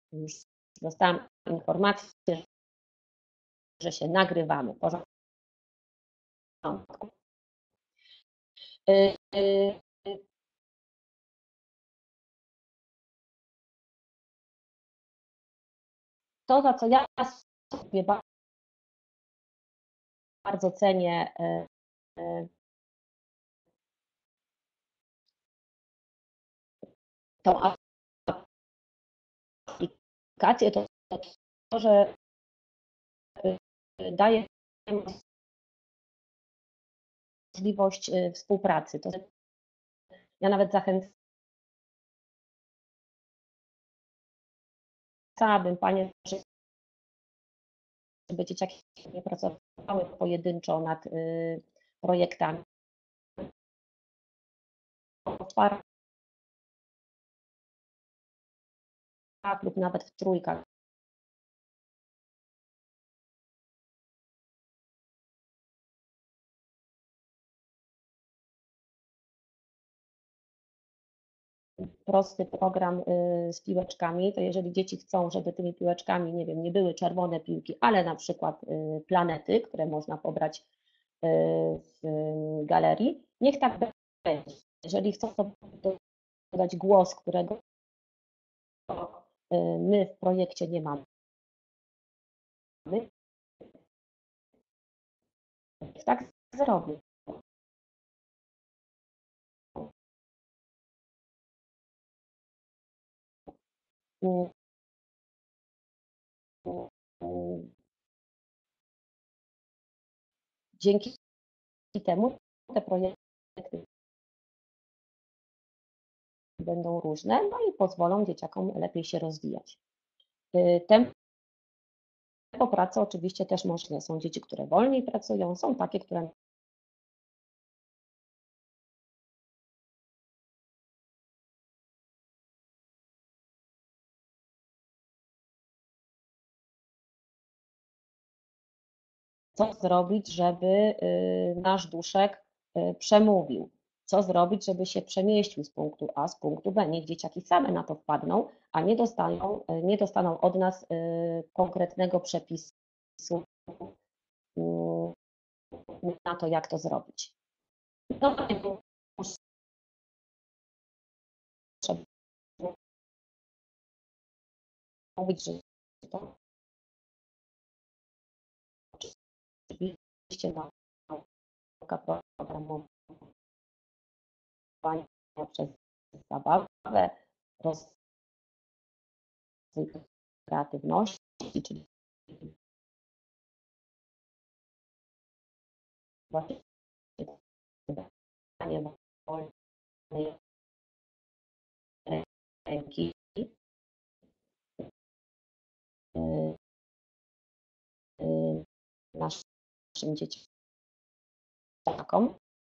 Już dostałam informację, że się nagrywamy. W porządku. To, za co ja sobie bardzo cenię tą aplikację, to, że daje możliwość współpracy. To ja nawet zachęcałabym Panie, żeby dzieciaki nie pracowały pojedynczo nad projektami lub nawet w trójkach. Prosty program z piłeczkami, to jeżeli dzieci chcą, żeby tymi piłeczkami, nie wiem, nie były czerwone piłki, ale na przykład planety, które można pobrać w galerii, niech tak będzie. Jeżeli chcą to dodać głos, którego my w projekcie nie mamy, tak zrobię. Dzięki temu te projekty będą różne, no i pozwolą dzieciakom lepiej się rozwijać. Tempo pracy oczywiście też możliwe. Są dzieci, które wolniej pracują, są takie, które co zrobić, żeby nasz duszek przemówił, co zrobić, żeby się przemieścił z punktu A z punktu B. Niech dzieciaki same na to wpadną, a nie dostaną od nas konkretnego przepisu na to, jak to zrobić. No, muszę mówić, że to oczywiście nauka programowania przez zabawę, rozwój kreatywności, czyli właśnie danie wolnej ręki naszym dzieciakom.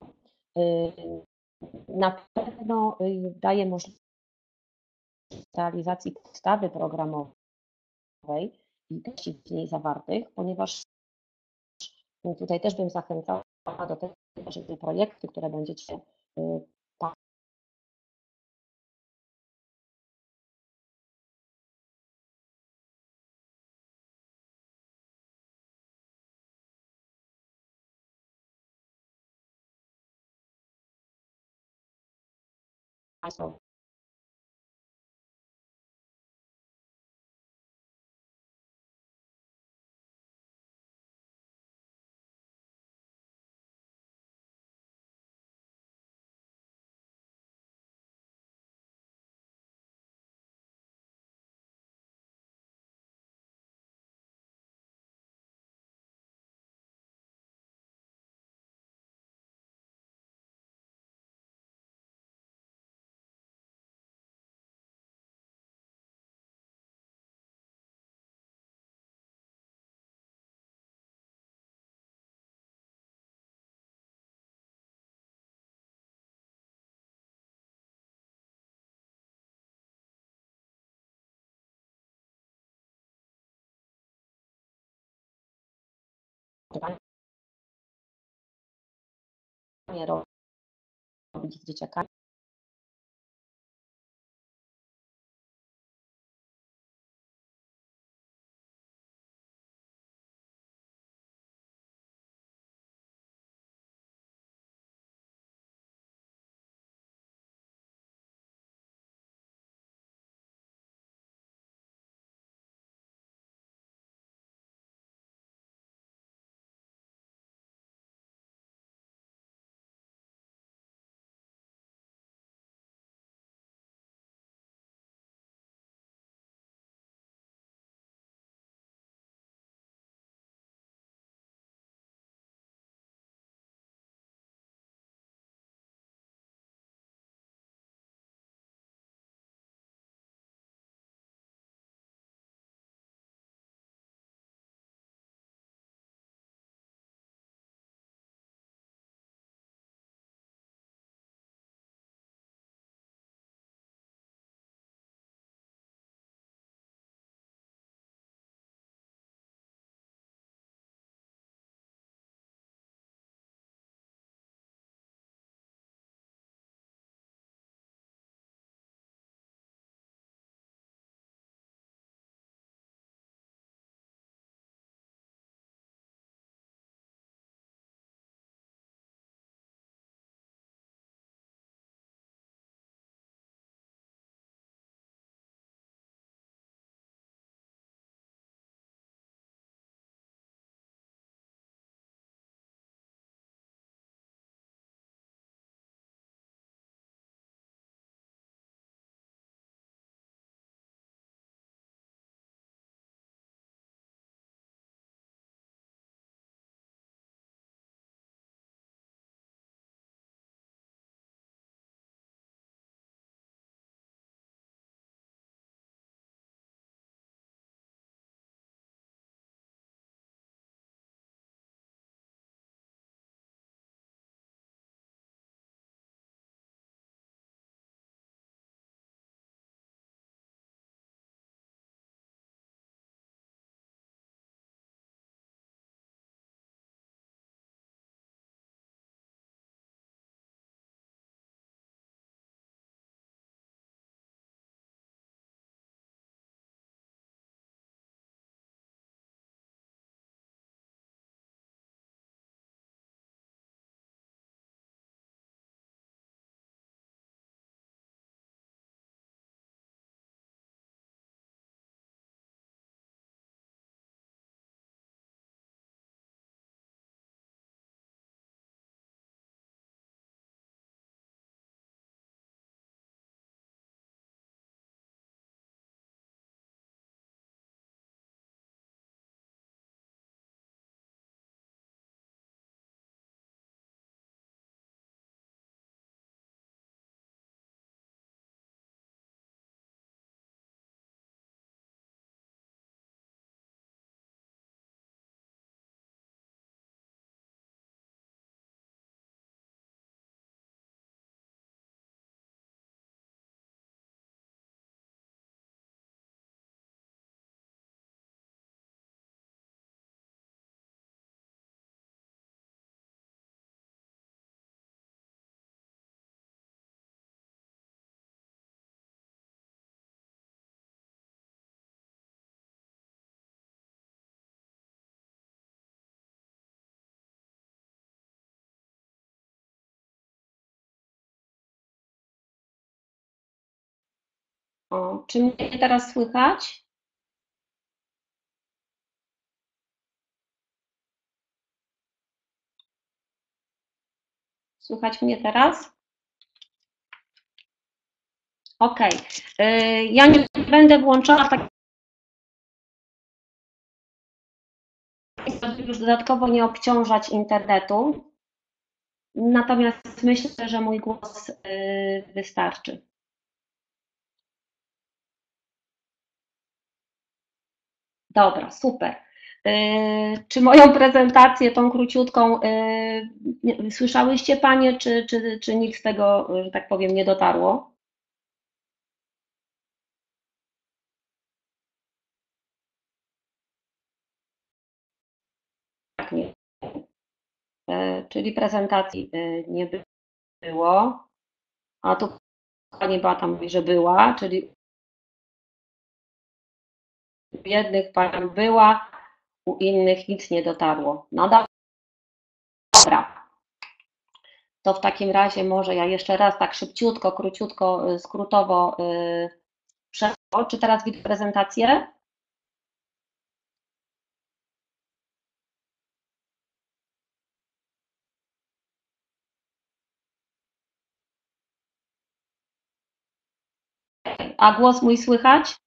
Na pewno daje możliwość realizacji podstawy programowej i treści w niej zawartych, ponieważ tutaj też bym zachęcała do tego, żeby projekty, które będziecie Państwo robić z dzieciakami. O, czy mnie teraz słychać? Słychać mnie teraz? Ok. Ja nie będę włączała tak, żeby już dodatkowo nie obciążać internetu. Natomiast myślę, że mój głos wystarczy. Dobra, super. Czy moją prezentację, tą króciutką, słyszałyście Panie, czy nic z tego, że tak powiem, nie dotarło? Tak, nie. Czyli prezentacji nie było, a tu Pani Beata mówi, że była, czyli u jednych Pani była, u innych nic nie dotarło. No dobra. To w takim razie może ja jeszcze raz tak szybciutko, króciutko, skrótowo czy teraz widzę prezentację? A głos mój słychać?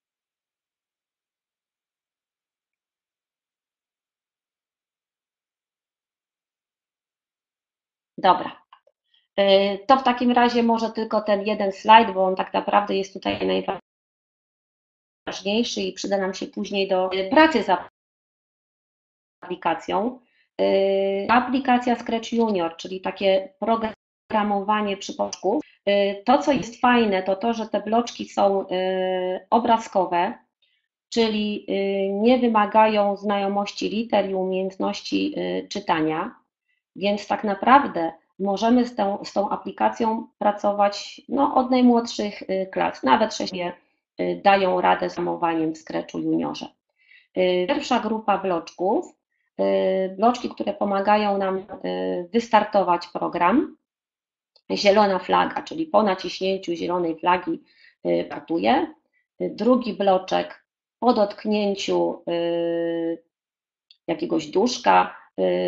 Dobra. To w takim razie może tylko ten jeden slajd, bo on tak naprawdę jest tutaj najważniejszy i przyda nam się później do pracy z aplikacją. Aplikacja Scratch Junior, czyli takie programowanie przy bloczku. To, co jest fajne, to to, że te bloczki są obrazkowe, czyli nie wymagają znajomości liter i umiejętności czytania, więc tak naprawdę możemy z tą aplikacją pracować no, od najmłodszych klas, nawet 6 dają radę z hamowaniem w Scratchu Juniorze. Pierwsza grupa bloczków, bloczki, które pomagają nam wystartować program. Zielona flaga, czyli po naciśnięciu zielonej flagi startuje. Drugi bloczek po dotknięciu jakiegoś duszka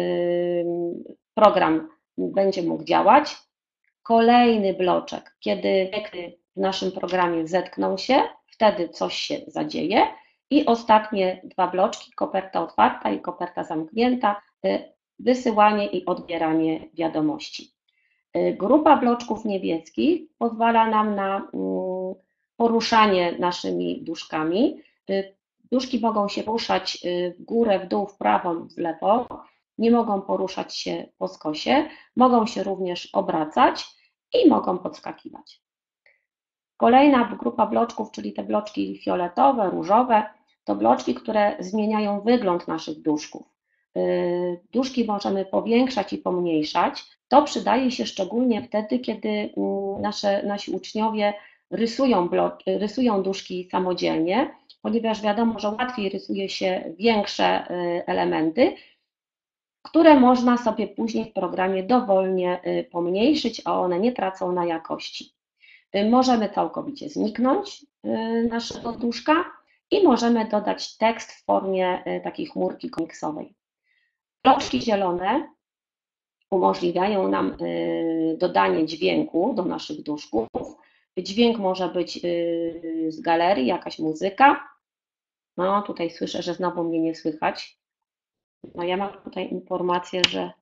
program będzie mógł działać. Kolejny bloczek, kiedy w naszym programie zetkną się, wtedy coś się zadzieje. I ostatnie dwa bloczki, koperta otwarta i koperta zamknięta, wysyłanie i odbieranie wiadomości. Grupa bloczków niebieskich pozwala nam na poruszanie naszymi duszkami. Duszki mogą się poruszać w górę, w dół, w prawo lub w lewo, nie mogą poruszać się po skosie, mogą się również obracać i mogą podskakiwać. Kolejna grupa bloczków, czyli te bloczki fioletowe, różowe, to bloczki, które zmieniają wygląd naszych duszków. Duszki możemy powiększać i pomniejszać. To przydaje się szczególnie wtedy, kiedy nasi uczniowie rysują duszki samodzielnie, ponieważ wiadomo, że łatwiej rysuje się większe elementy, które można sobie później w programie dowolnie pomniejszyć, a one nie tracą na jakości. Możemy całkowicie zniknąć naszego duszka i możemy dodać tekst w formie takiej chmurki komiksowej. Bloczki zielone umożliwiają nam dodanie dźwięku do naszych duszków. Dźwięk może być z galerii, jakaś muzyka. No, tutaj słyszę, że znowu mnie nie słychać. No, ja mam tutaj informację,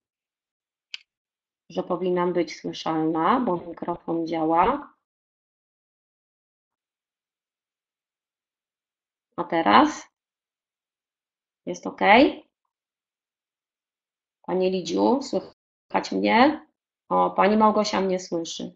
że powinnam być słyszalna, bo mikrofon działa. A teraz? Jest ok? Pani Lidziu, słychać mnie? O, Pani Małgosia mnie słyszy.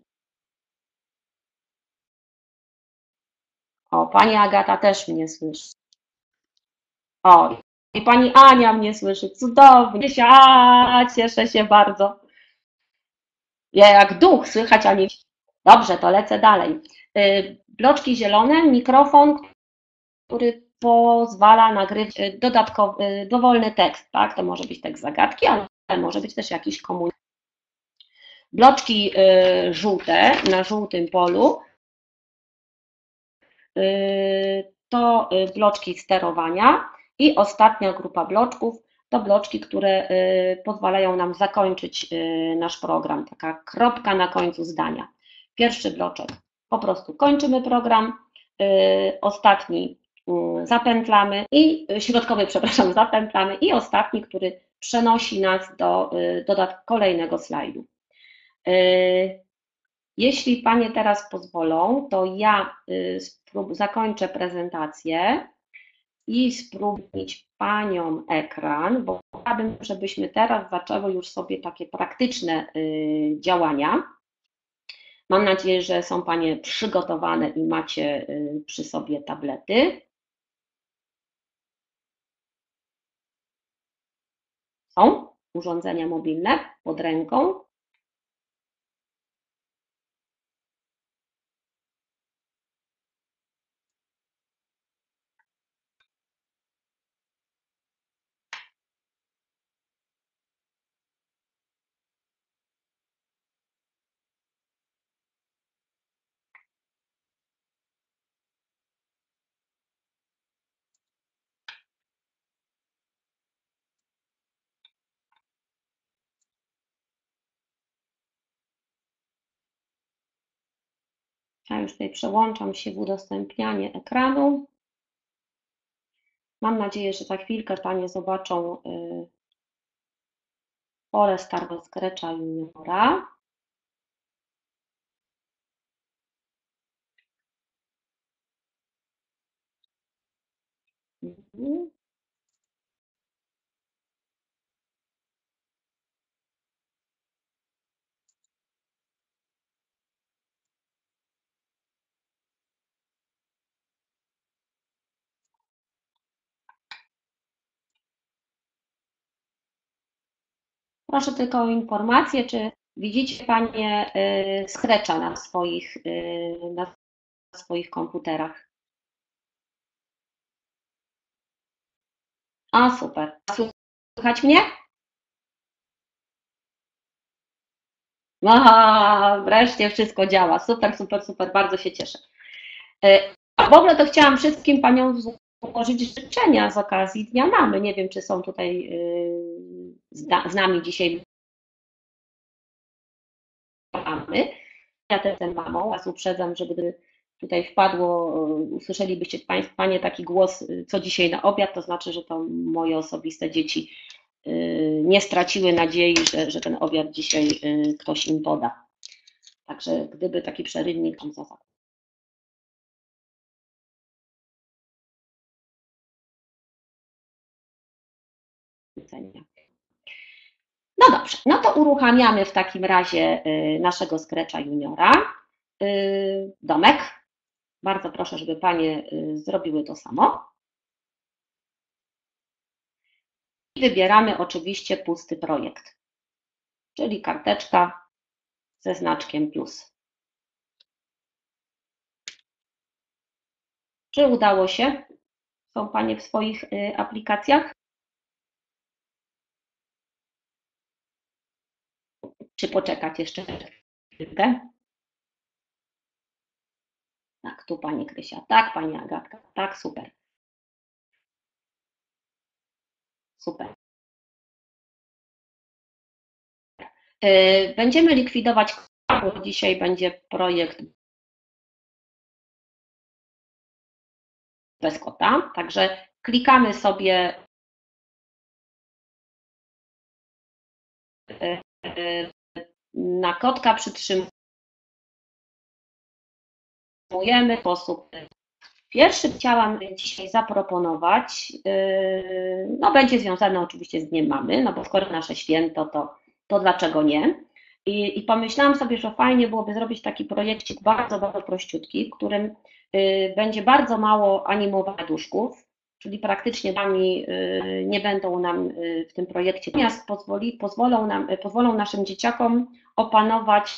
O, Pani Agata też mnie słyszy. O, i Pani Ania mnie słyszy. Cudownie. Cieszę się bardzo. Ja jak duch słychać, a nie... Dobrze, to lecę dalej. Bloczki zielone, mikrofon, który pozwala nagrywać dodatkowy, dowolny tekst, tak? To może być tekst zagadki, ale może być też jakiś komunikat. Bloczki żółte na żółtym polu to bloczki sterowania i ostatnia grupa bloczków to bloczki, które pozwalają nam zakończyć nasz program, taka kropka na końcu zdania. Pierwszy bloczek, po prostu kończymy program, ostatni zapętlamy i środkowy, przepraszam, zapętlamy i ostatni, który przenosi nas do kolejnego slajdu. Jeśli Panie teraz pozwolą, to ja zakończę prezentację i spróbuję Paniom ekran, bo chciałabym, żebyśmy teraz zaczęły już sobie takie praktyczne działania. Mam nadzieję, że są Panie przygotowane i macie przy sobie tablety. Są urządzenia mobilne pod ręką. Ja już tutaj przełączam się w udostępnianie ekranu. Mam nadzieję, że za chwilkę Panie zobaczą pole Starego Scratcha Juniora. Proszę tylko o informację, czy widzicie Panie Scratcha na swoich komputerach? A, super. Słychać mnie? Aha, wreszcie wszystko działa. Super, super, super, bardzo się cieszę. A w ogóle to chciałam wszystkim Paniom złożyć życzenia z okazji Dnia Mamy. Nie wiem, czy są tutaj z nami dzisiaj mamy. Ja też jestem mamą, was uprzedzam, że gdy tutaj wpadło, usłyszelibyście Panie taki głos, co dzisiaj na obiad, to znaczy, że to moje osobiste dzieci nie straciły nadziei, że ten obiad dzisiaj ktoś im poda. Także gdyby taki przerywnik tam zapadł. No dobrze, no to uruchamiamy w takim razie naszego Scratcha Juniora. Domek. Bardzo proszę, żeby Panie zrobiły to samo. I wybieramy oczywiście pusty projekt, czyli karteczka ze znaczkiem plus. Czy udało się? Są Panie w swoich aplikacjach? Czy poczekać jeszcze chwilkę? Tak, tu Pani Krysia, tak, Pani Agatka, tak, super. Super. Będziemy likwidować, bo dzisiaj będzie projekt bez kota, także klikamy sobie na kotka, przytrzymujemy w sposób pierwszy. Chciałam dzisiaj zaproponować, no będzie związane oczywiście z Dniem Mamy, no bo skoro nasze święto, to dlaczego nie? I pomyślałam sobie, że fajnie byłoby zrobić taki projekcik bardzo, bardzo prościutki, w którym będzie bardzo mało animowanych duszków, czyli praktycznie nami nie będą nam w tym projekcie, natomiast pozwolą naszym dzieciakom opanować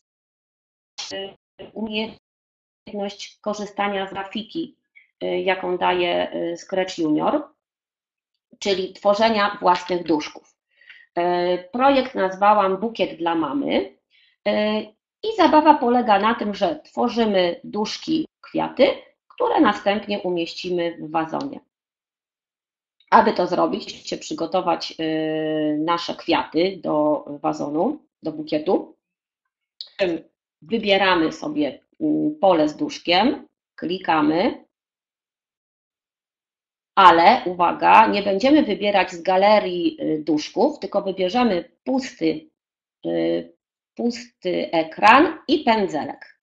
umiejętność korzystania z grafiki, jaką daje Scratch Junior, czyli tworzenia własnych duszków. Projekt nazwałam Bukiet dla mamy i zabawa polega na tym, że tworzymy duszki, kwiaty, które następnie umieścimy w wazonie. Aby to zrobić, musicie przygotować nasze kwiaty do wazonu, do bukietu. Wybieramy sobie pole z duszkiem, klikamy, ale uwaga, nie będziemy wybierać z galerii duszków, tylko wybierzemy pusty ekran i pędzelek.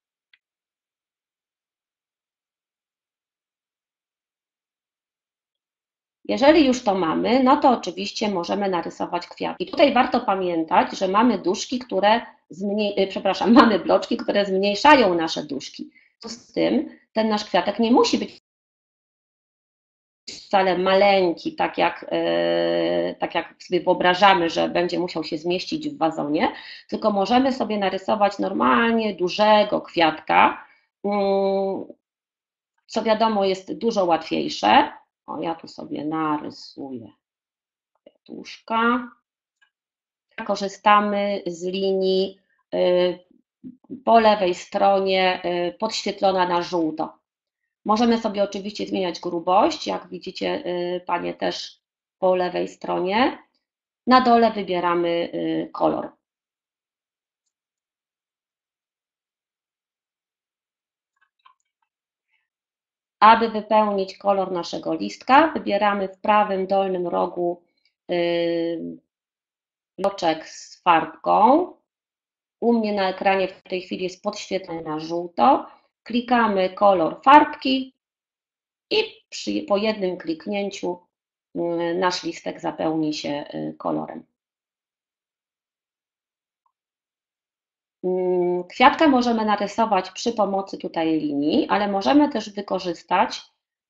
Jeżeli już to mamy, no to oczywiście możemy narysować kwiatki. Tutaj warto pamiętać, że mamy duszki, mamy bloczki, które zmniejszają nasze duszki. Z tym ten nasz kwiatek nie musi być wcale maleńki, tak jak sobie wyobrażamy, że będzie musiał się zmieścić w wazonie, tylko możemy sobie narysować normalnie dużego kwiatka, co wiadomo jest dużo łatwiejsze. O, ja tu sobie narysuję kwiatuszka. Korzystamy z linii po lewej stronie podświetlona na żółto. Możemy sobie oczywiście zmieniać grubość, jak widzicie Panie też po lewej stronie. Na dole wybieramy kolor. Aby wypełnić kolor naszego listka, wybieramy w prawym dolnym rogu bloczek z farbką. U mnie na ekranie w tej chwili jest podświetlony na żółto. Klikamy kolor farbki i po jednym kliknięciu nasz listek zapełni się kolorem. Kwiatka możemy narysować przy pomocy tutaj linii, ale możemy też wykorzystać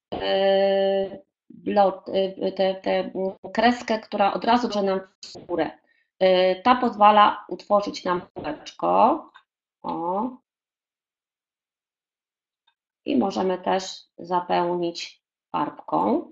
tę kreskę, która od razu bierze nam w górę. Ta pozwala utworzyć nam kółeczko. O. I możemy też zapełnić farbką.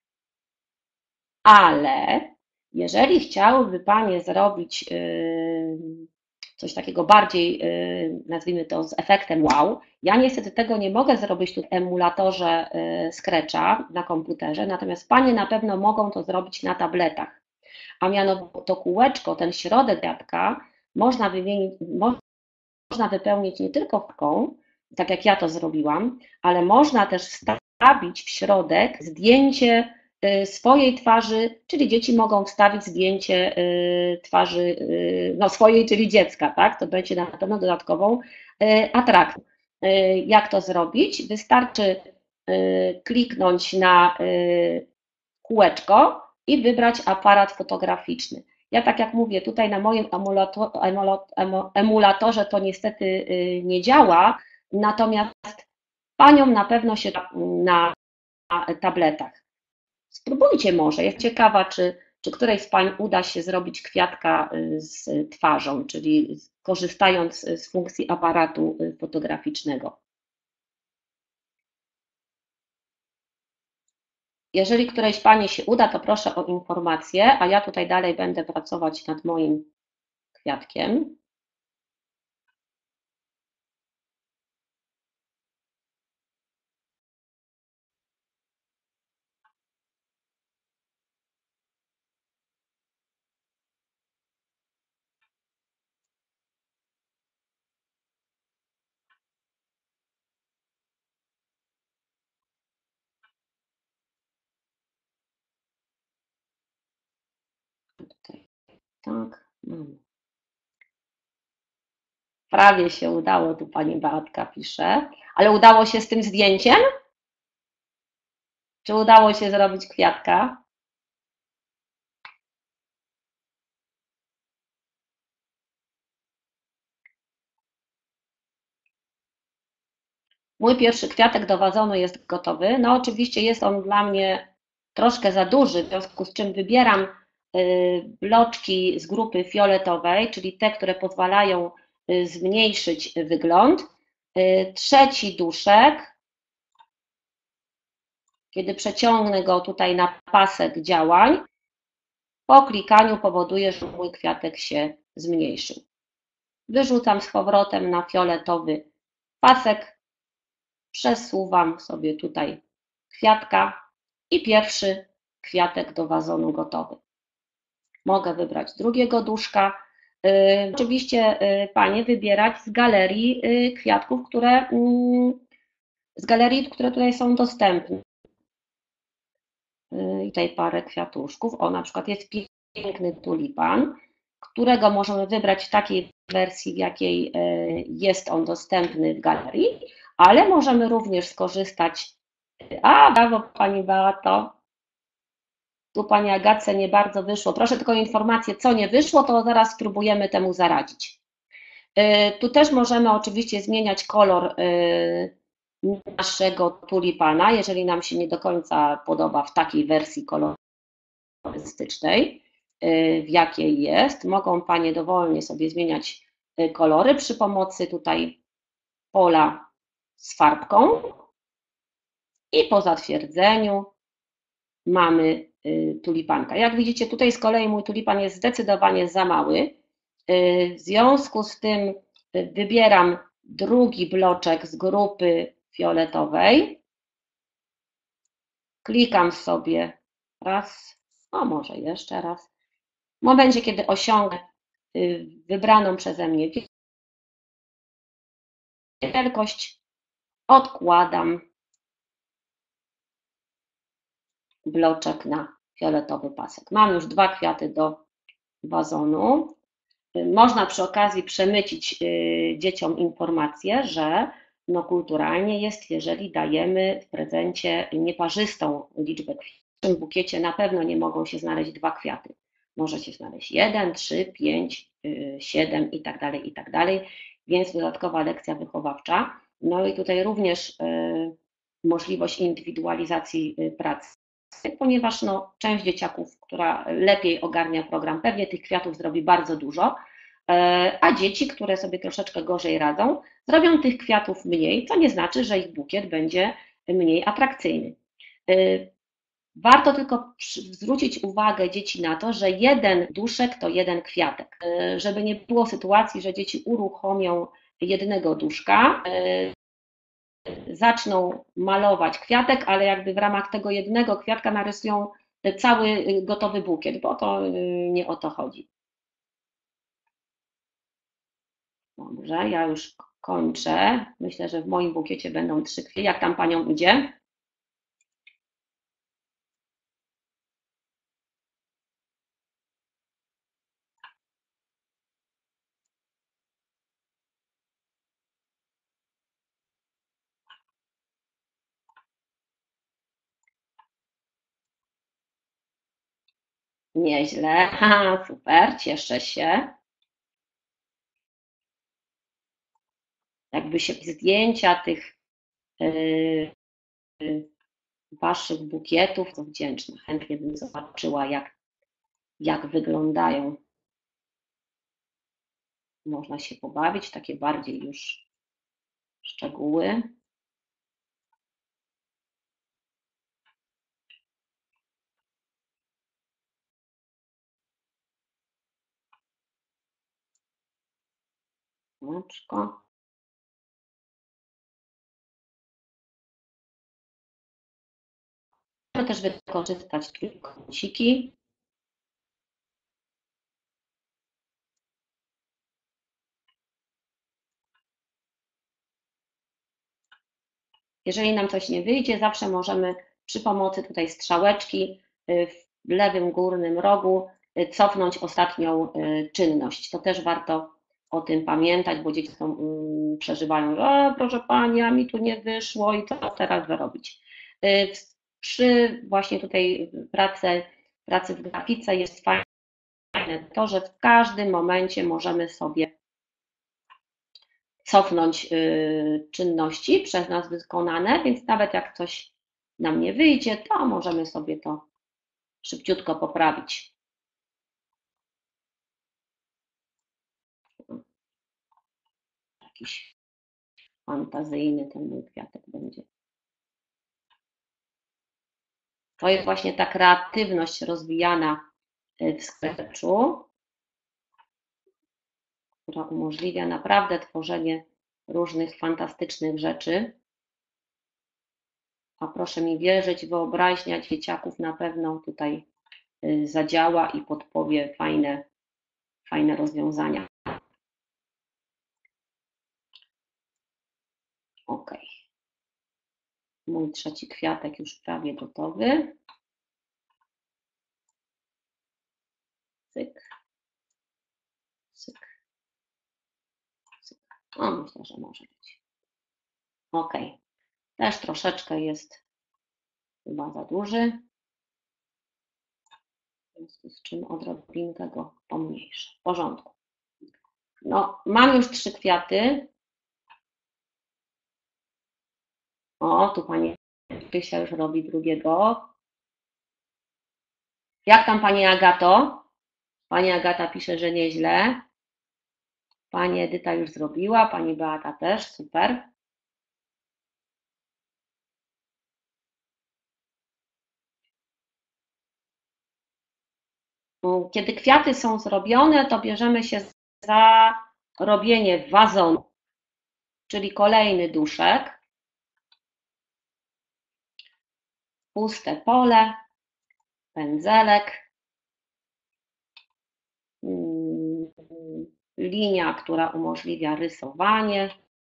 Ale jeżeli chciałyby Panie zrobić coś takiego bardziej, nazwijmy to z efektem wow, ja niestety tego nie mogę zrobić tu w emulatorze Scratcha na komputerze, natomiast Panie na pewno mogą to zrobić na tabletach. A mianowicie to kółeczko, ten środek kwiatka można wypełnić nie tylko farbką, tak jak ja to zrobiłam, ale można też wstawić w środek zdjęcie swojej twarzy, czyli dzieci mogą wstawić zdjęcie twarzy swojej, czyli dziecka, tak? To będzie na pewno dodatkową atrakcją. Jak to zrobić? Wystarczy kliknąć na kółeczko i wybrać aparat fotograficzny. Ja tak jak mówię, tutaj na moim emulatorze to niestety nie działa, natomiast Paniom na pewno się da na tabletach. Spróbujcie może, jestem ciekawa, czy którejś z Pań uda się zrobić kwiatka z twarzą, czyli korzystając z funkcji aparatu fotograficznego. Jeżeli którejś Pani się uda, to proszę o informację, a ja tutaj dalej będę pracować nad moim kwiatkiem. Tutaj, tak, mam. Prawie się udało, tu Pani Beatka pisze, ale udało się z tym zdjęciem? Czy udało się zrobić kwiatka? Mój pierwszy kwiatek do wazonu jest gotowy. No oczywiście jest on dla mnie troszkę za duży, w związku z czym wybieram bloczki z grupy fioletowej, czyli te, które pozwalają zmniejszyć wygląd. Trzeci duszek, kiedy przeciągnę go tutaj na pasek działań, po klikaniu powoduje, że mój kwiatek się zmniejszył. Wyrzucam z powrotem na fioletowy pasek, przesuwam sobie tutaj kwiatka i pierwszy kwiatek do wazonu gotowy. Mogę wybrać drugiego duszka. Oczywiście Panie wybierać z galerii kwiatków, które tutaj są dostępne. I tutaj parę kwiatuszków. O, na przykład jest piękny tulipan, którego możemy wybrać w takiej wersji, w jakiej jest on dostępny w galerii, ale możemy również skorzystać. A, brawo Pani Beato. Tu Pani Agatce nie bardzo wyszło. Proszę tylko o informację, co nie wyszło, to zaraz spróbujemy temu zaradzić. Tu też możemy oczywiście zmieniać kolor naszego tulipana, jeżeli nam się nie do końca podoba w takiej wersji kolorystycznej, w jakiej jest. Mogą Panie dowolnie sobie zmieniać kolory przy pomocy tutaj pola z farbką i po zatwierdzeniu mamy tulipanka. Jak widzicie, tutaj z kolei mój tulipan jest zdecydowanie za mały. W związku z tym wybieram drugi bloczek z grupy fioletowej. Klikam sobie raz, a może jeszcze raz. W momencie, kiedy osiągnę wybraną przeze mnie wielkość, odkładam bloczek na fioletowy pasek. Mam już 2 kwiaty do wazonu. Można przy okazji przemycić dzieciom informację, że no kulturalnie jest, jeżeli dajemy w prezencie nieparzystą liczbę kwiatów. W tym bukiecie na pewno nie mogą się znaleźć 2 kwiaty. Może się znaleźć 1, 3, 5, 7 i tak dalej, więc dodatkowa lekcja wychowawcza. No i tutaj również możliwość indywidualizacji pracy, ponieważ no, część dzieciaków, która lepiej ogarnia program, pewnie tych kwiatów zrobi bardzo dużo, a dzieci, które sobie troszeczkę gorzej radzą, zrobią tych kwiatów mniej, co nie znaczy, że ich bukiet będzie mniej atrakcyjny. Warto tylko zwrócić uwagę dzieci na to, że jeden duszek to jeden kwiatek, żeby nie było sytuacji, że dzieci uruchomią jednego duszka, zaczną malować kwiatek, ale jakby w ramach tego jednego kwiatka narysują cały gotowy bukiet, bo to nie o to chodzi. Dobrze, ja już kończę. Myślę, że w moim bukiecie będą 3 kwiaty. Jak tam Panią idzie? Nieźle. Ha, super, cieszę się. Jakby się zdjęcia tych Waszych bukietów, to wdzięczna. Chętnie bym zobaczyła, jak wyglądają. Można się pobawić, takie bardziej już szczegóły. Oczko. Możemy też wykorzystać trójkąciki. Jeżeli nam coś nie wyjdzie, zawsze możemy przy pomocy tutaj strzałeczki w lewym górnym rogu cofnąć ostatnią czynność. To też warto o tym pamiętać, bo dzieci przeżywają, proszę Pani, a mi tu nie wyszło i co teraz wyrobić. Przy właśnie tutaj pracy w grafice jest fajne to, że w każdym momencie możemy sobie cofnąć czynności przez nas wykonane, więc nawet jak coś nam nie wyjdzie, to możemy sobie to szybciutko poprawić. Jakiś fantazyjny ten mój kwiatek będzie. To jest właśnie ta kreatywność rozwijana w Scratchu, która umożliwia naprawdę tworzenie różnych fantastycznych rzeczy. A proszę mi wierzyć, wyobraźnia dzieciaków na pewno tutaj zadziała i podpowie fajne rozwiązania. Ok. Mój trzeci kwiatek już prawie gotowy. Cyk. Cyk. Cyk. O, myślę, że może być. Ok. Też troszeczkę jest chyba za duży. W związku z czym odrobinkę go pomniejszę. W porządku. No, mam już 3 kwiaty. O, tu pani Krysia już robi drugiego. Jak tam pani Agato? Pani Agata pisze, że nieźle. Pani Edyta już zrobiła, pani Beata też, super. Kiedy kwiaty są zrobione, to bierzemy się za robienie wazonu, czyli kolejny duszek, puste pole, pędzelek, linia, która umożliwia rysowanie.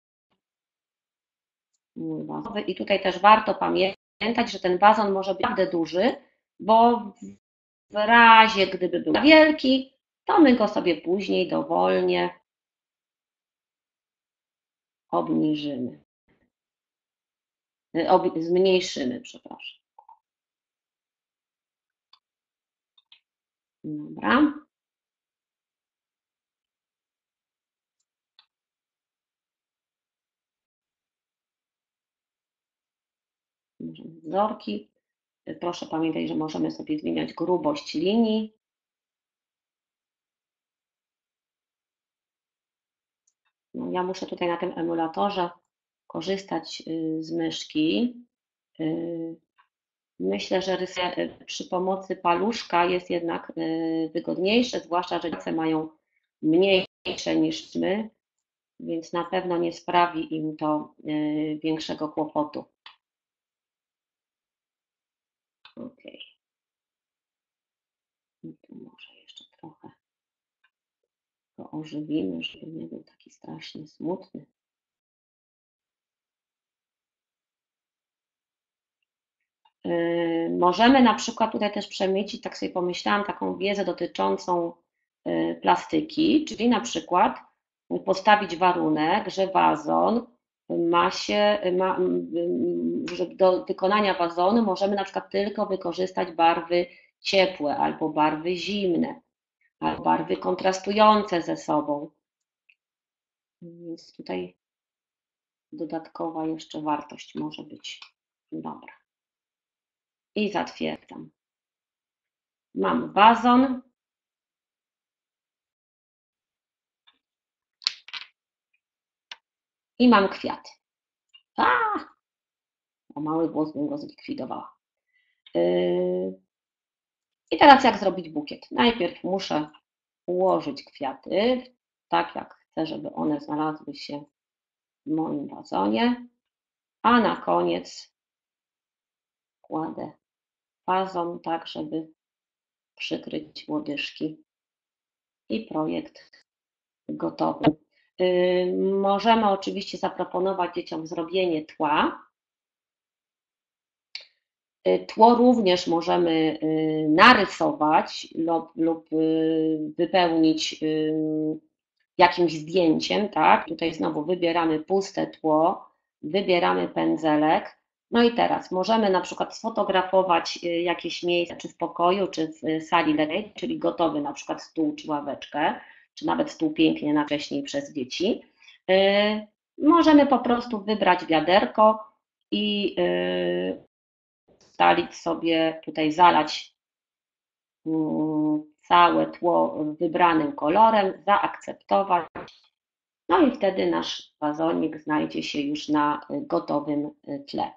I tutaj też warto pamiętać, że ten wazon może być naprawdę duży, bo w razie gdyby był wielki, to my go sobie później dowolnie obniżymy. Zmniejszymy, przepraszam. Dobra. Wzorki. Proszę pamiętać, że możemy sobie zmieniać grubość linii. No, ja muszę tutaj na tym emulatorze korzystać z myszki. Myślę, że przy pomocy paluszka jest jednak wygodniejsze, zwłaszcza, że dzieci mają mniejsze niż my, więc na pewno nie sprawi im to większego kłopotu. Ok. Tu może jeszcze trochę go ożywimy, żeby nie był taki strasznie smutny. Możemy na przykład tutaj też przemycić, tak sobie pomyślałam, taką wiedzę dotyczącą plastyki, czyli na przykład postawić warunek, że wazon że do wykonania wazonu możemy na przykład tylko wykorzystać barwy ciepłe albo barwy zimne, albo barwy kontrastujące ze sobą. Więc tutaj dodatkowa jeszcze wartość może być dobra. I zatwierdzam. Mam wazon. I mam kwiaty. O mały włos bym go zlikwidowała. I teraz jak zrobić bukiet? Najpierw muszę ułożyć kwiaty, tak jak chcę, żeby one znalazły się w moim wazonie, a na koniec kładę wazon tak, żeby przykryć łodyżki i projekt gotowy. Możemy oczywiście zaproponować dzieciom zrobienie tła. Tło również możemy narysować lub wypełnić jakimś zdjęciem, tak? Tutaj znowu wybieramy puste tło, wybieramy pędzelek. No i teraz możemy na przykład sfotografować jakieś miejsce, czy w pokoju, czy w sali letniej, czyli gotowy na przykład stół czy ławeczkę, czy nawet stół pięknie na wcześniej przez dzieci. Możemy po prostu wybrać wiaderko i ustalić sobie, tutaj zalać całe tło wybranym kolorem, zaakceptować. No i wtedy nasz wazonik znajdzie się już na gotowym tle.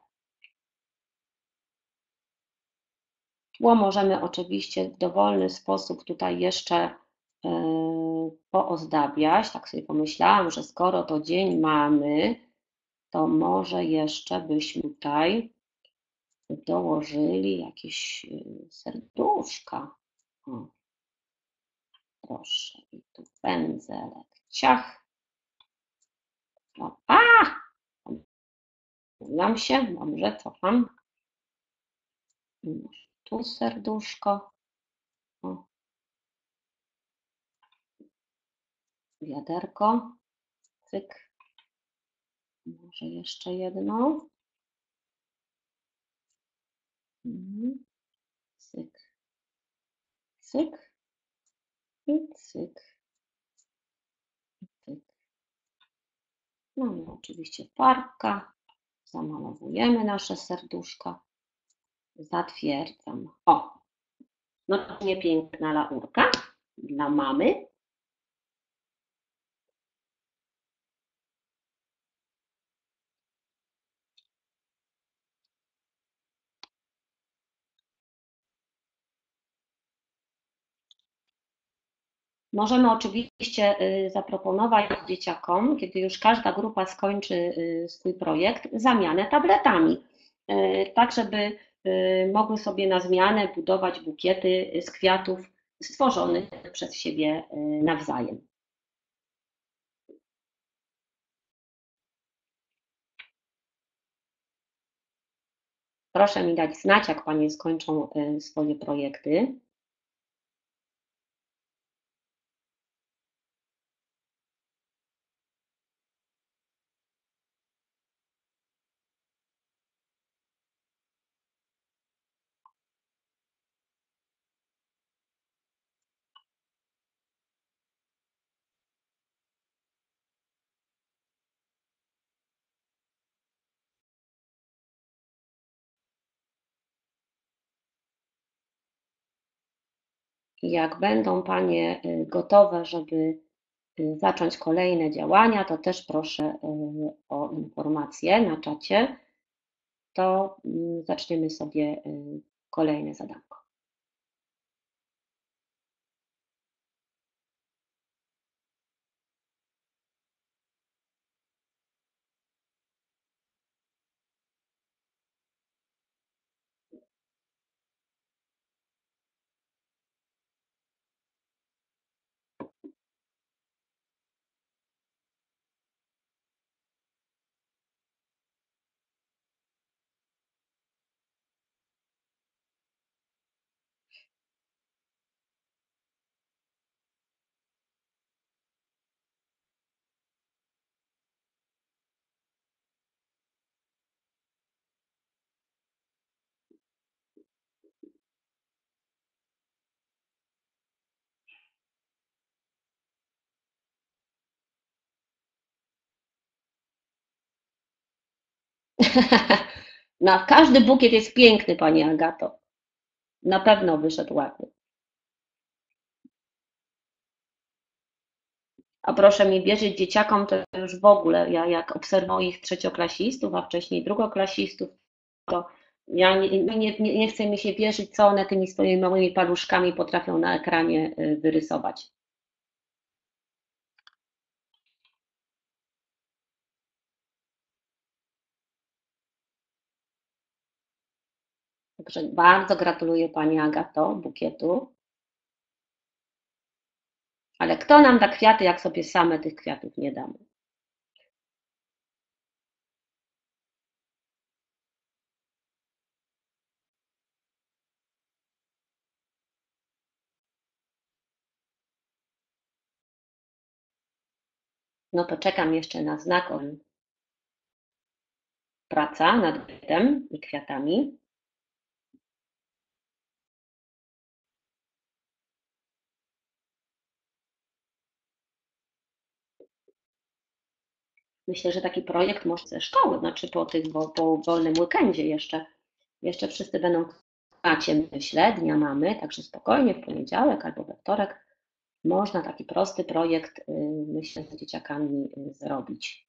Tło możemy oczywiście w dowolny sposób tutaj jeszcze poozdabiać. Tak sobie pomyślałam, że skoro to dzień mamy, to może jeszcze byśmy tutaj dołożyli jakieś serduszka. O, proszę, i tu pędzelek, ciach. No, pomyliłam się, dobrze, cofam. Tu serduszko. O. Wiaderko. Cyk. Może jeszcze jedno. Cyk. Cyk. I cyk. Cyk. No i oczywiście farbka. Zamalowujemy nasze serduszka. Zatwierdzam. O, no nie piękna laurka dla mamy. Możemy oczywiście zaproponować dzieciakom, kiedy już każda grupa skończy swój projekt, zamianę tabletami, tak żeby mogły sobie na zmianę budować bukiety z kwiatów stworzonych przez siebie nawzajem. Proszę mi dać znać, jak Panie skończą swoje projekty. Jak będą Panie gotowe, żeby zacząć kolejne działania, to też proszę o informacje na czacie, to zaczniemy sobie kolejne zadanko. No, każdy bukiet jest piękny, Pani Agato. Na pewno wyszedł ładny. A proszę mi wierzyć, dzieciakom to już w ogóle, ja jak obserwuję ich trzecioklasistów, a wcześniej drugoklasistów, to ja nie chcę mi się wierzyć, co one tymi swoimi małymi paluszkami potrafią na ekranie wyrysować. Także bardzo gratuluję Pani Agato bukietu. Ale kto nam da kwiaty, jak sobie same tych kwiatów nie damy? No to czekam jeszcze na znak. Praca nad bytem i kwiatami. Myślę, że taki projekt może ze szkoły, znaczy po wolnym weekendzie jeszcze wszyscy będą w klasie, myślę, Dnia Mamy, także spokojnie w poniedziałek albo we wtorek można taki prosty projekt, myślę, z dzieciakami zrobić.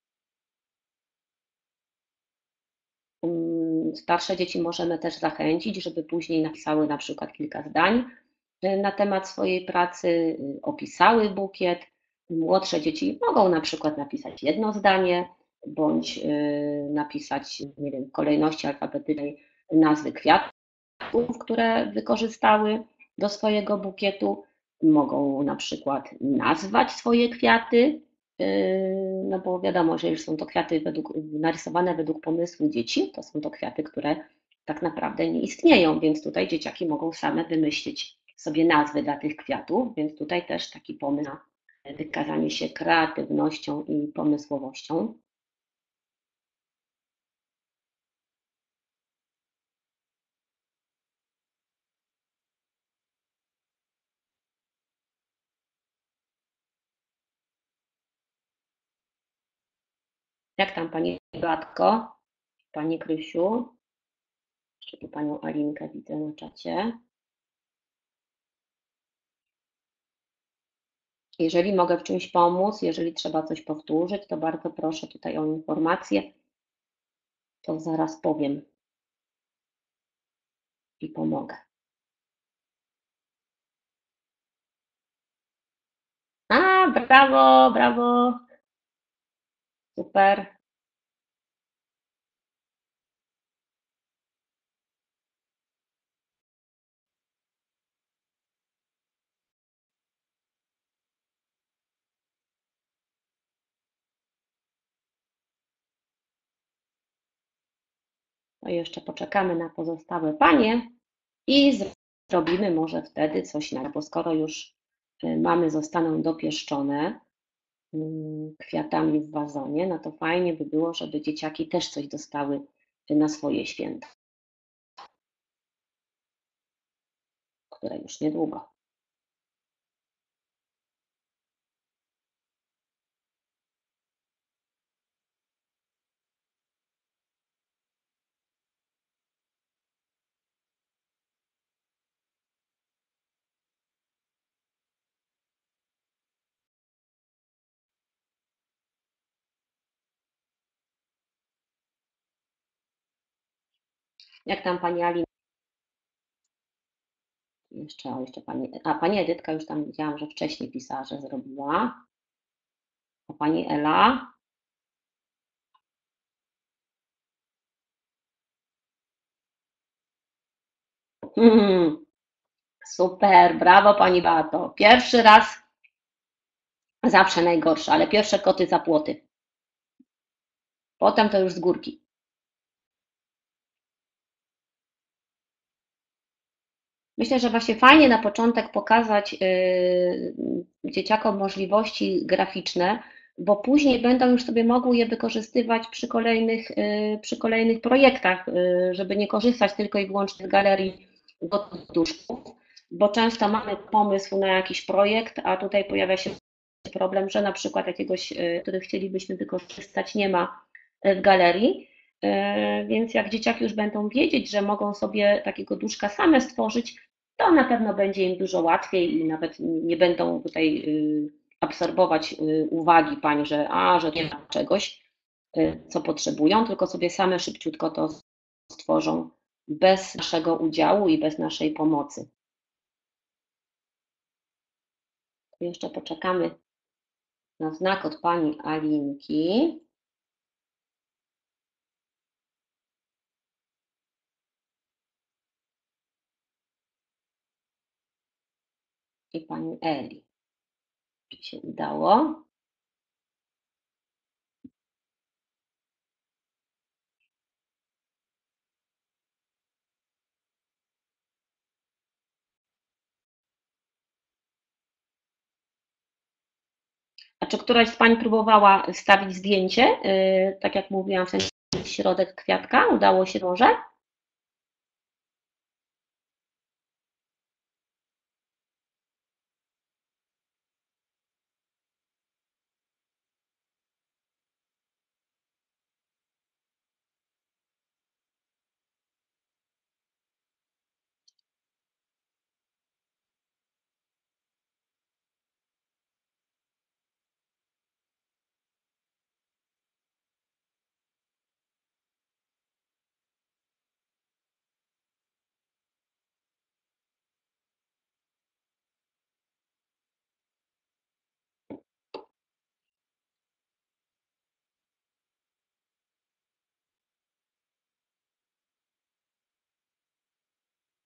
Starsze dzieci możemy też zachęcić, żeby później napisały na przykład kilka zdań na temat swojej pracy, opisały bukiet. Młodsze dzieci mogą na przykład napisać jedno zdanie, bądź napisać, nie wiem, w kolejności alfabetycznej nazwy kwiatów, które wykorzystały do swojego bukietu. Mogą na przykład nazwać swoje kwiaty, no bo wiadomo, że już są to kwiaty narysowane według pomysłu dzieci, to są to kwiaty, które tak naprawdę nie istnieją, więc tutaj dzieciaki mogą same wymyślić sobie nazwy dla tych kwiatów, więc tutaj też taki pomysł na wykazanie się kreatywnością i pomysłowością. Jak tam Pani Beatko, Pani Krysiu? Jeszcze tu Panią Alinkę widzę na czacie. Jeżeli mogę w czymś pomóc, jeżeli trzeba coś powtórzyć, to bardzo proszę tutaj o informację, to zaraz powiem i pomogę. A, brawo, brawo, super. To jeszcze poczekamy na pozostałe panie i zrobimy może wtedy coś na, bo skoro już mamy zostaną dopieszczone kwiatami w wazonie, no to fajnie by było, żeby dzieciaki też coś dostały na swoje święta, które już niedługo. Jak tam Pani Alina? Jeszcze Pani Edytka już tam widziałam, że wcześniej pisała, że zrobiła. A Pani Ela? Super, brawo Pani Beato. Pierwszy raz zawsze najgorsze, ale pierwsze koty za płoty. Potem to już z górki. Myślę, że właśnie fajnie na początek pokazać dzieciakom możliwości graficzne, bo później będą już sobie mogły je wykorzystywać przy kolejnych projektach, żeby nie korzystać tylko i wyłącznie z galerii gotuszków, bo często mamy pomysł na jakiś projekt, a tutaj pojawia się problem, że na przykład jakiegoś, który chcielibyśmy wykorzystać, nie ma w galerii. Więc jak dzieciaki już będą wiedzieć, że mogą sobie takiego duszka same stworzyć, to na pewno będzie im dużo łatwiej i nawet nie będą tutaj absorbować uwagi pań, że nie ma czegoś, co potrzebują, tylko sobie same szybciutko to stworzą bez naszego udziału i bez naszej pomocy. Jeszcze poczekamy na znak od pani Alinki. I pani Eli. Czy się udało? A czy któraś z pań próbowała wstawić zdjęcie, tak jak mówiłam, w ten środek kwiatka? Udało się może?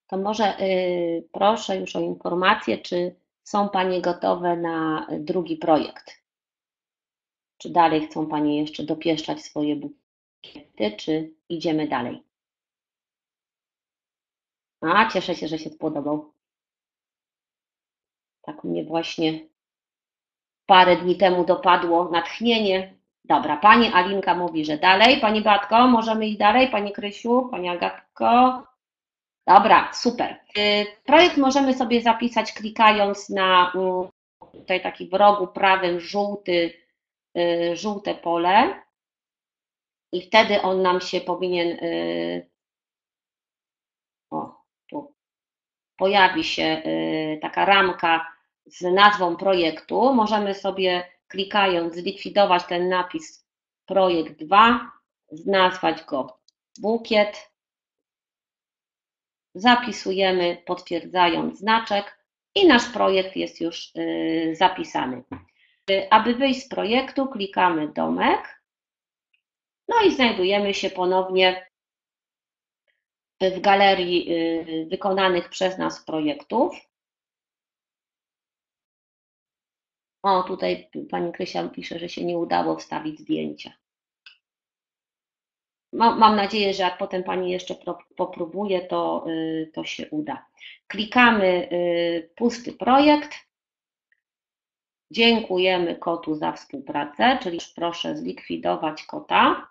To może proszę już o informację, czy są Panie gotowe na drugi projekt? Czy dalej chcą Panie jeszcze dopieszczać swoje bukiety, czy idziemy dalej? A, cieszę się, że się spodobał. Tak mnie właśnie parę dni temu dopadło natchnienie. Dobra, Pani Alinka mówi, że dalej. Pani Beatko, możemy iść dalej? Pani Krysiu, Pani Agatko? Dobra, super. Projekt możemy sobie zapisać klikając na tutaj taki w rogu prawym żółte pole i wtedy on nam się powinien, o, tu pojawi się taka ramka z nazwą projektu. Możemy sobie klikając zlikwidować ten napis projekt 2, nazwać go bukiet, zapisujemy potwierdzając znaczek i nasz projekt jest już zapisany. Aby wyjść z projektu, klikamy domek, no i znajdujemy się ponownie w galerii wykonanych przez nas projektów. O, tutaj Pani Krysia pisze, że się nie udało wstawić zdjęcia. Mam nadzieję, że jak potem Pani jeszcze popróbuje, to się uda. Klikamy pusty projekt. Dziękujemy kotu za współpracę, czyli proszę zlikwidować kota.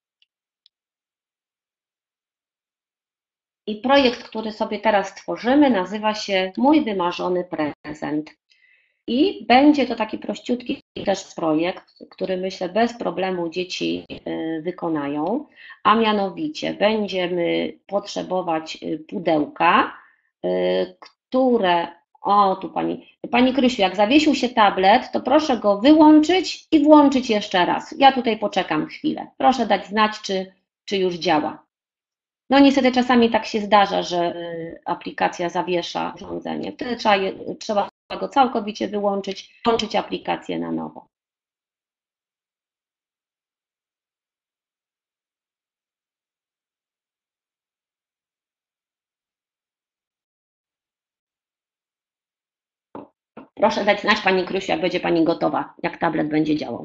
I projekt, który sobie teraz tworzymy, nazywa się Mój wymarzony prezent. I będzie to taki prościutki też projekt, który myślę bez problemu dzieci wykonają, a mianowicie będziemy potrzebować pudełka, które, o tu Pani Krysiu, jak zawiesił się tablet, to proszę go wyłączyć i włączyć jeszcze raz. Ja tutaj poczekam chwilę. Proszę dać znać, czy już działa. No niestety czasami tak się zdarza, że aplikacja zawiesza urządzenie. Wtedy trzeba go całkowicie wyłączyć, włączyć aplikację na nowo. Proszę dać znać Pani Krysiu, jak będzie Pani gotowa, jak tablet będzie działał.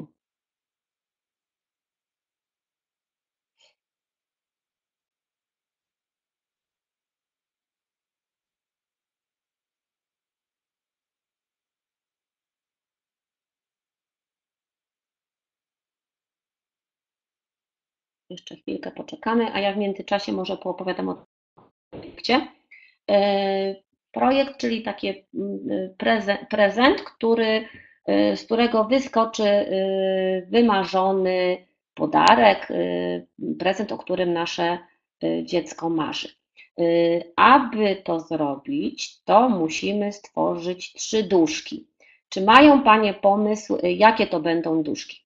Jeszcze chwilkę poczekamy, a ja w międzyczasie może poopowiadam o projekcie. Projekt, czyli taki prezent, z którego wyskoczy wymarzony podarek, prezent, o którym nasze dziecko marzy. Aby to zrobić, to musimy stworzyć 3 duszki. Czy mają Panie pomysł, jakie to będą duszki?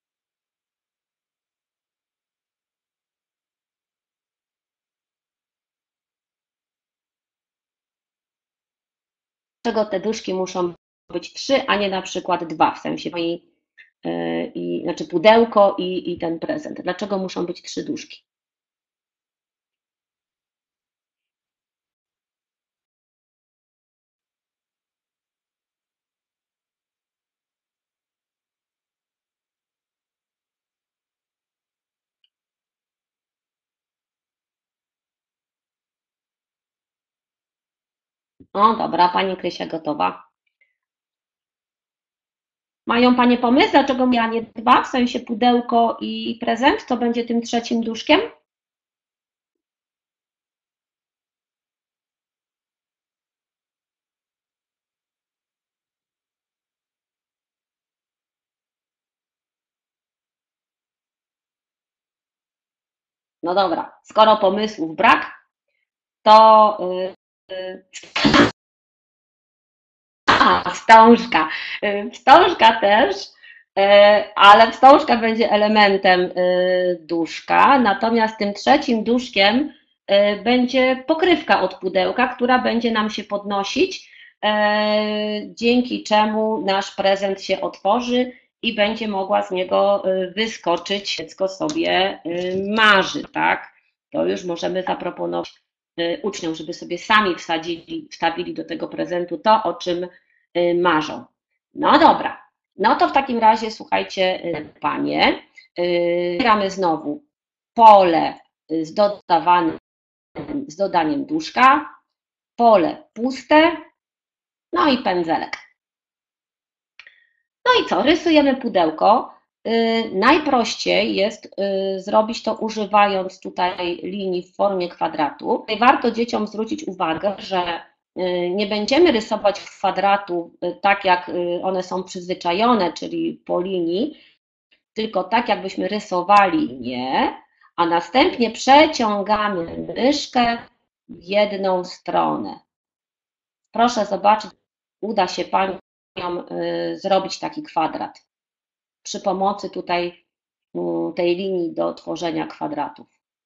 Dlaczego te duszki muszą być 3, a nie na przykład 2, w sensie znaczy pudełko i ten prezent. Dlaczego muszą być 3 duszki? O, dobra, Pani Krysia gotowa. Mają Panie pomysł, dlaczego ja nie 2, w sensie pudełko i prezent, co będzie tym 3 duszkiem? No dobra, skoro pomysłów brak, to wstążka. Wstążka też, ale wstążka będzie elementem duszka, natomiast tym 3 duszkiem będzie pokrywka od pudełka, która będzie nam się podnosić, dzięki czemu nasz prezent się otworzy i będzie mogła z niego wyskoczyć. Dziecko sobie marzy, tak? To już możemy zaproponować uczniom, żeby sobie sami wstawili do tego prezentu to, o czym marzą. No dobra, no to w takim razie słuchajcie, panie, gramy znowu pole z dodaniem duszka, pole puste, no i pędzelek. No i co, rysujemy pudełko. Najprościej jest zrobić to używając tutaj linii w formie kwadratu. Warto dzieciom zwrócić uwagę, że nie będziemy rysować kwadratu tak, jak one są przyzwyczajone, czyli po linii, tylko tak, jakbyśmy rysowali linię, a następnie przeciągamy myszkę w jedną stronę. Proszę zobaczyć, uda się Paniom zrobić taki kwadrat przy pomocy tutaj tej linii do tworzenia kwadratów.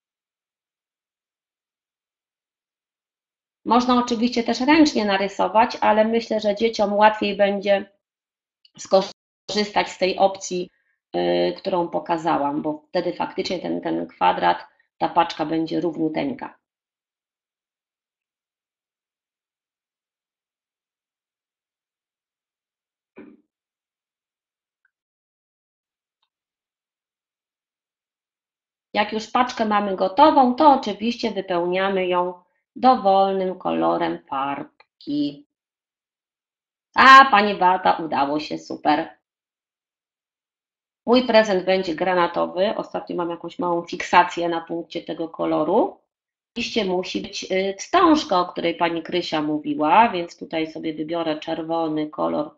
Można oczywiście też ręcznie narysować, ale myślę, że dzieciom łatwiej będzie skorzystać z tej opcji, którą pokazałam, bo wtedy faktycznie ten kwadrat, ta paczka będzie równiuteńka. Jak już paczkę mamy gotową, to oczywiście wypełniamy ją dowolnym kolorem farbki. A, Pani Beata, udało się, super. Mój prezent będzie granatowy. Ostatnio mam jakąś małą fiksację na punkcie tego koloru. Oczywiście musi być wstążka, o której Pani Krysia mówiła, więc tutaj sobie wybiorę czerwony kolor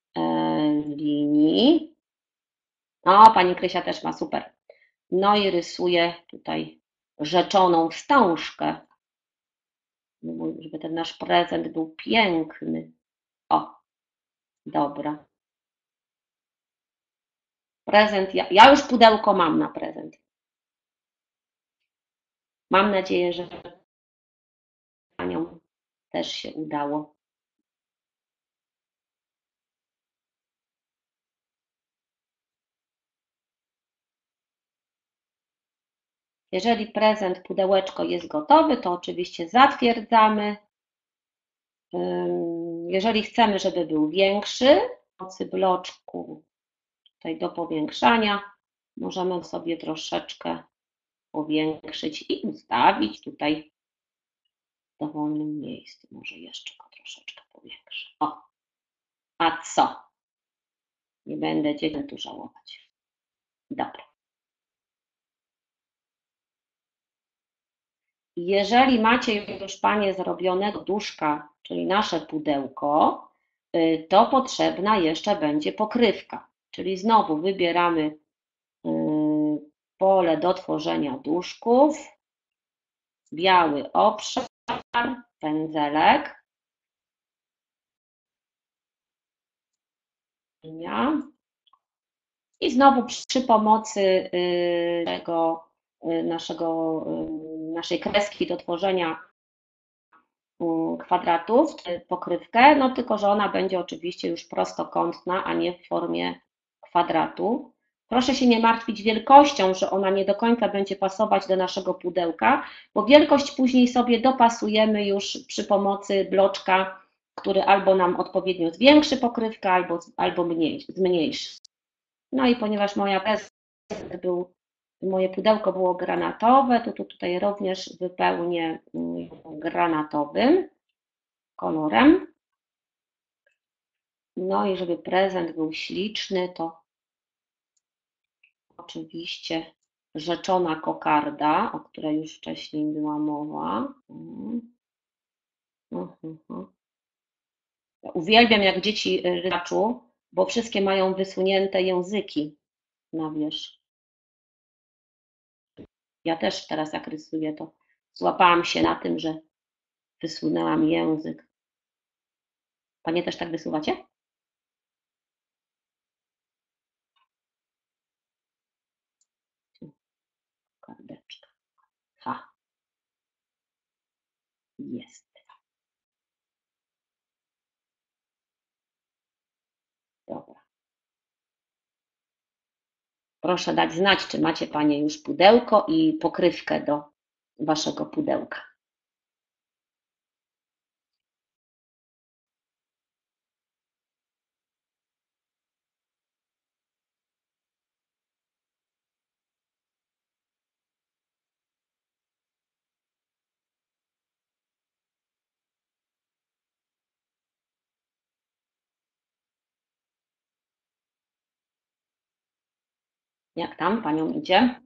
linii. O, Pani Krysia też ma, super. No i rysuję tutaj rzeczoną wstążkę, żeby ten nasz prezent był piękny. O, dobra. Prezent, ja już pudełko mam na prezent. Mam nadzieję, że Paniom też się udało. Jeżeli prezent, pudełeczko jest gotowy, to oczywiście zatwierdzamy. Jeżeli chcemy, żeby był większy, pomocy bloczku tutaj do powiększania, możemy sobie troszeczkę powiększyć i ustawić tutaj w dowolnym miejscu. Może jeszcze go troszeczkę powiększę. O, a co? Nie będę dzieciom tu żałować. Dobra. Jeżeli macie już Panie zrobionego duszka, czyli nasze pudełko, to potrzebna jeszcze będzie pokrywka. Czyli znowu wybieramy pole do tworzenia duszków, biały obszar, pędzelek. I znowu przy pomocy naszej kreski do tworzenia kwadratów, pokrywkę, no tylko że ona będzie oczywiście już prostokątna, a nie w formie kwadratu. Proszę się nie martwić wielkością, że ona nie do końca będzie pasować do naszego pudełka, bo wielkość później sobie dopasujemy już przy pomocy bloczka, który albo nam odpowiednio zwiększy pokrywkę, albo zmniejszy. No i ponieważ moje pudełko było granatowe, to tutaj również wypełnię granatowym kolorem. No i żeby prezent był śliczny, to oczywiście rzeczona kokarda, o której już wcześniej była mowa. Ja uwielbiam, jak dzieci rysują, bo wszystkie mają wysunięte języki na wierzch. Ja też teraz jak rysuję, to złapałam się na tym, że wysunęłam język. Panie też tak wysuwacie? Kardeczka. Ha. Jest. Dobra. Proszę dać znać, czy macie Panie już pudełko i pokrywkę do Waszego pudełka. Jak tam panią idzie?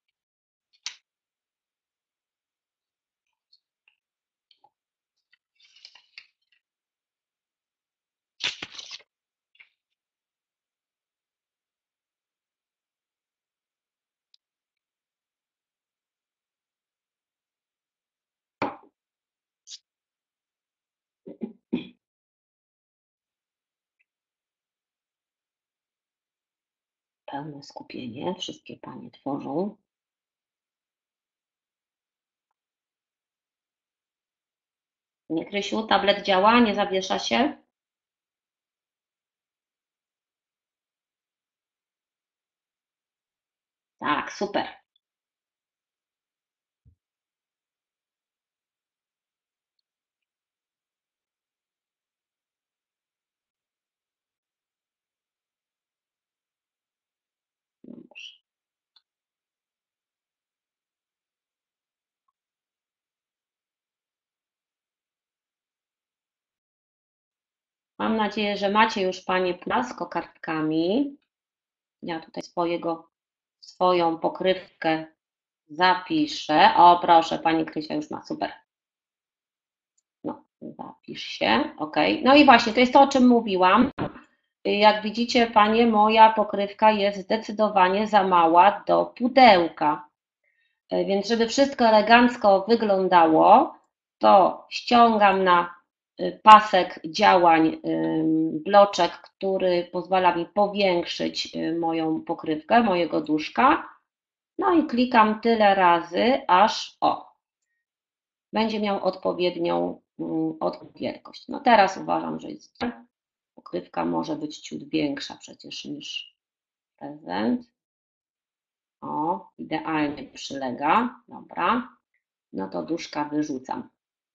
Pełne skupienie, wszystkie panie tworzą. Nie, Krysiu, tablet działa, nie zawiesza się? Tak, super. Dobrze. Mam nadzieję, że macie już panie plan z kokardkami. Ja tutaj swoją pokrywkę zapiszę. O, proszę, pani Krysia już ma, super. No, zapisz się, ok. No i właśnie, to jest to, o czym mówiłam. Jak widzicie, panie, moja pokrywka jest zdecydowanie za mała do pudełka. Więc żeby wszystko elegancko wyglądało, to ściągam na pasek działań bloczek, który pozwala mi powiększyć moją pokrywkę, mojego duszka. No i klikam tyle razy, aż będzie miał odpowiednią wielkość. No teraz uważam, że jest pokrywka może być ciut większa przecież niż prezent. O, idealnie przylega. Dobra. No to duszka wyrzucam.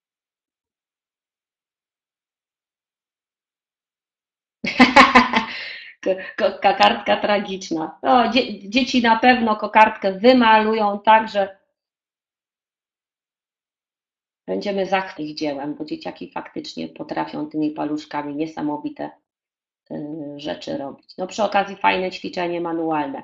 Kokardka tragiczna. O, dzieci na pewno kokardkę wymalują tak, że będziemy zachwycić dziełem, bo dzieciaki faktycznie potrafią tymi paluszkami niesamowite rzeczy robić. No przy okazji fajne ćwiczenie manualne.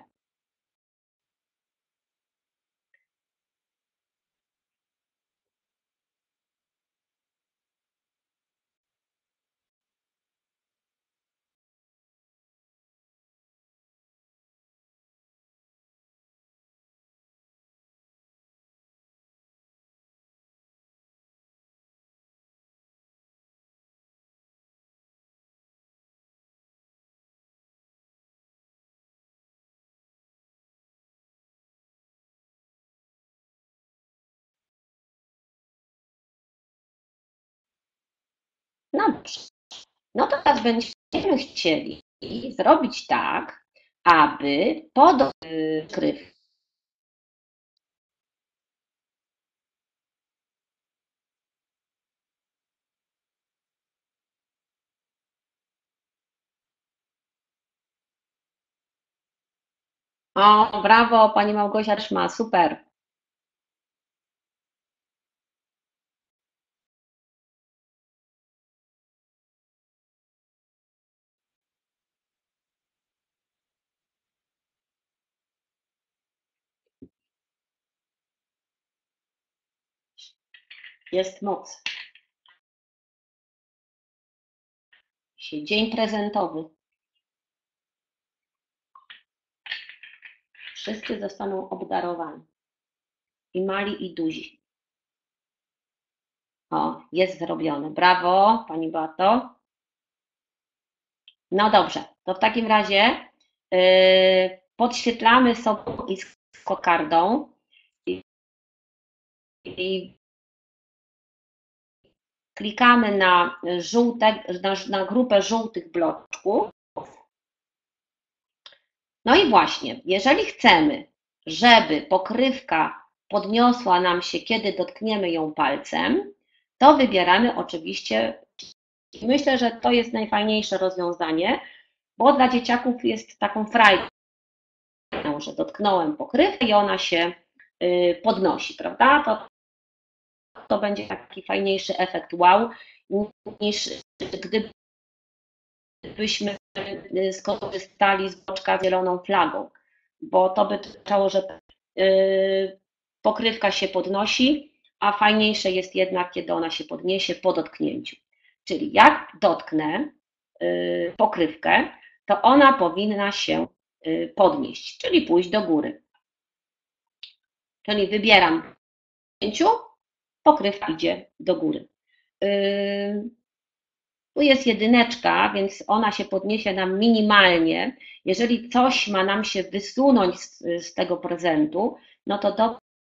No dobrze. No to teraz będziemy chcieli zrobić tak, aby pod kryw. O, brawo, pani Małgosia Szma, super. Jest moc. Dzień prezentowy. Wszyscy zostaną obdarowani. I mali, i duzi. O, jest zrobione. Brawo, pani Beato. No dobrze, to w takim razie podświetlamy sobie z kokardą i klikamy na grupę żółtych bloczków. No i właśnie, jeżeli chcemy, żeby pokrywka podniosła nam się, kiedy dotkniemy ją palcem, to wybieramy oczywiście, myślę, że to jest najfajniejsze rozwiązanie, bo dla dzieciaków jest taką frajdą, że dotknąłem pokrywkę i ona się podnosi, prawda? To będzie taki fajniejszy efekt wow, niż gdybyśmy skorzystali z boczka z zieloną flagą, bo to by oznaczało, że pokrywka się podnosi, a fajniejsze jest jednak, kiedy ona się podniesie po dotknięciu. Czyli jak dotknę pokrywkę, to ona powinna się podnieść, czyli pójść do góry. Czyli wybieram dotknięciu, pokrywka idzie do góry. Tu jest jedyneczka, więc ona się podniesie nam minimalnie. Jeżeli coś ma nam się wysunąć z tego prezentu, no to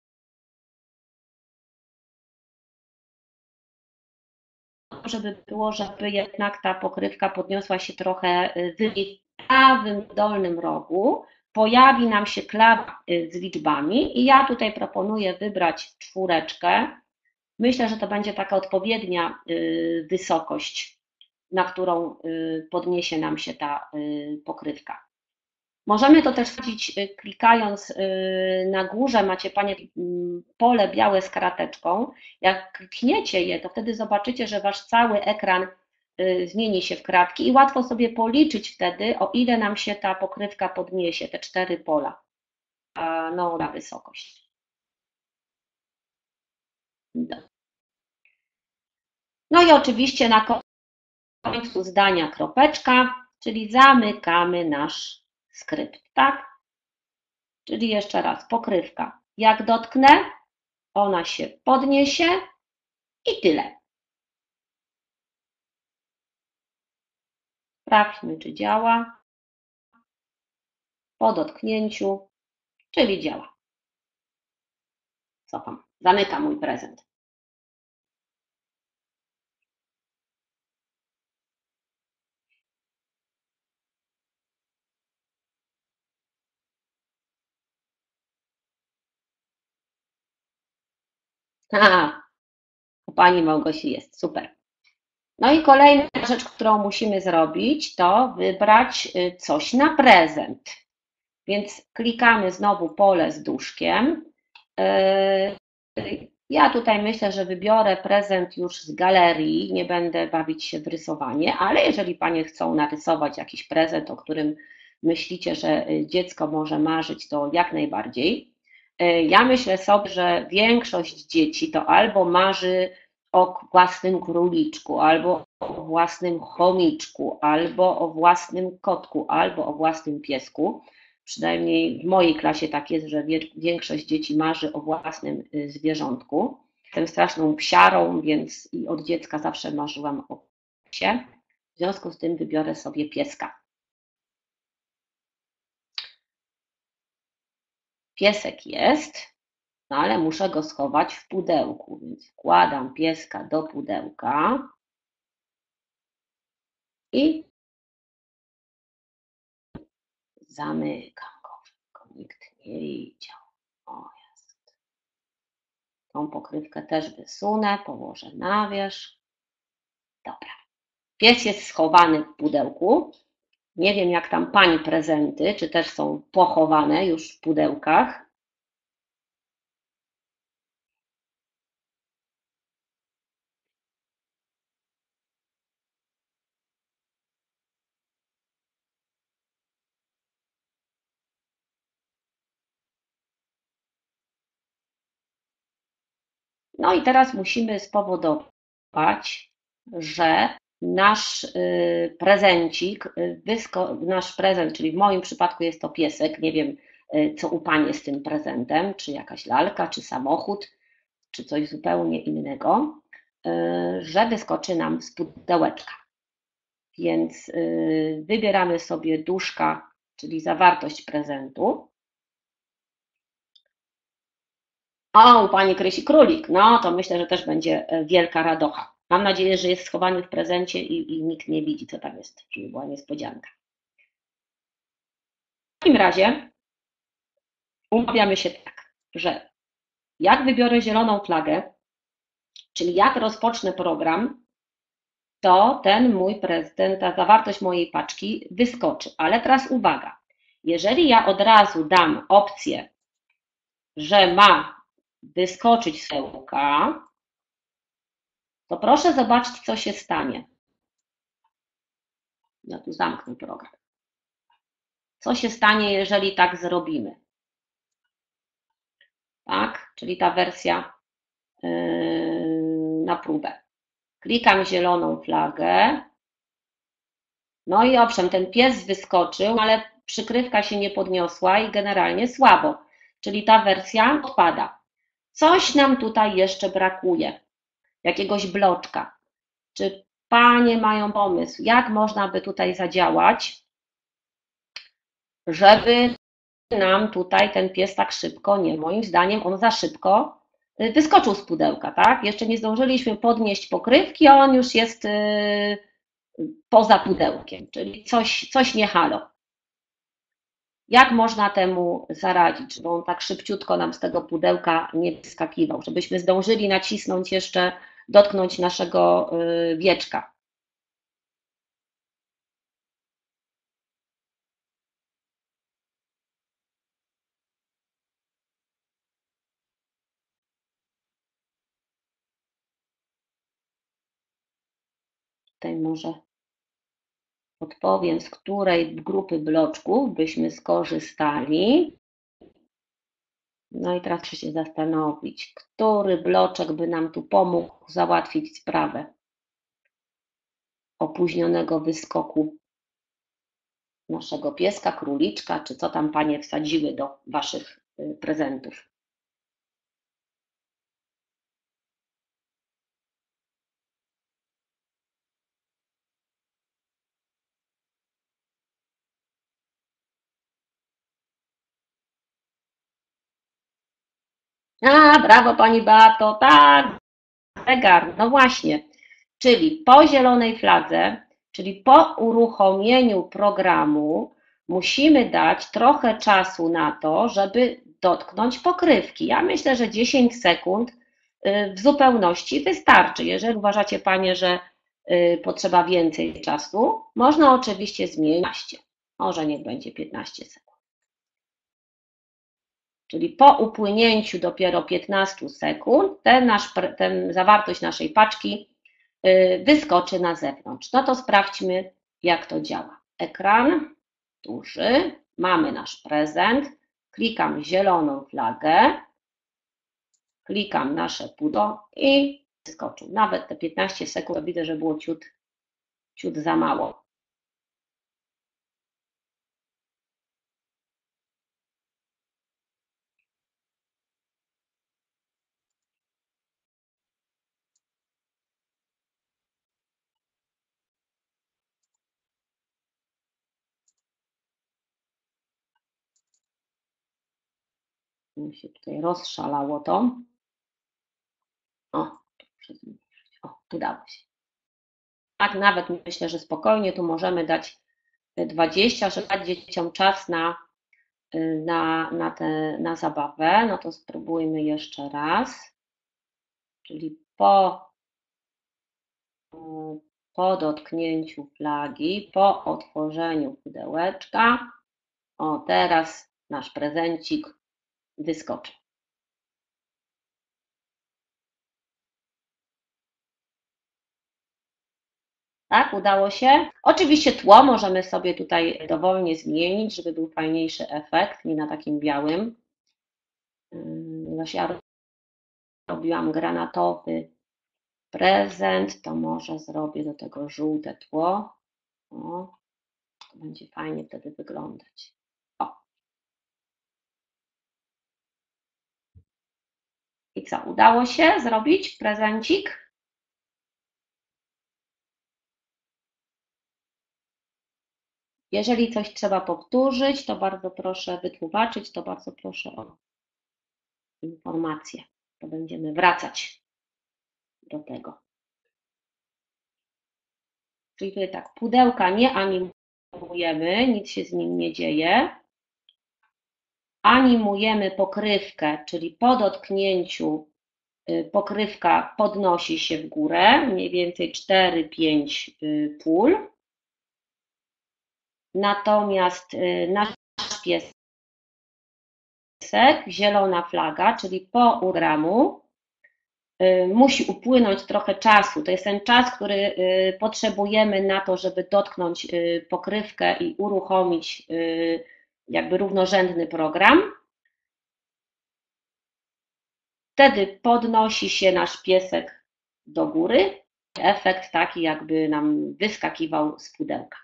żeby było, żeby jednak ta pokrywka podniosła się trochę wyżej. W prawym dolnym rogu pojawi nam się klawa z liczbami i ja tutaj proponuję wybrać 4. Myślę, że to będzie taka odpowiednia wysokość, na którą podniesie nam się ta pokrywka. Możemy to też sprawdzić klikając na górze, macie Panie pole białe z karateczką. Jak klikniecie je, to wtedy zobaczycie, że Wasz cały ekran zmieni się w kratki i łatwo sobie policzyć wtedy, o ile nam się ta pokrywka podniesie, te 4 pola, no, na wysokość. No i oczywiście na końcu zdania kropeczka, czyli zamykamy nasz skrypt, tak? Czyli jeszcze raz, pokrywka. Jak dotknę, ona się podniesie i tyle. Sprawdźmy, czy działa. Po dotknięciu, czyli działa. Cofam. Zamykam mój prezent. U Pani Małgosi jest, super. No i kolejna rzecz, którą musimy zrobić, to wybrać coś na prezent. Więc klikamy znowu pole z duszkiem. Ja tutaj myślę, że wybiorę prezent już z galerii, nie będę bawić się w rysowanie, ale jeżeli Panie chcą narysować jakiś prezent, o którym myślicie, że dziecko może marzyć, to jak najbardziej. Ja myślę sobie, że większość dzieci to albo marzy o własnym króliczku, albo o własnym chomiczku, albo o własnym kotku, albo o własnym piesku. Przynajmniej w mojej klasie tak jest, że większość dzieci marzy o własnym zwierzątku. Jestem straszną psiarą, więc i od dziecka zawsze marzyłam o psie. W związku z tym wybiorę sobie pieska. Piesek jest, no ale muszę go schować w pudełku, więc wkładam pieska do pudełka i zamykam go, żeby nikt nie widział. O, jest. Tą pokrywkę też wysunę, położę na wierzch. Dobra. Pies jest schowany w pudełku. Nie wiem, jak tam Pani prezenty, czy też są pochowane już w pudełkach. No i teraz musimy spowodować, że nasz prezencik, nasz prezent, czyli w moim przypadku jest to piesek, nie wiem, co u Pani z tym prezentem, czy jakaś lalka, czy samochód, czy coś zupełnie innego, że wyskoczy nam z pudełeczka. Więc wybieramy sobie duszka, czyli zawartość prezentu. O, u Pani Krysi królik, no to myślę, że też będzie wielka radocha. Mam nadzieję, że jest schowany w prezencie i nikt nie widzi, co tam jest, żeby była niespodzianka. W takim razie umawiamy się tak, że jak wybiorę zieloną flagę, czyli jak rozpocznę program, to ta zawartość mojej paczki wyskoczy. Ale teraz uwaga, jeżeli ja od razu dam opcję, że ma wyskoczyć sełka, to proszę zobaczyć, co się stanie. Ja tu zamknę program. Co się stanie, jeżeli tak zrobimy? Tak, czyli ta wersja na próbę. Klikam zieloną flagę. No i owszem, ten pies wyskoczył, ale przykrywka się nie podniosła i generalnie słabo. Czyli ta wersja odpada. Coś nam tutaj jeszcze brakuje. Jakiegoś bloczka. Czy panie mają pomysł, jak można by tutaj zadziałać, żeby nam tutaj ten pies tak szybko, nie, moim zdaniem on za szybko wyskoczył z pudełka, tak? Jeszcze nie zdążyliśmy podnieść pokrywki, a on już jest poza pudełkiem, czyli coś nie halo. Jak można temu zaradzić, żeby on tak szybciutko nam z tego pudełka nie wyskakiwał, żebyśmy zdążyli nacisnąć jeszcze, dotknąć naszego wieczka. Tutaj może odpowiem, z której grupy bloczków byśmy skorzystali. No i teraz muszę się zastanowić, który bloczek by nam tu pomógł załatwić sprawę opóźnionego wyskoku naszego pieska, króliczka, czy co tam panie wsadziły do waszych prezentów. A, brawo pani Beato, tak, zegar, no właśnie. Czyli po zielonej fladze, czyli po uruchomieniu programu musimy dać trochę czasu na to, żeby dotknąć pokrywki. Ja myślę, że 10 sekund w zupełności wystarczy. Jeżeli uważacie panie, że potrzeba więcej czasu, można oczywiście zmienić. Może niech będzie 15 sekund. Czyli po upłynięciu dopiero 15 sekund ten zawartość naszej paczki wyskoczy na zewnątrz. No to sprawdźmy, jak to działa. Ekran duży, mamy nasz prezent, klikam zieloną flagę, klikam nasze pudełko i wyskoczył. Nawet te 15 sekund widzę, że było ciut za mało. Mi się tutaj rozszalało to. O, udało się. Tak, nawet myślę, że spokojnie tu możemy dać 20, żeby dać dzieciom czas na zabawę. No to spróbujmy jeszcze raz. Czyli po dotknięciu flagi, po otworzeniu pudełeczka, o teraz nasz prezencik wyskoczy. Tak, udało się. Oczywiście tło możemy sobie tutaj dowolnie zmienić, żeby był fajniejszy efekt, nie na takim białym. Ja robiłam granatowy prezent, to może zrobię do tego żółte tło. O, to będzie fajnie wtedy wyglądać. O. I co, udało się zrobić prezencik? Jeżeli coś trzeba powtórzyć, to bardzo proszę wytłumaczyć, to bardzo proszę o informację. To będziemy wracać do tego. Czyli tutaj tak, pudełka nie animujemy, nic się z nim nie dzieje. Animujemy pokrywkę, czyli po dotknięciu pokrywka podnosi się w górę, mniej więcej 4-5 pól. Natomiast nasz piesek, zielona flaga, czyli po programu, musi upłynąć trochę czasu. To jest ten czas, który potrzebujemy na to, żeby dotknąć pokrywkę i uruchomić jakby równorzędny program. Wtedy podnosi się nasz piesek do góry. Efekt taki, jakby nam wyskakiwał z pudełka.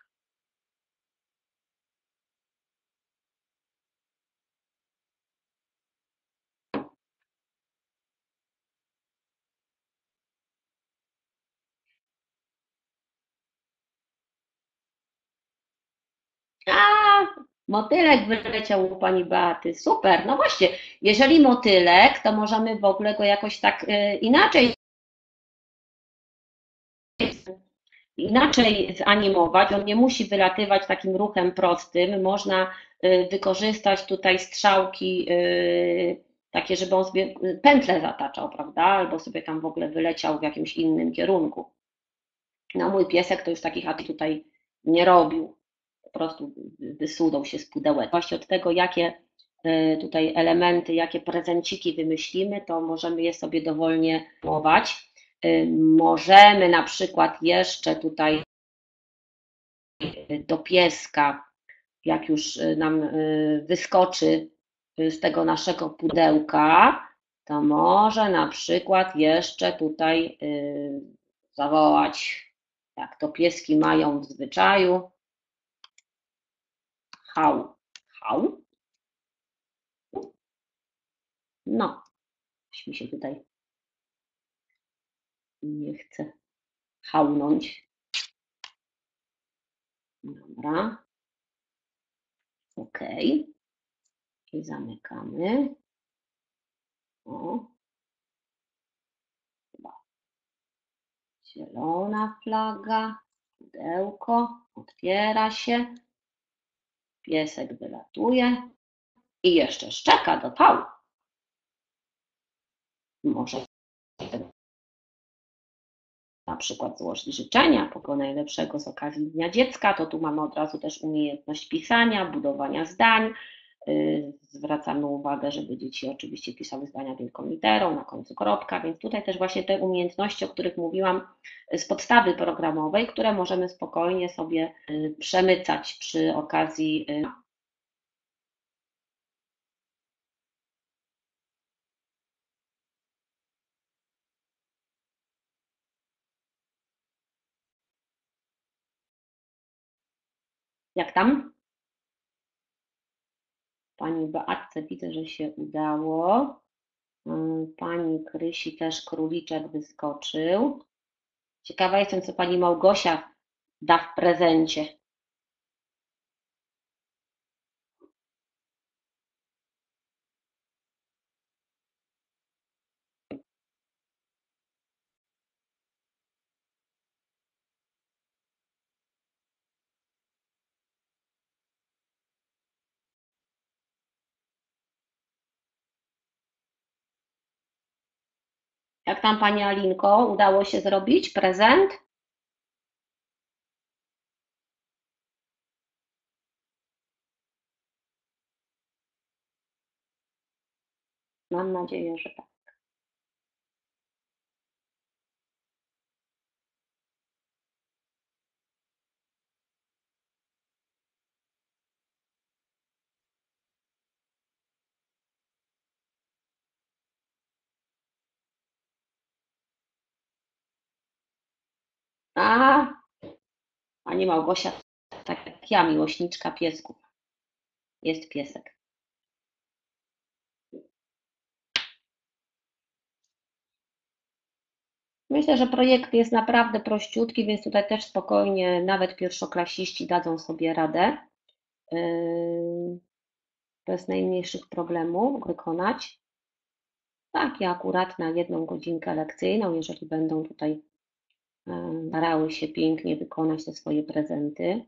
A, motylek wyleciał u pani Beaty. Super. No właśnie, jeżeli motylek, to możemy w ogóle go jakoś tak inaczej zanimować. On nie musi wylatywać takim ruchem prostym. Można wykorzystać tutaj strzałki takie, żeby on sobie pętlę zataczał, prawda? Albo sobie tam w ogóle wyleciał w jakimś innym kierunku. No mój piesek to już takich akcji tutaj nie robił. Po prostu wysunął się z pudełek. Właśnie od tego, jakie tutaj elementy, jakie prezenciki wymyślimy, to możemy je sobie dowolnie mować. Możemy na przykład jeszcze tutaj do pieska, jak już nam wyskoczy z tego naszego pudełka, to może na przykład jeszcze tutaj zawołać, jak to pieski mają w zwyczaju, hał, hał. No, już mi się tutaj nie chce hałnąć. Dobra. OK. I zamykamy. O. Zielona flaga, pudełko, otwiera się, piesek wylatuje i jeszcze szczeka do pału. Może na przykład złożyć życzenia, kogo najlepszego z okazji Dnia Dziecka, to tu mamy od razu też umiejętność pisania, budowania zdań. Zwracamy uwagę, żeby dzieci oczywiście pisały zdania wielką literą, na końcu kropka, więc tutaj też właśnie te umiejętności, o których mówiłam z podstawy programowej, które możemy spokojnie sobie przemycać przy okazji. Jak tam? Pani Beatce widzę, że się udało. Pani Krysi też króliczek wyskoczył. Ciekawa jestem, co pani Małgosia da w prezencie. Jak tam pani Alinko? Udało się zrobić prezent? Mam nadzieję, że tak. A, pani Małgosia, tak jak ja, miłośniczka piesków. Jest piesek. Myślę, że projekt jest naprawdę prościutki, więc tutaj też spokojnie nawet pierwszoklasiści dadzą sobie radę bez najmniejszych problemów wykonać. Takie akurat na 1 godzinkę lekcyjną, jeżeli będą tutaj starały się pięknie wykonać te swoje prezenty.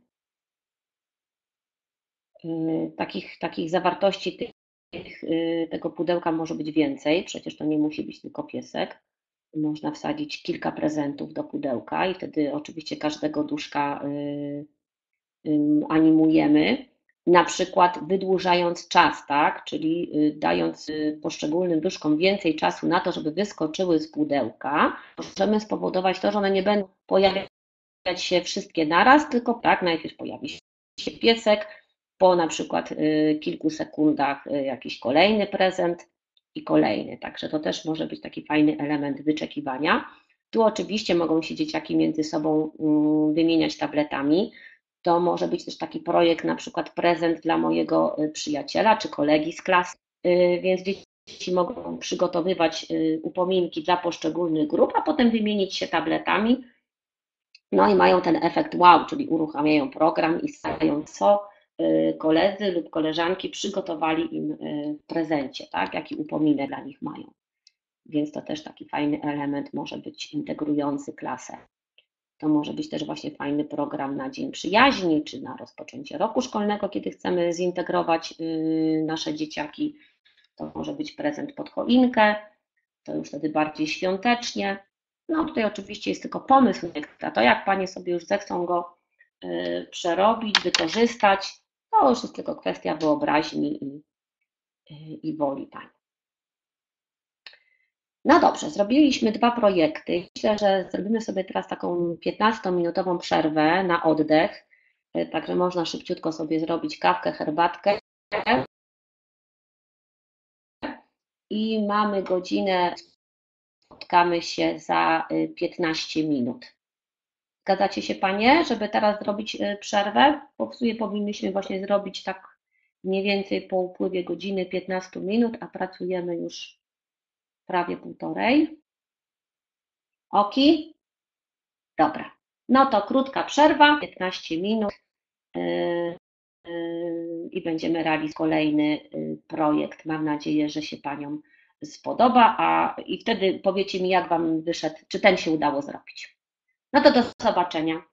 Takich zawartości tego pudełka może być więcej, przecież to nie musi być tylko piesek. Można wsadzić kilka prezentów do pudełka i wtedy oczywiście każdego duszka animujemy, na przykład wydłużając czas, tak? Czyli dając poszczególnym duszkom więcej czasu na to, żeby wyskoczyły z pudełka, możemy spowodować to, że one nie będą pojawiać się wszystkie naraz, tylko tak, najpierw pojawi się piesek, po na przykład kilku sekundach jakiś kolejny prezent i kolejny. Także to też może być taki fajny element wyczekiwania. Tu oczywiście mogą się dzieciaki między sobą wymieniać tabletami. To może być też taki projekt, na przykład prezent dla mojego przyjaciela czy kolegi z klasy, więc dzieci mogą przygotowywać upominki dla poszczególnych grup, a potem wymienić się tabletami. No i mają ten efekt wow, czyli uruchamiają program i stają, co koledzy lub koleżanki przygotowali im w prezencie, tak? Jaki upominek dla nich mają. Więc to też taki fajny element może być integrujący klasę. To może być też właśnie fajny program na Dzień Przyjaźni, czy na rozpoczęcie roku szkolnego, kiedy chcemy zintegrować nasze dzieciaki. To może być prezent pod choinkę, to już wtedy bardziej świątecznie. No tutaj oczywiście jest tylko pomysł, to jak Panie sobie już zechcą go przerobić, wykorzystać, to już jest tylko kwestia wyobraźni i woli Pań. No dobrze, zrobiliśmy 2 projekty. Myślę, że zrobimy sobie teraz taką 15-minutową przerwę na oddech. Także można szybciutko sobie zrobić kawkę, herbatkę. I mamy godzinę, spotkamy się za 15 minut. Zgadzacie się Panie, żeby teraz zrobić przerwę? Bo w sumie powinniśmy właśnie zrobić tak mniej więcej po upływie godziny 15 minut, a pracujemy już prawie półtorej. Oki? Dobra. No to krótka przerwa, 15 minut i będziemy realizować kolejny projekt. Mam nadzieję, że się Paniom spodoba, i wtedy powiecie mi, jak Wam wyszedł, czy ten się udało zrobić. No to do zobaczenia.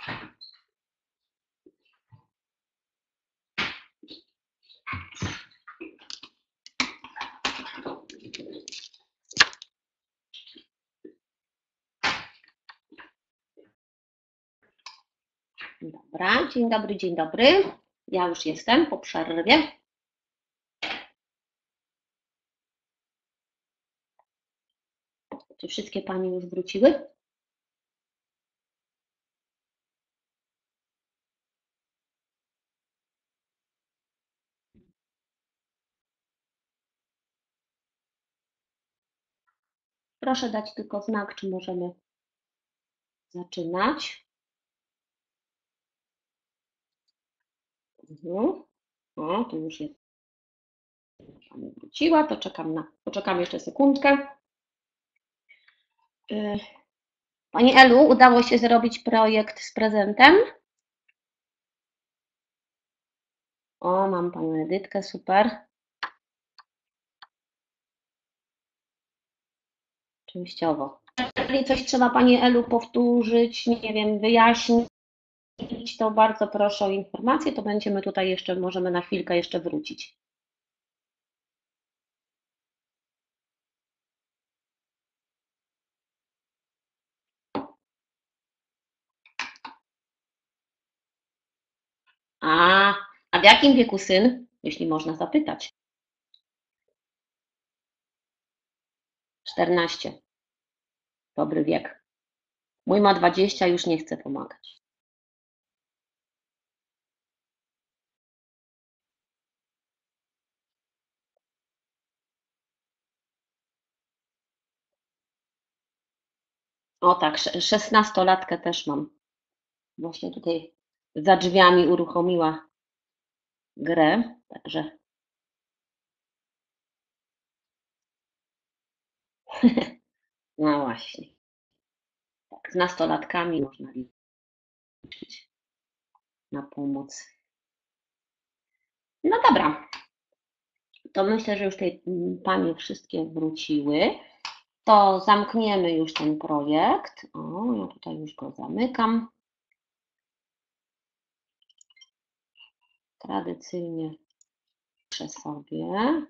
Dobra, dzień dobry, dzień dobry. Ja już jestem po przerwie. Czy wszystkie Panie już wróciły? Proszę dać tylko znak, czy możemy zaczynać. O, tu już jest. Pani wróciła, to poczekam jeszcze sekundkę. Pani Elu, udało się zrobić projekt z prezentem? O, mam Panią Edytkę, super. Częściowo. Jeżeli coś trzeba Pani Elu powtórzyć, nie wiem, wyjaśnić, to bardzo proszę o informację, to będziemy tutaj jeszcze, możemy na chwilkę jeszcze wrócić. A w jakim wieku syn, jeśli można zapytać? 14. Dobry wiek. Mój ma 20, już nie chce pomagać. O tak, 16-latkę też mam. Właśnie tutaj za drzwiami uruchomiła grę, także no właśnie. Tak, z nastolatkami można liczyć na pomoc. No dobra, to myślę, że już tutaj Panie wszystkie wróciły. To zamkniemy już ten projekt. O, ja tutaj już go zamykam. Tradycyjnie piszę sobie.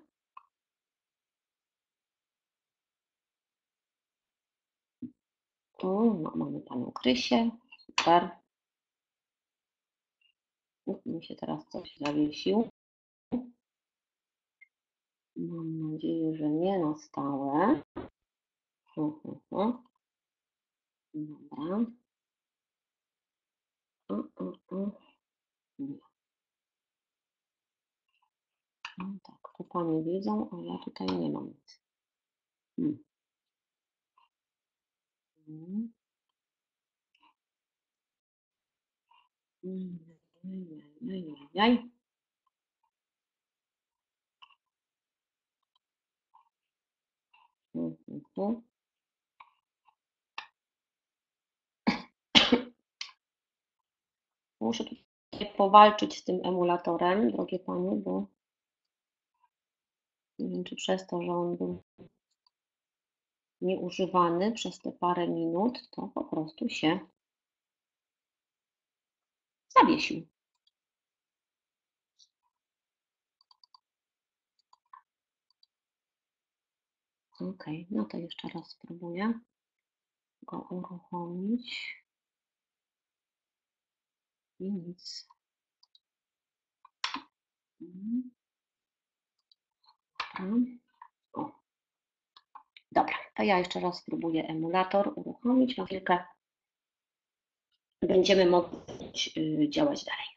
No, mamy Panią Krysię. Super. Mi się teraz coś zawiesił. Mam nadzieję, że nie na stałe. Dobra. Nie. No tak, tu Panie widzą, a ja tutaj nie mam nic. Muszę tutaj powalczyć z tym emulatorem, drogie Panie, bo nie wiem, czy przez to, że on był nieużywany przez te parę minut, to po prostu się zawiesił. Ok, no to jeszcze raz spróbuję go uruchomić. I nic. O. Dobra, to ja jeszcze raz spróbuję emulator uruchomić. Na chwilkę będziemy mogli działać dalej.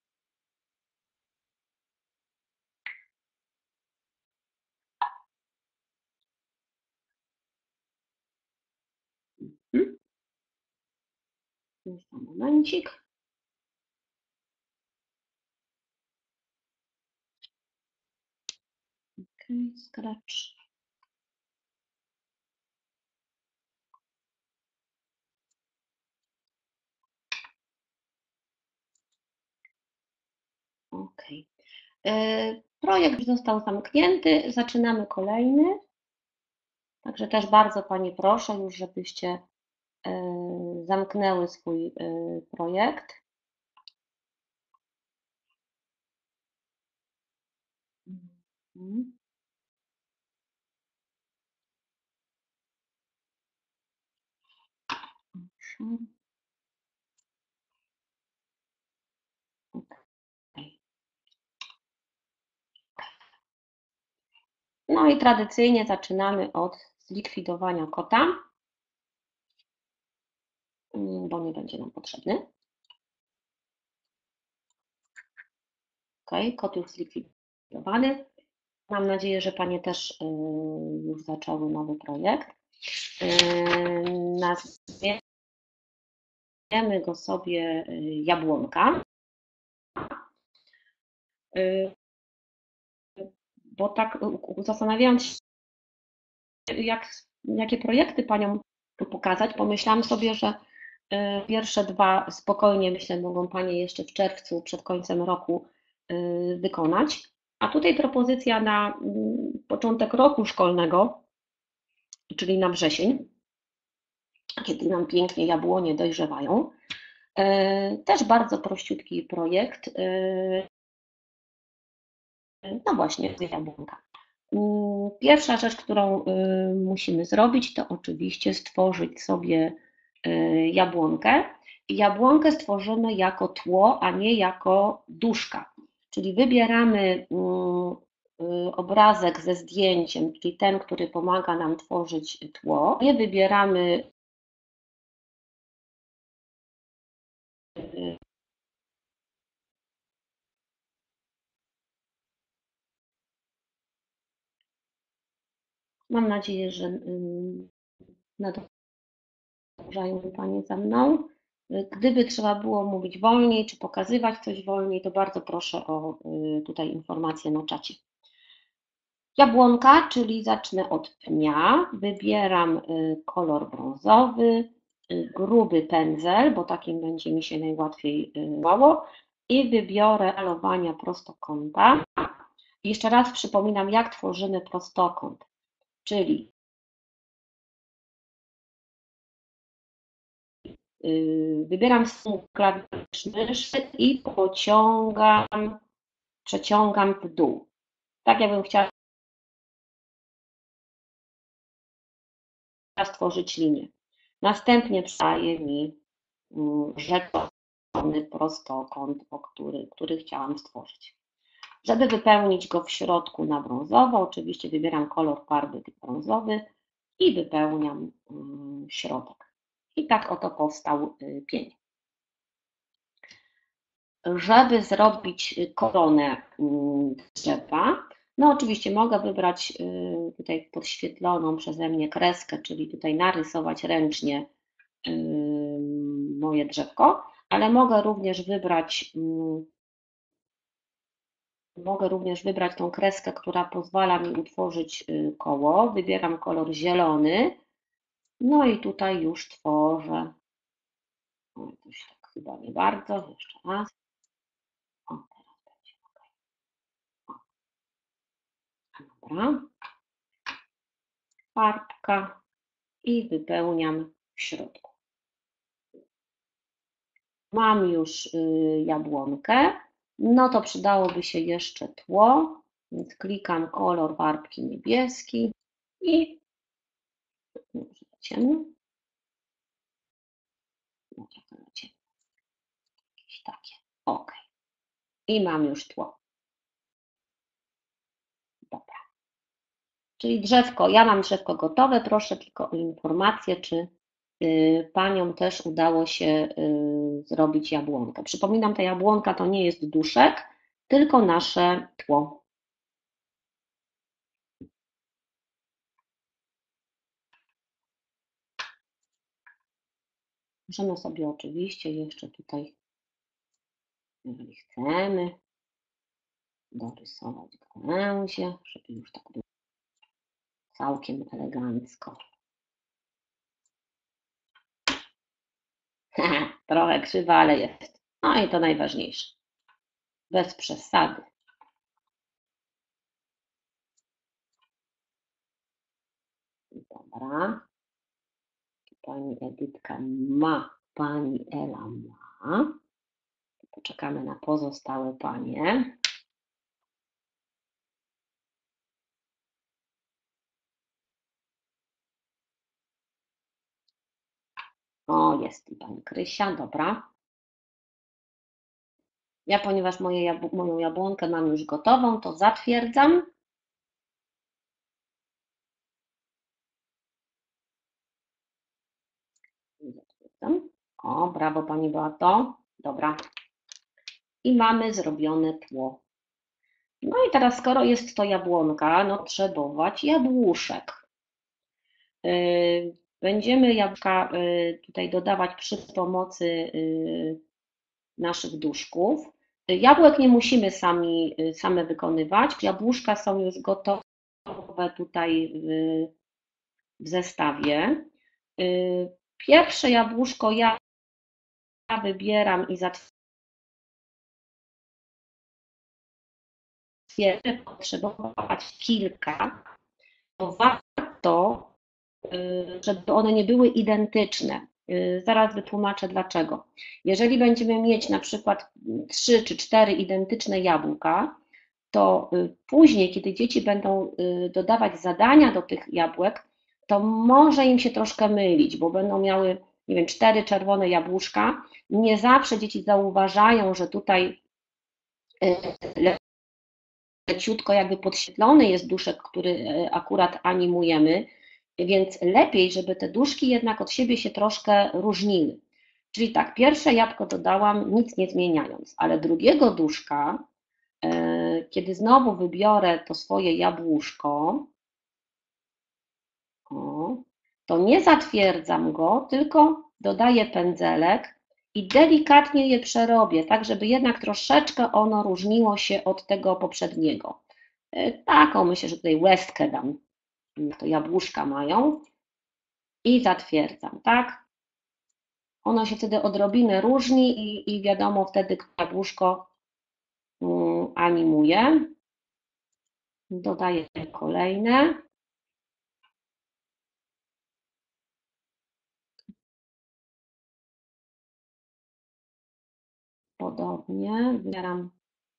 Jeszcze momencik. Ok, Scratch. Ok. Projekt został zamknięty. Zaczynamy kolejny. Także też bardzo Panie proszę już, żebyście zamknęły swój projekt. No i tradycyjnie zaczynamy od zlikwidowania kota, bo nie będzie nam potrzebny. Ok, kot już zlikwidowany. Mam nadzieję, że Panie też już zaczęły nowy projekt. Nazwiemy go sobie Jabłonka. Bo tak zastanawiając się, jakie projekty Paniom tu pokazać, pomyślałam sobie, że pierwsze dwa spokojnie, myślę, mogą Panie jeszcze w czerwcu, przed końcem roku wykonać. A tutaj propozycja na początek roku szkolnego, czyli na wrzesień, kiedy nam pięknie jabłonie dojrzewają. Też bardzo prościutki projekt. No właśnie, jabłonka. Pierwsza rzecz, którą musimy zrobić, to oczywiście stworzyć sobie jabłonkę. Jabłonkę stworzymy jako tło, a nie jako duszka. Czyli wybieramy obrazek ze zdjęciem, czyli ten, który pomaga nam tworzyć tło. Nie wybieramy Mam nadzieję, że nadążają Panie za mną. Gdyby trzeba było mówić wolniej, czy pokazywać coś wolniej, to bardzo proszę o tutaj informacje na czacie. Jabłonka, czyli zacznę od pnia. Wybieram kolor brązowy, gruby pędzel, bo takim będzie mi się najłatwiej mało. I wybiorę malowania prostokąta. Jeszcze raz przypominam, jak tworzymy prostokąt, czyli wybieram klawisz myszy i przeciągam w dół. Tak jakbym chciała stworzyć linię. Następnie przydaje mi rzeczony prostokąt, który chciałam stworzyć. Żeby wypełnić go w środku na brązowo, oczywiście wybieram kolor farby brązowy i wypełniam środek. I tak oto powstał pień. Żeby zrobić koronę drzewa, no oczywiście mogę wybrać tutaj podświetloną przeze mnie kreskę, czyli tutaj narysować ręcznie moje drzewko, ale mogę również wybrać tą kreskę, która pozwala mi utworzyć koło. Wybieram kolor zielony, no i tutaj już tworzę. O, coś tak chyba nie bardzo, jeszcze raz. O, teraz będzie ok. Dobra. Farbka i wypełniam w środku. Mam już jabłonkę, no to przydałoby się jeszcze tło, więc klikam kolor farbki niebieski i ciemny. Jakieś takie. Ok. I mam już tło. Dobra. Czyli drzewko, ja mam drzewko gotowe, proszę tylko o informację, czy Paniom też udało się zrobić jabłonkę. Przypominam, ta jabłonka to nie jest duszek, tylko nasze tło. Możemy sobie oczywiście jeszcze tutaj, jeżeli chcemy, dorysować gałęzie, żeby już tak było całkiem elegancko. Trochę krzywa, ale jest. No i to najważniejsze. Bez przesady. Dobra. Pani Edytka ma Pani Ela ma. Poczekamy na pozostałe panie. O, jest i pani Krysia, dobra. Ja, ponieważ moją jabłonkę mam już gotową, to zatwierdzam. O, brawo pani Beato. Dobra. I mamy zrobione tło. No i teraz, skoro jest to jabłonka, no potrzebować jabłuszek. Będziemy jabłka tutaj dodawać przy pomocy naszych duszków. Jabłek nie musimy same wykonywać. Jabłuszka są już gotowe tutaj w zestawie. Pierwsze jabłuszko ja wybieram i zatwierdzę, potrzebować kilka, to warto, żeby one nie były identyczne. Zaraz wytłumaczę dlaczego. Jeżeli będziemy mieć na przykład 3 czy 4 identyczne jabłka, to później, kiedy dzieci będą dodawać zadania do tych jabłek, to może im się troszkę mylić, bo będą miały, nie wiem, 4 czerwone jabłuszka. Nie zawsze dzieci zauważają, że tutaj leciutko jakby podświetlony jest duszek, który akurat animujemy, więc lepiej, żeby te duszki jednak od siebie się troszkę różniły. Czyli tak, pierwsze jabłko dodałam nic nie zmieniając, ale drugiego duszka, kiedy znowu wybiorę to swoje jabłuszko, to nie zatwierdzam go, tylko dodaję pędzelek i delikatnie je przerobię, tak żeby jednak troszeczkę ono różniło się od tego poprzedniego. Taką myślę, że tutaj łezkę dam, to jabłuszka mają i zatwierdzam, tak? Ono się wtedy odrobinę różni i wiadomo wtedy, które jabłuszko animuje. Dodaję kolejne. Podobnie wybieram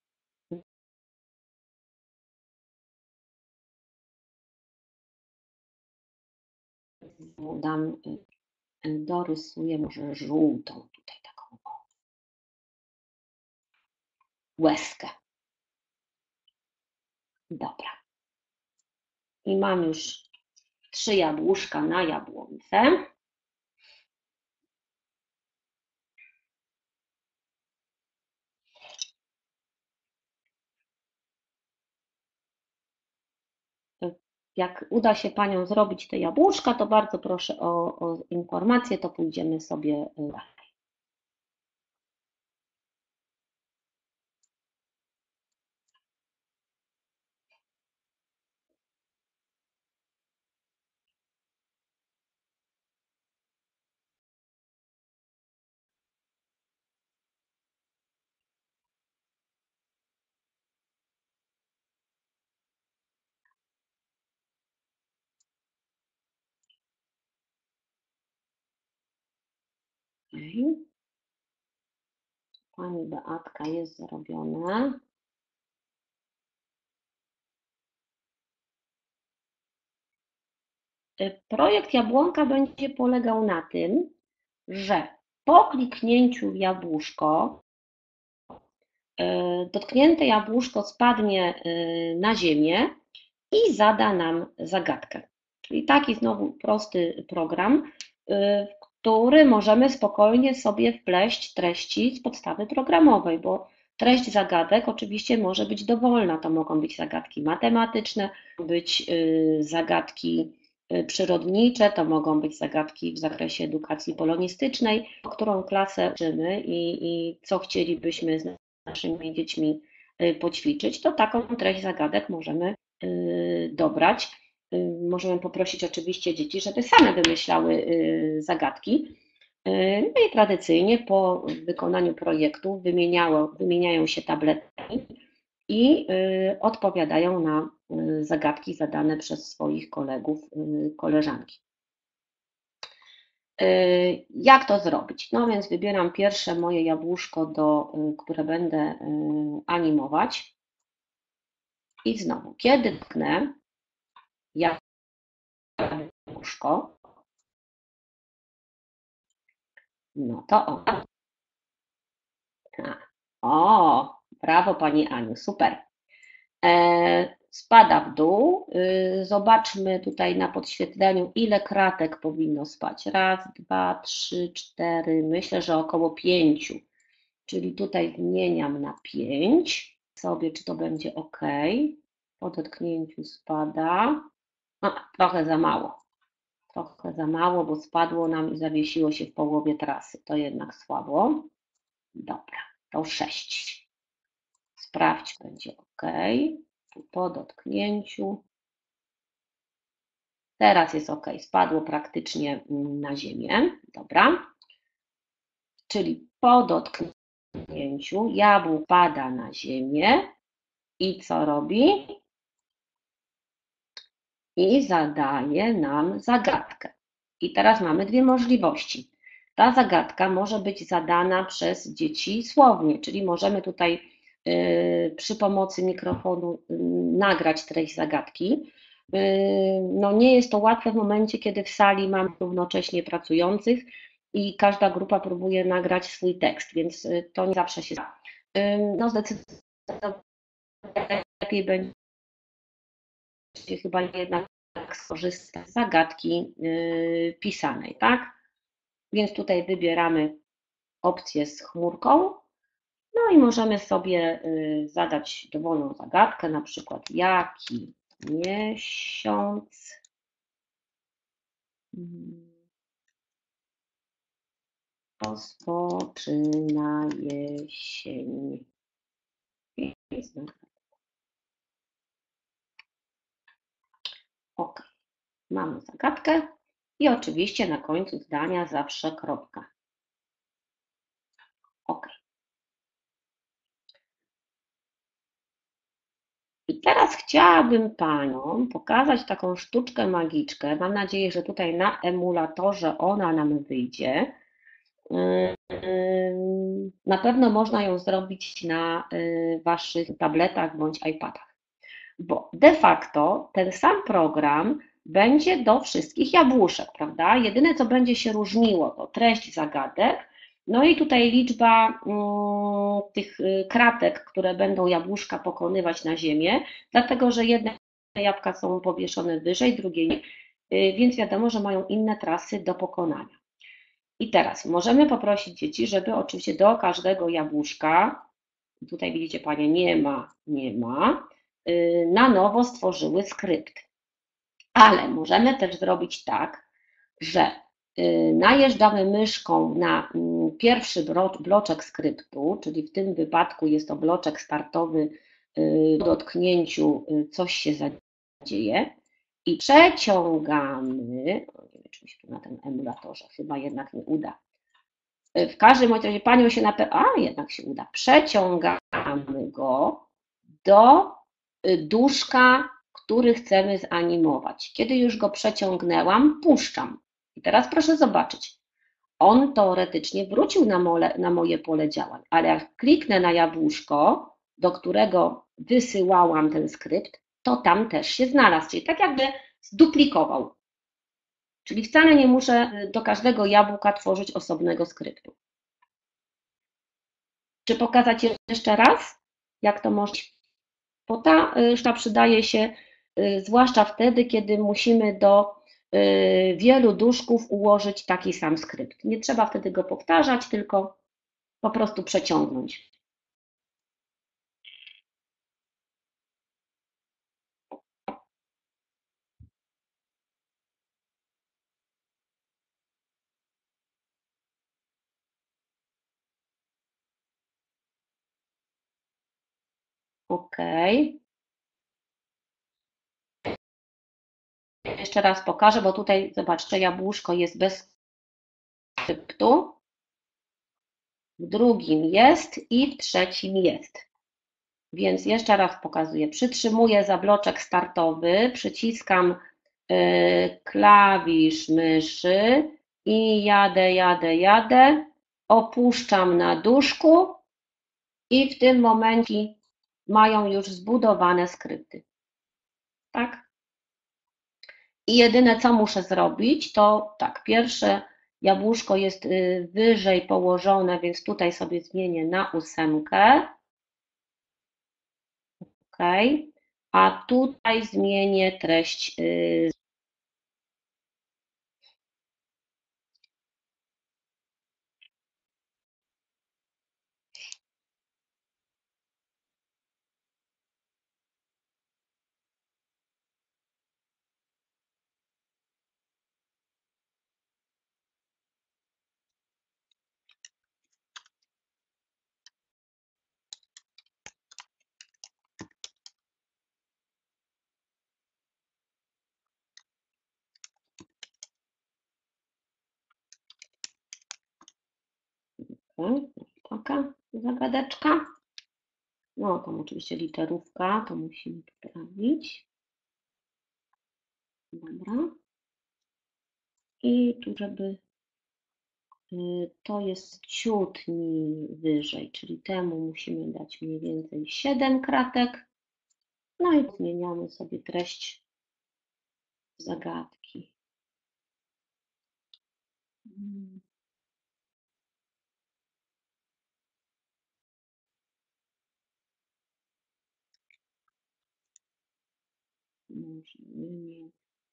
dam, dorysuję może żółtą tutaj taką łezkę. Dobra. I mam już 3 jabłuszka na jabłonce. Jak uda się paniom zrobić te jabłuszka, to bardzo proszę o informację, to pójdziemy sobie dalej. Okay. Pani Beatka jest zrobione. Projekt Jabłonka będzie polegał na tym, że po kliknięciu w jabłuszko, dotknięte jabłuszko spadnie na ziemię i zada nam zagadkę. Czyli taki znowu prosty program, w który możemy spokojnie sobie wpleść treści z podstawy programowej, bo treść zagadek oczywiście może być dowolna. To mogą być zagadki matematyczne, być zagadki przyrodnicze, to mogą być zagadki w zakresie edukacji polonistycznej, którą klasę uczymy i co chcielibyśmy z naszymi dziećmi poćwiczyć, to taką treść zagadek możemy dobrać. Możemy poprosić oczywiście dzieci, żeby same wymyślały zagadki. No i tradycyjnie po wykonaniu projektu wymieniają się tabletami i odpowiadają na zagadki zadane przez swoich kolegów, koleżanki. Jak to zrobić? No więc wybieram pierwsze moje jabłuszko, które będę animować. I znowu, kiedy tknę jabłuszko, no to o, brawo Pani Aniu, super. Spada w dół. Zobaczmy tutaj na podświetleniu, ile kratek powinno spać. Raz, dwa, trzy, cztery, myślę, że około 5. Czyli tutaj zmieniam na 5 sobie, czy to będzie ok. Po dotknięciu spada. Trochę za mało. Trochę za mało, bo spadło nam i zawiesiło się w połowie trasy. To jednak słabo. Dobra, to 6. Sprawdź, będzie ok. Po dotknięciu. Teraz jest ok, spadło praktycznie na ziemię. Dobra. Czyli po dotknięciu jabłko pada na ziemię i co robi? I zadaje nam zagadkę. I teraz mamy dwie możliwości. Ta zagadka może być zadana przez dzieci słownie, czyli możemy tutaj przy pomocy mikrofonu nagrać treść zagadki. No nie jest to łatwe w momencie, kiedy w sali mam równocześnie pracujących i każda grupa próbuje nagrać swój tekst, więc to nie zawsze się da. No zdecydowanie lepiej będzie chyba jednak skorzystać z zagadki pisanej, tak? Więc tutaj wybieramy opcję z chmurką, no i możemy sobie zadać dowolną zagadkę, na przykład jaki miesiąc rozpoczyna jesień. Ok, mamy zagadkę i oczywiście na końcu zdania zawsze kropka. Ok. I teraz chciałabym Paniom pokazać taką sztuczkę magiczkę. Mam nadzieję, że tutaj na emulatorze ona nam wyjdzie. Na pewno można ją zrobić na Waszych tabletach bądź iPadach, bo de facto ten sam program będzie do wszystkich jabłuszek, prawda? Jedyne, co będzie się różniło, to treść zagadek, no i tutaj liczba tych kratek, które będą jabłuszka pokonywać na ziemię, dlatego że jedne jabłka są powieszone wyżej, drugie nie, więc wiadomo, że mają inne trasy do pokonania. I teraz możemy poprosić dzieci, żeby oczywiście do każdego jabłuszka, tutaj widzicie Panie, nie ma, na nowo stworzyły skrypt. Ale możemy też zrobić tak, że najeżdżamy myszką na pierwszy bloczek skryptu, czyli w tym wypadku jest to bloczek startowy, po dotknięciu coś się zadzieje i przeciągamy, nie wiem, czy mi się tu na tym emulatorze chyba jednak nie uda. W każdym razie Panią się jednak się uda. Przeciągamy go do duszka, który chcemy zanimować. Kiedy już go przeciągnęłam, puszczam. I teraz proszę zobaczyć. On teoretycznie wrócił na moje pole działań, ale jak kliknę na jabłuszko, do którego wysyłałam ten skrypt, to tam też się znalazł. Czyli tak jakby zduplikował. Czyli wcale nie muszę do każdego jabłka tworzyć osobnego skryptu. Czy pokazać jeszcze raz, jak to można? Bo ta sztuka przydaje się zwłaszcza wtedy, kiedy musimy do wielu duszków ułożyć taki sam skrypt. Nie trzeba wtedy go powtarzać, tylko po prostu przeciągnąć. OK. Jeszcze raz pokażę, bo tutaj zobaczcie, jabłuszko jest bez skryptu, w drugim jest i w trzecim jest. Więc jeszcze raz pokazuję. Przytrzymuję za bloczek startowy, przyciskam klawisz myszy i jadę, opuszczam na dóżku i w tym momencie mają już zbudowane skrypty. Tak? I jedyne co muszę zrobić, to tak, pierwsze jabłuszko jest wyżej położone, więc tutaj sobie zmienię na 8. OK. A tutaj zmienię treść. Taka zagadeczka. No, tam oczywiście literówka, to musimy poprawić. Dobra. I tu, żeby to jest ciut wyżej, czyli temu musimy dać mniej więcej 7 kratek. No i zmieniamy sobie treść zagadki. Może nie.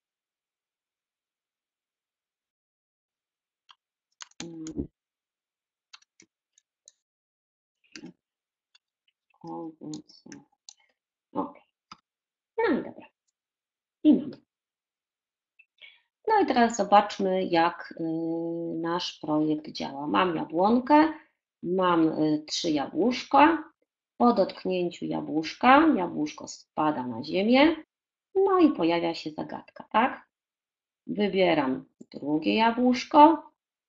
Owoce. Ok. No i dobra. I mamy. No i teraz zobaczmy, jak nasz projekt działa. Mam jabłonkę, mam 3 jabłuszka. Po dotknięciu jabłuszka, jabłuszko spada na ziemię, no i pojawia się zagadka, tak? Wybieram drugie jabłuszko,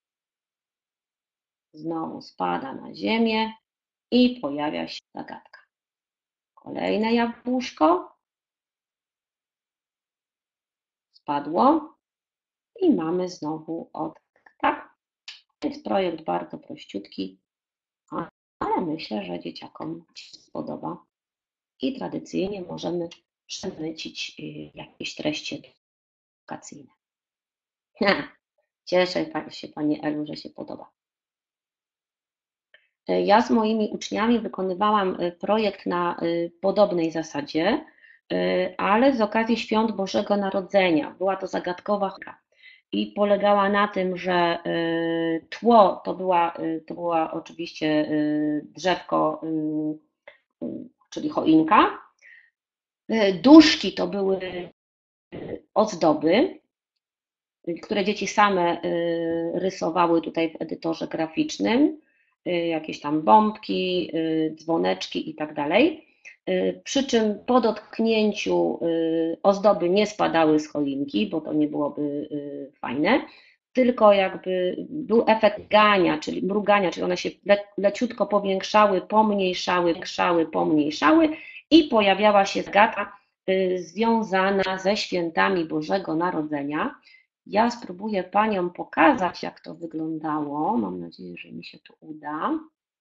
znowu spada na ziemię i pojawia się zagadka. Kolejne jabłuszko spadło i mamy znowu odkryk, tak? Jest projekt bardzo prościutki, ale myślę, że dzieciakom się spodoba i tradycyjnie możemy przemycić jakieś treści edukacyjne. Cieszę się Pani Elu, że się podoba. Ja z moimi uczniami wykonywałam projekt na podobnej zasadzie, ale z okazji Świąt Bożego Narodzenia. Była to zagadkowa chora i polegała na tym, że tło to była oczywiście drzewko, czyli choinka. Duszki to były ozdoby, które dzieci same rysowały tutaj w edytorze graficznym, jakieś tam bombki, dzwoneczki i tak dalej. Przy czym po dotknięciu ozdoby nie spadały z choinki, bo to nie byłoby fajne, tylko jakby był efekt gania, czyli mrugania, czyli one się leciutko powiększały, pomniejszały i pojawiała się zagadka związana ze świętami Bożego Narodzenia. Ja spróbuję Paniom pokazać, jak to wyglądało. Mam nadzieję, że mi się to uda.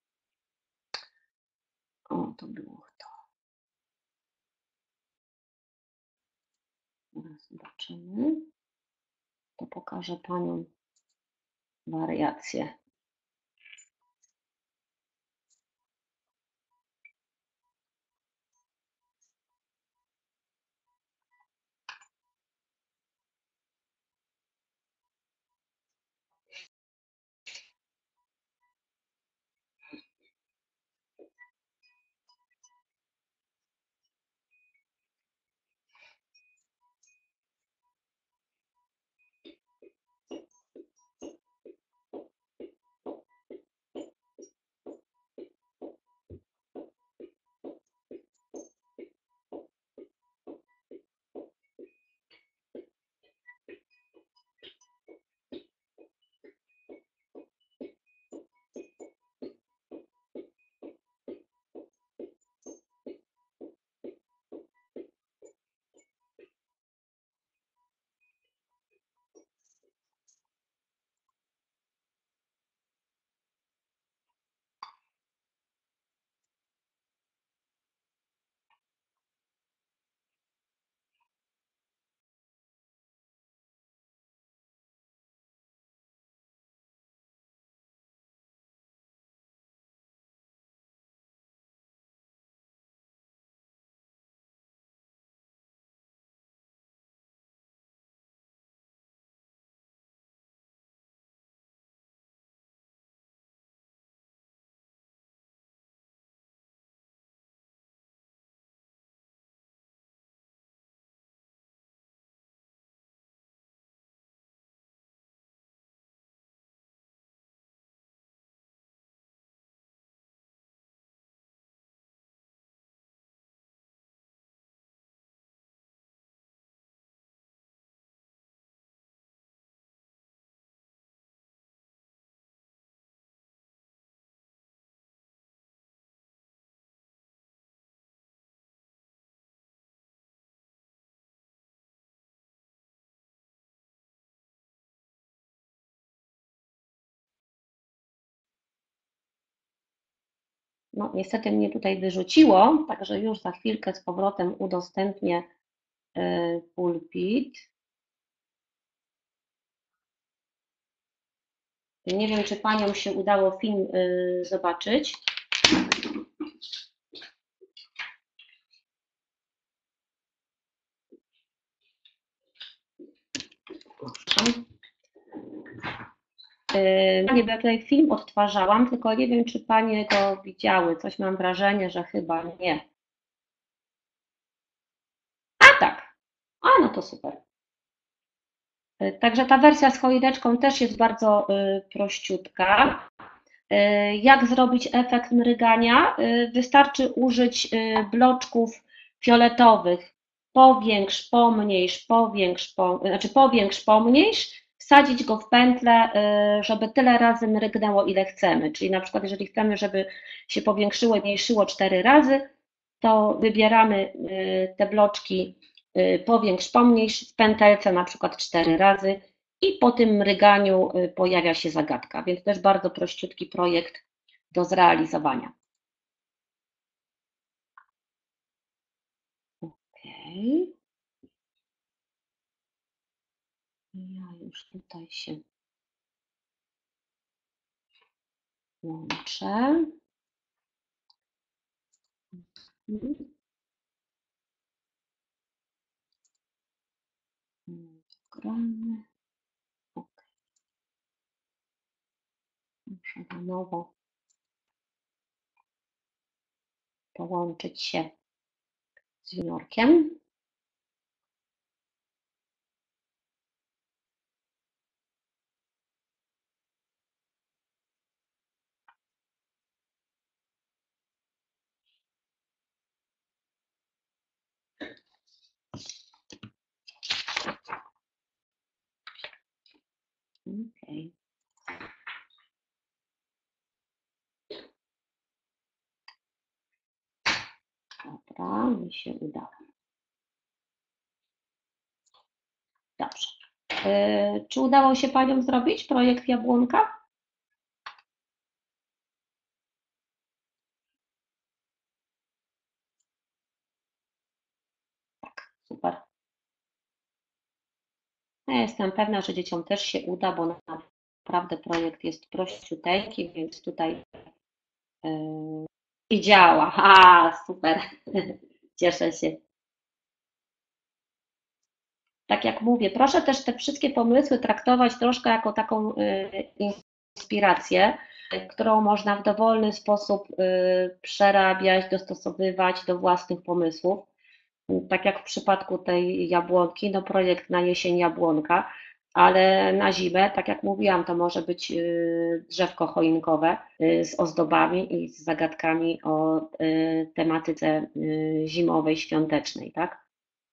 O, to było to. Zaraz zobaczymy. To pokażę Paniom wariacje. No, niestety mnie tutaj wyrzuciło, także już za chwilkę z powrotem udostępnię pulpit. Nie wiem, czy Paniom się udało film zobaczyć. Nie, bo ja tutaj film odtwarzałam, tylko nie wiem, czy Panie go widziały. Coś mam wrażenie, że chyba nie. A tak. A no to super. Także ta wersja z choineczką też jest bardzo prościutka. Jak zrobić efekt mrygania? Wystarczy użyć bloczków fioletowych. Powiększ, pomniejsz, powiększ, pomniejsz, wsadzić go w pętlę, żeby tyle razy mrygnęło, ile chcemy. Czyli na przykład, jeżeli chcemy, żeby się powiększyło i mniejszyło 4 razy, to wybieramy te bloczki powiększ, pomniejsz w pętelce na przykład 4 razy i po tym mryganiu pojawia się zagadka, więc też bardzo prościutki projekt do zrealizowania. Okej. Ja już tutaj się łączę. Gramy. Ok. Muszę na nowo połączyć się z juniorkiem. Okay. Dobra, mi się udało. Dobrze. Czy udało się Paniom zrobić projekt Jabłonka? Tak, super. Ja jestem pewna, że dzieciom też się uda, bo naprawdę projekt jest prościuteńki, więc tutaj i działa. A, super. Cieszę się. Tak jak mówię, proszę też te wszystkie pomysły traktować troszkę jako taką inspirację, którą można w dowolny sposób przerabiać, dostosowywać do własnych pomysłów. Tak jak w przypadku tej jabłonki, no projekt na jesień jabłonka, ale na zimę, tak jak mówiłam, to może być drzewko choinkowe z ozdobami i z zagadkami o tematyce zimowej, świątecznej, tak?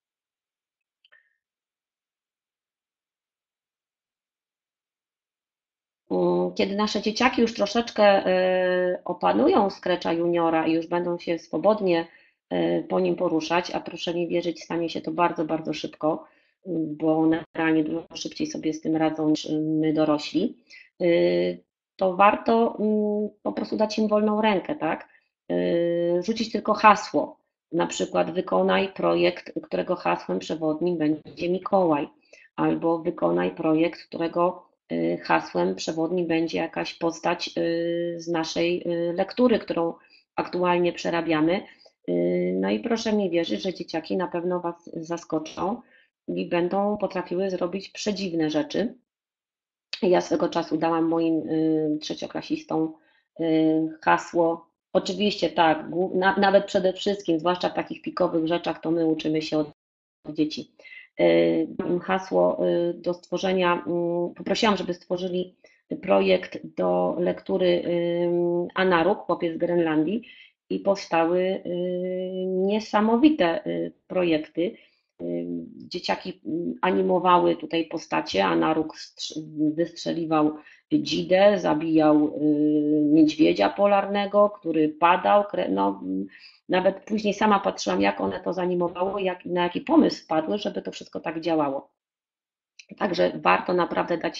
Kiedy nasze dzieciaki już troszeczkę opanują Scratcha Juniora i już będą się swobodnie po nim poruszać, a proszę mi wierzyć, stanie się to bardzo, bardzo szybko, bo one realnie dużo szybciej sobie z tym radzą niż my dorośli, to warto po prostu dać im wolną rękę, tak? Rzucić tylko hasło, na przykład wykonaj projekt, którego hasłem przewodnim będzie Mikołaj, albo wykonaj projekt, którego hasłem przewodnim będzie jakaś postać z naszej lektury, którą aktualnie przerabiamy. No i proszę mi wierzyć, że dzieciaki na pewno Was zaskoczą i będą potrafiły zrobić przedziwne rzeczy. Ja swego czasu dałam moim trzecioklasistom hasło. Oczywiście tak, nawet przede wszystkim, zwłaszcza w takich pikowych rzeczach, to my uczymy się od dzieci. Im hasło do stworzenia, poprosiłam, żeby stworzyli projekt do lektury Anaruk, Chłopiec z Grenlandii, i powstały niesamowite projekty. Dzieciaki animowały tutaj postacie, Anaruk wystrzeliwał dzidę, zabijał niedźwiedzia polarnego, który padał, no, nawet później sama patrzyłam, jak one to zanimowały, na jaki pomysł wpadły, żeby to wszystko tak działało. Także warto naprawdę dać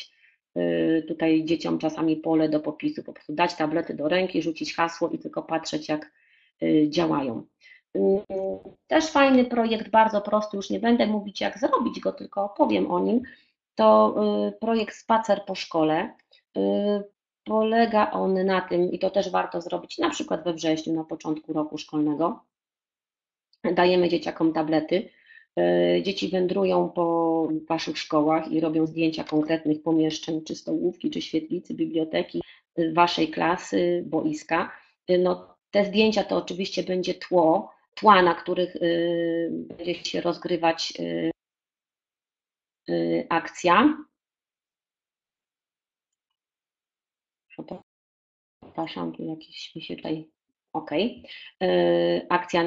tutaj dzieciom czasami pole do popisu, po prostu dać tablety do ręki, rzucić hasło i tylko patrzeć, jak działają. Też fajny projekt, bardzo prosty, już nie będę mówić, jak zrobić go, tylko opowiem o nim. To projekt Spacer po szkole. Polega on na tym, i to też warto zrobić na przykład we wrześniu, na początku roku szkolnego. Dajemy dzieciakom tablety. Dzieci wędrują po waszych szkołach i robią zdjęcia konkretnych pomieszczeń, czy stołówki, czy świetlicy, biblioteki, waszej klasy, boiska. No, te zdjęcia to oczywiście będzie tła, na których będzie się rozgrywać akcja. Przepraszam, tu jakiś mi się tutaj. Okej. Akcja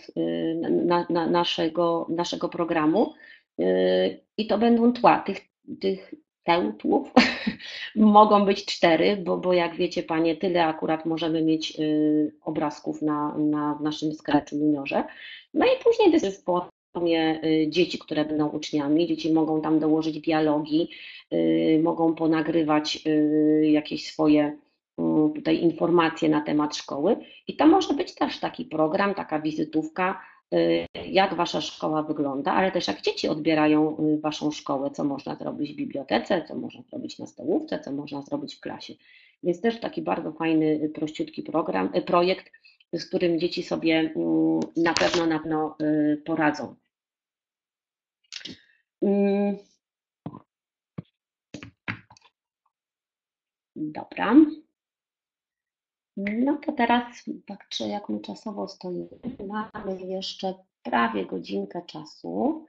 naszego programu. I to będą tła. Tych tłów mogą być 4, bo jak wiecie Panie, tyle akurat możemy mieć obrazków w naszym Scratchu Juniorze. No i później to jest w formie dzieci, które będą uczniami. Dzieci mogą tam dołożyć dialogi, mogą ponagrywać jakieś swoje tutaj informacje na temat szkoły i to może być też taki program, taka wizytówka, jak wasza szkoła wygląda, ale też jak dzieci odbierają waszą szkołę, co można zrobić w bibliotece, co można zrobić na stołówce, co można zrobić w klasie. Więc też taki bardzo fajny, prościutki projekt, z którym dzieci sobie na pewno poradzą. Dobra. No to teraz patrzę, jak my czasowo stoimy. Mamy jeszcze prawie godzinkę czasu.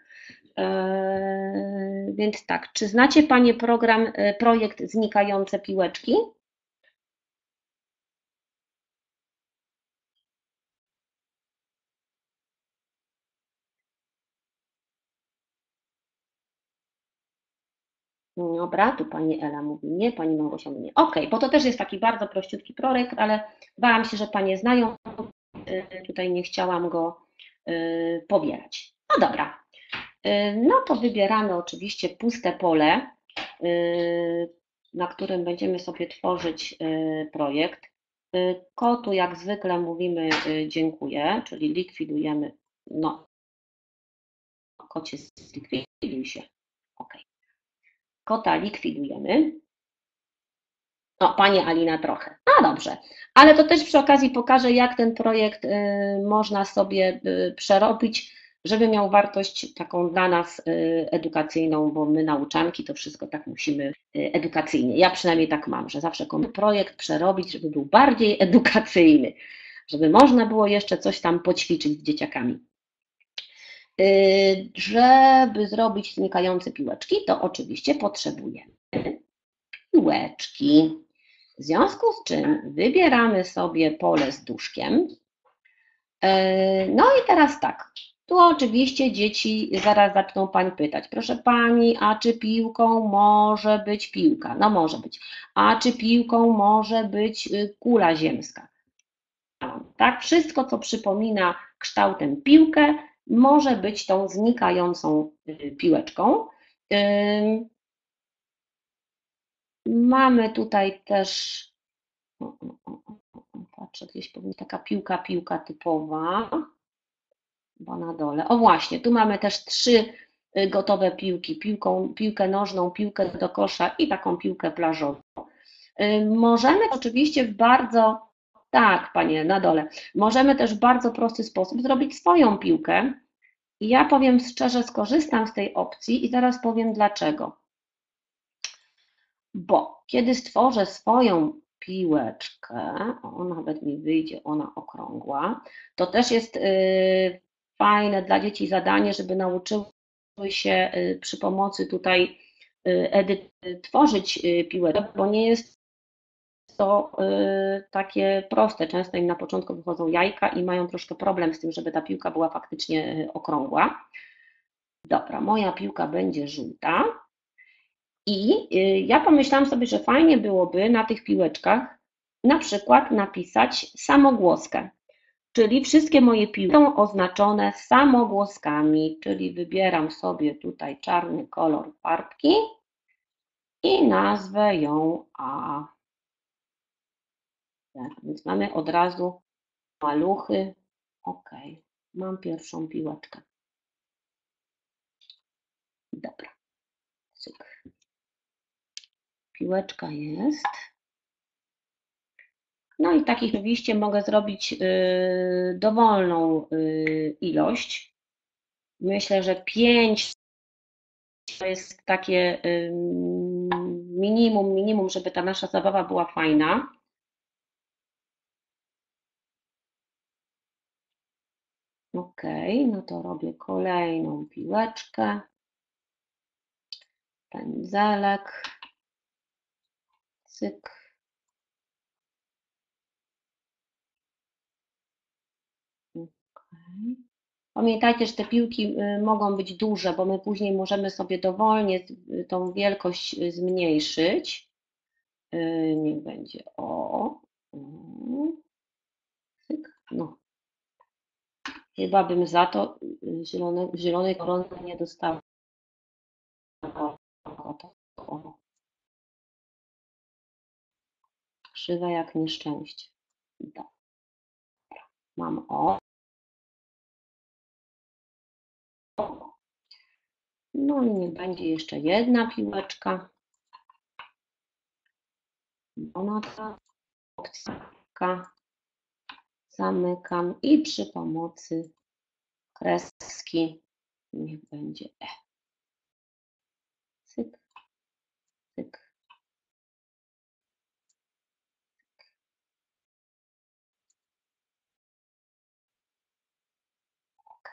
Więc tak, czy znacie Panie projekt Znikające piłeczki? Dobra, tu Pani Ela mówi nie, Pani Małgosia mówi nie. Okej, bo to też jest taki bardzo prościutki projekt, ale bałam się, że Panie znają, tutaj nie chciałam go pobierać. No dobra, no to wybieramy oczywiście puste pole, na którym będziemy sobie tworzyć projekt. Kotu jak zwykle mówimy dziękuję, czyli likwidujemy, no kocie zlikwiduj się, ok. Kota likwidujemy. O, Pani Alina trochę. No dobrze, ale to też przy okazji pokażę, jak ten projekt można sobie przerobić, żeby miał wartość taką dla nas edukacyjną, bo my nauczanki to wszystko tak musimy edukacyjnie. Ja przynajmniej tak mam, że zawsze projekt przerobić, żeby był bardziej edukacyjny, żeby można było jeszcze coś tam poćwiczyć z dzieciakami. Żeby zrobić znikające piłeczki, to oczywiście potrzebujemy piłeczki. W związku z czym wybieramy sobie pole z duszkiem. No i teraz tak, tu oczywiście dzieci zaraz zaczną Pani pytać, proszę Pani, a czy piłką może być piłka? No może być. A czy piłką może być kula ziemska? Tak, wszystko co przypomina kształtem piłkę może być tą znikającą piłeczką. Mamy tutaj też, patrzę, gdzieś powinna taka piłka typowa, chyba na dole. O właśnie, tu mamy też 3 gotowe piłki, piłkę nożną, piłkę do kosza i taką piłkę plażową. Możemy oczywiście tak Panie, na dole, możemy też w bardzo prosty sposób zrobić swoją piłkę. I ja powiem szczerze, skorzystam z tej opcji i zaraz powiem dlaczego. Bo kiedy stworzę swoją piłeczkę, o nawet mi wyjdzie ona okrągła, to też jest fajne dla dzieci zadanie, żeby nauczyły się przy pomocy tutaj tworzyć piłeczkę, bo nie jest to takie proste. Często im na początku wychodzą jajka i mają troszkę problem z tym, żeby ta piłka była faktycznie okrągła. Dobra, moja piłka będzie żółta. I ja pomyślałam sobie, że fajnie byłoby na tych piłeczkach na przykład napisać samogłoskę, czyli wszystkie moje piłki są oznaczone samogłoskami, czyli wybieram sobie tutaj czarny kolor farbki i nazwę ją A. Tak, więc mamy od razu maluchy. OK, mam pierwszą piłeczkę. Dobra, cyk. Piłeczka jest. No i takich oczywiście mogę zrobić dowolną ilość. Myślę, że 5 to jest takie minimum, żeby ta nasza zabawa była fajna. OK, no to robię kolejną piłeczkę. Pędzelek. Cyk. Okay. Pamiętajcie, że te piłki mogą być duże, bo my później możemy sobie dowolnie tą wielkość zmniejszyć. Niech będzie o. No. Chyba bym za to zielonej korony nie dostała. Krzywe jak nieszczęście. Dobra. Mam o. No i niech będzie jeszcze jedna piłeczka. Ona ta opcja. Zamykam i przy pomocy kreski niech będzie E. Cyk, cyk. OK.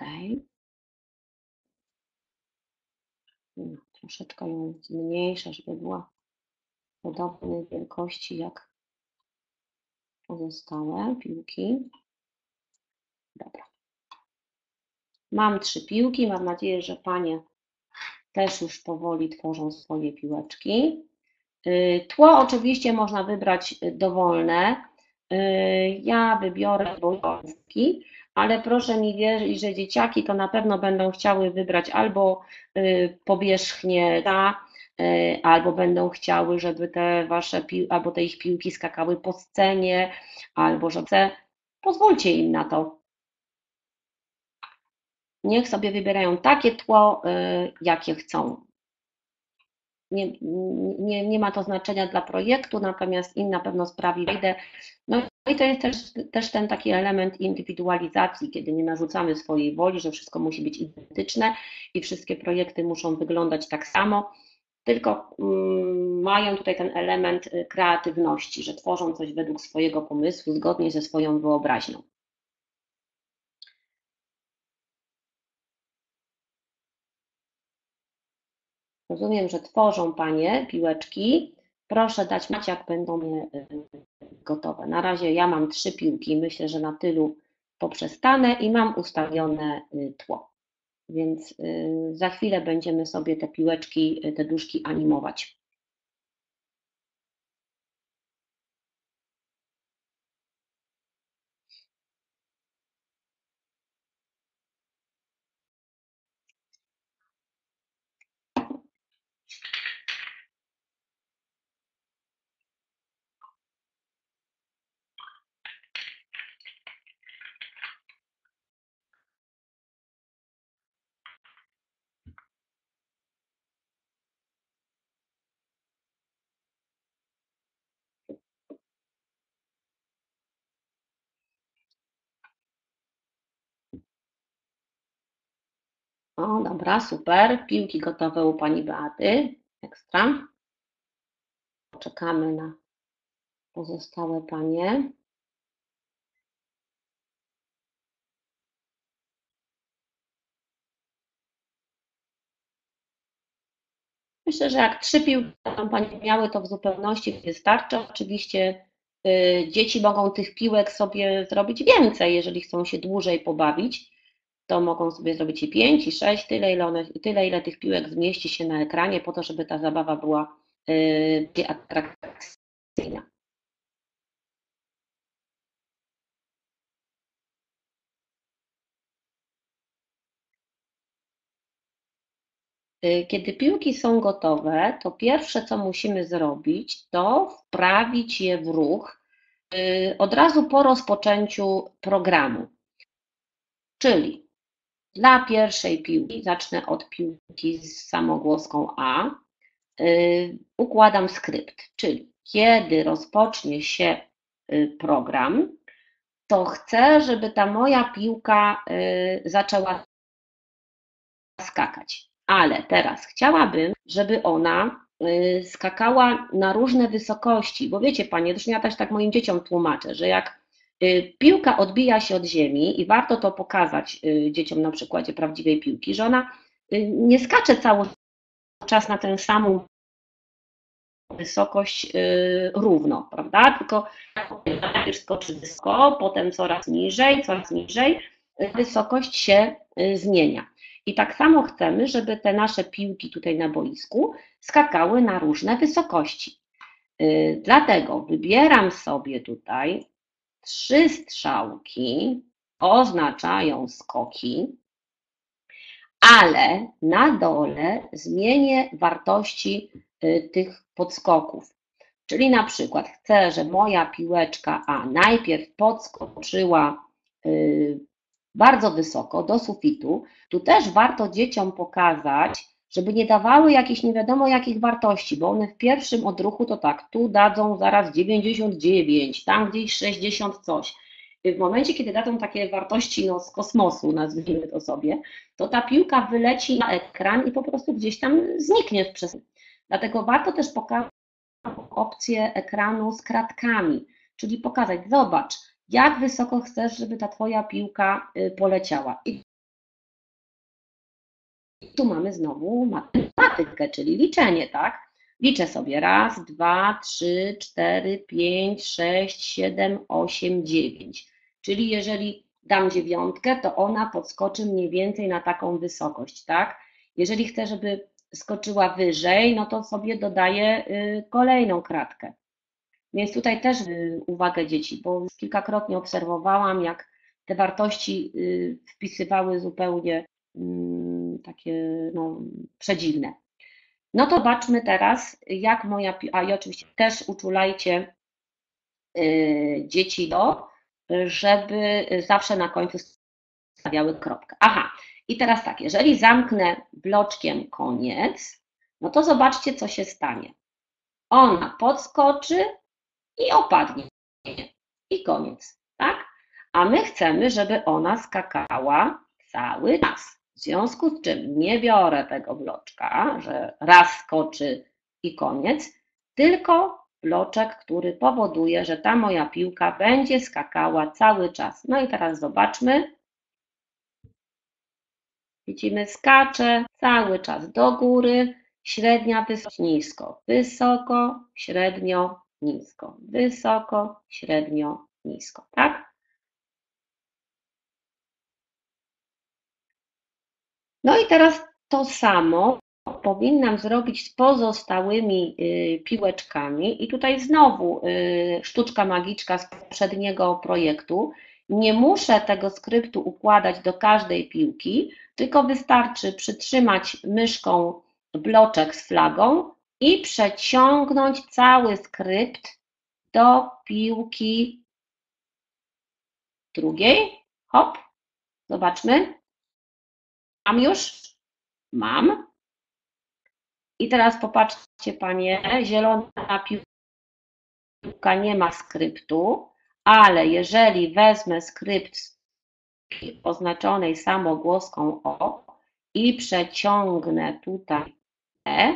No, troszeczkę ją zmniejszę, żeby była podobnej wielkości jak pozostałe piłki. Dobra. Mam 3 piłki. Mam nadzieję, że panie też już powoli tworzą swoje piłeczki. Tło oczywiście można wybrać dowolne. Ja wybiorę bojówki, ale proszę mi wierzyć, że dzieciaki to na pewno będą chciały wybrać albo powierzchnię, albo będą chciały, żeby te wasze albo te ich piłki skakały po scenie, albo że pozwólcie im na to. Niech sobie wybierają takie tło, jakie chcą. Nie ma to znaczenia dla projektu, natomiast im na pewno sprawi frajdę. No i to jest też ten taki element indywidualizacji, kiedy nie narzucamy swojej woli, że wszystko musi być identyczne i wszystkie projekty muszą wyglądać tak samo, tylko mają tutaj ten element kreatywności, że tworzą coś według swojego pomysłu, zgodnie ze swoją wyobraźnią. Rozumiem, że tworzą panie piłeczki. Proszę dać znać, jak będą gotowe. Na razie ja mam 3 piłki. Myślę, że na tylu poprzestanę i mam ustawione tło. Więc za chwilę będziemy sobie te piłeczki, te duszki animować. O, dobra, super. Piłki gotowe u pani Beaty. Ekstra. Czekamy na pozostałe panie. Myślę, że jak 3 piłki tam panie miały, to w zupełności wystarczy. Oczywiście dzieci mogą tych piłek sobie zrobić więcej, jeżeli chcą się dłużej pobawić, to mogą sobie zrobić i 5, i 6, tyle ile tych piłek zmieści się na ekranie, po to, żeby ta zabawa była atrakcyjna. Kiedy piłki są gotowe, to pierwsze, co musimy zrobić, to wprawić je w ruch od razu po rozpoczęciu programu. Czyli dla pierwszej piłki, zacznę od piłki z samogłoską A, układam skrypt, czyli kiedy rozpocznie się program, to chcę, żeby ta moja piłka zaczęła skakać. Ale teraz chciałabym, żeby ona skakała na różne wysokości, bo wiecie Panie, zresztą ja też tak moim dzieciom tłumaczę, że jak piłka odbija się od ziemi i warto to pokazać dzieciom na przykładzie prawdziwej piłki, że ona nie skacze cały czas na tę samą wysokość równo, prawda? Tylko najpierw skoczy wysoko, potem coraz niżej, wysokość się zmienia. I tak samo chcemy, żeby te nasze piłki tutaj na boisku skakały na różne wysokości. Dlatego wybieram sobie tutaj 3 strzałki, oznaczają skoki, ale na dole zmienię wartości tych podskoków. Czyli na przykład chcę, że moja piłeczka A najpierw podskoczyła bardzo wysoko do sufitu. Tu też warto dzieciom pokazać, żeby nie dawały jakichś nie wiadomo jakich wartości, bo one w pierwszym odruchu to tak, tu dadzą zaraz 99, tam gdzieś 60 coś. W momencie, kiedy dadzą takie wartości z kosmosu, nazwijmy to sobie, to ta piłka wyleci na ekran i po prostu gdzieś tam zniknie w przestrzeni. Dlatego warto też pokazać opcję ekranu z kratkami, czyli pokazać, zobacz, jak wysoko chcesz, żeby ta Twoja piłka poleciała. I tu mamy znowu matematykę, czyli liczenie, tak? Liczę sobie 1, 2, 3, 4, 5, 6, 7, 8, 9. Czyli jeżeli dam 9, to ona podskoczy mniej więcej na taką wysokość, tak? Jeżeli chcę, żeby skoczyła wyżej, no to sobie dodaję kolejną kratkę. Więc tutaj też uwagę dzieci, bo kilkakrotnie obserwowałam, jak te wartości wpisywały zupełnie takie przedziwne. No to zobaczmy teraz, jak moja piłka, i oczywiście też uczulajcie dzieci żeby zawsze na końcu stawiały kropkę. Aha, i teraz tak, jeżeli zamknę bloczkiem koniec, no to zobaczcie, co się stanie. Ona podskoczy i opadnie. I koniec, tak? A my chcemy, żeby ona skakała cały czas. W związku z czym nie biorę tego bloczka, że raz skoczy i koniec, tylko bloczek, który powoduje, że ta moja piłka będzie skakała cały czas. No i teraz zobaczmy. Widzimy, skacze cały czas do góry, średnia, wysoko, nisko, wysoko, średnio, nisko, wysoko, średnio, nisko, tak? No i teraz to samo powinnam zrobić z pozostałymi piłeczkami i tutaj znowu sztuczka magiczka z poprzedniego projektu. Nie muszę tego skryptu układać do każdej piłki, tylko wystarczy przytrzymać myszką bloczek z flagą i przeciągnąć cały skrypt do piłki drugiej. Hop, zobaczmy. Mam już? Mam. I teraz popatrzcie Panie, zielona piłka nie ma skryptu, ale jeżeli wezmę skrypt oznaczonej samogłoską O i przeciągnę tutaj E,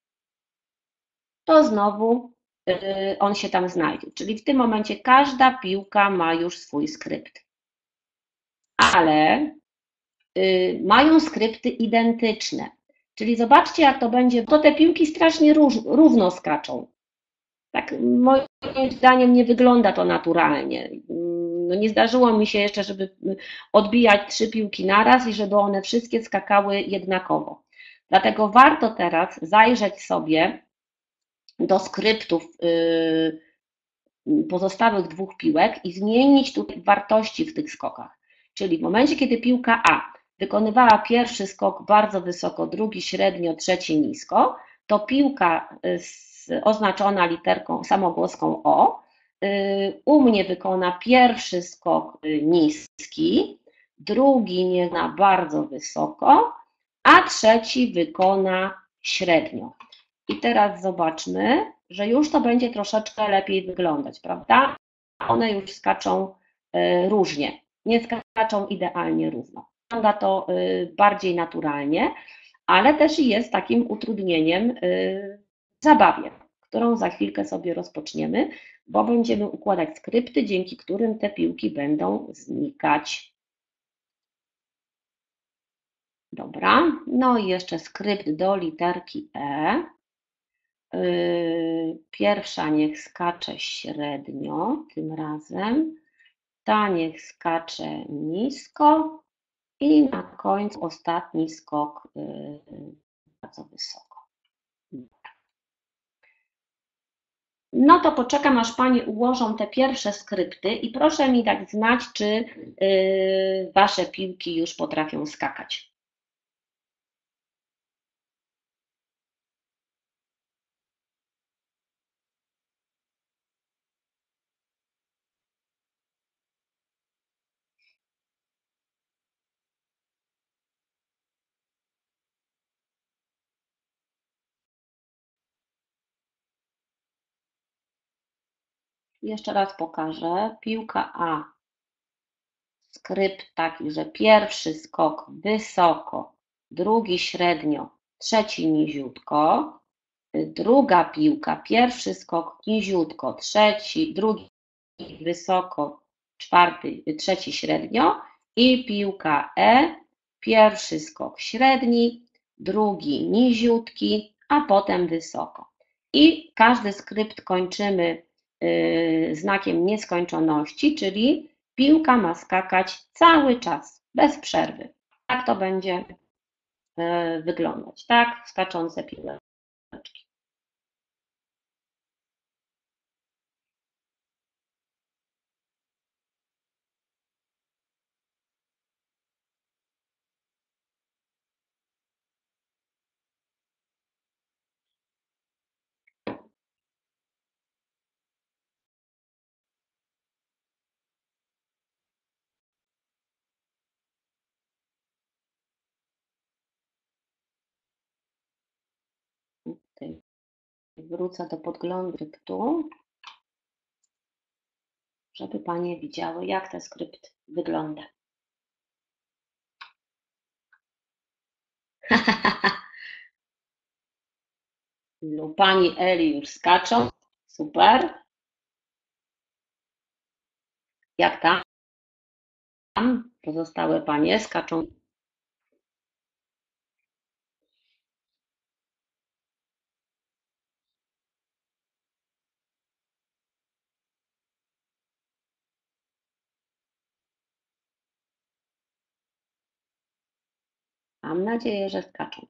to znowu on się tam znajdzie. Czyli w tym momencie każda piłka ma już swój skrypt. Ale mają skrypty identyczne. Czyli zobaczcie, jak to będzie, to te piłki strasznie równo skaczą. Tak moim zdaniem nie wygląda to naturalnie. No nie zdarzyło mi się jeszcze, żeby odbijać 3 piłki naraz i żeby one wszystkie skakały jednakowo. Dlatego warto teraz zajrzeć sobie do skryptów pozostałych 2 piłek i zmienić tutaj wartości w tych skokach. Czyli w momencie, kiedy piłka A wykonywała pierwszy skok bardzo wysoko, drugi średnio, trzeci nisko, to piłka oznaczona literką samogłoską O u mnie wykona pierwszy skok niski, drugi nie na bardzo wysoko, a trzeci wykona średnio. I teraz zobaczmy, że już to będzie troszeczkę lepiej wyglądać, prawda? One już skaczą różnie, nie skaczą idealnie równo. Wygląda to bardziej naturalnie, ale też jest takim utrudnieniem w zabawie, którą za chwilkę sobie rozpoczniemy, bo będziemy układać skrypty, dzięki którym te piłki będą znikać. Dobra, no i jeszcze skrypt do literki E. Pierwsza niech skacze średnio tym razem, ta niech skacze nisko i na końcu ostatni skok bardzo wysoko. No to poczekam, aż Panie ułożą te pierwsze skrypty i proszę mi dać znać, czy Wasze piłki już potrafią skakać. Jeszcze raz pokażę. Piłka A. Skrypt taki, że pierwszy skok wysoko, drugi średnio, trzeci niziutko. Druga piłka, pierwszy skok niziutko, drugi wysoko, trzeci średnio i piłka E, pierwszy skok średni, drugi niziutki, a potem wysoko. I każdy skrypt kończymy znakiem nieskończoności, czyli piłka ma skakać cały czas, bez przerwy. Tak to będzie wyglądać, tak? Skaczące piłeczki. Tutaj wrócę do podglądu skryptu, żeby Panie widziały, jak ten skrypt wygląda. No, Pani Eli już skaczą, super. Jak tam? Pozostałe Panie skaczą. Mam nadzieję, że skaczą.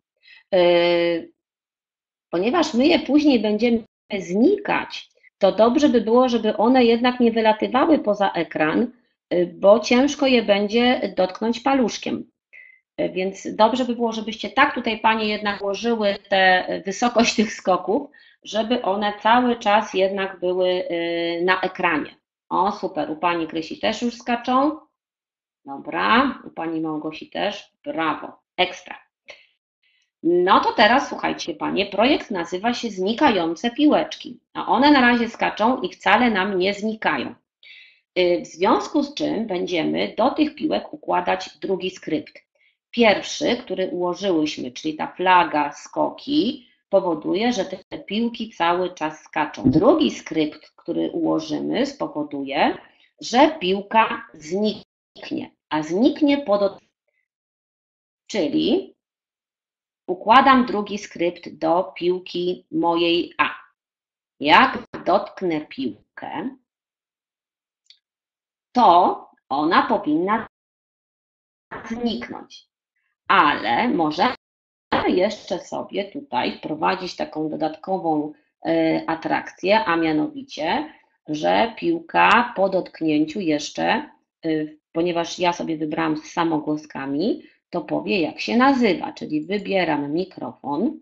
Ponieważ my je później będziemy znikać, to dobrze by było, żeby one jednak nie wylatywały poza ekran, bo ciężko je będzie dotknąć paluszkiem. Więc dobrze by było, żebyście tak tutaj Panie jednak ułożyły tę wysokość tych skoków, żeby one cały czas jednak były na ekranie. O, super, u Pani Krysi też już skaczą. Dobra, u Pani Małgosi też. Brawo, ekstra. No to teraz słuchajcie Panie, projekt nazywa się Znikające piłeczki, a one na razie skaczą i wcale nam nie znikają. W związku z czym będziemy do tych piłek układać drugi skrypt. Pierwszy, który ułożyłyśmy, czyli ta flaga skoki, powoduje, że te piłki cały czas skaczą. Drugi skrypt, który ułożymy, spowoduje, że piłka zniknie, a zniknie czyli układam drugi skrypt do piłki mojej A. Jak dotknę piłkę, to ona powinna zniknąć. Ale możemy jeszcze sobie tutaj wprowadzić taką dodatkową atrakcję, a mianowicie, że piłka po dotknięciu jeszcze, ponieważ ja sobie wybrałam z samogłoskami, to powie, jak się nazywa, czyli wybieram mikrofon.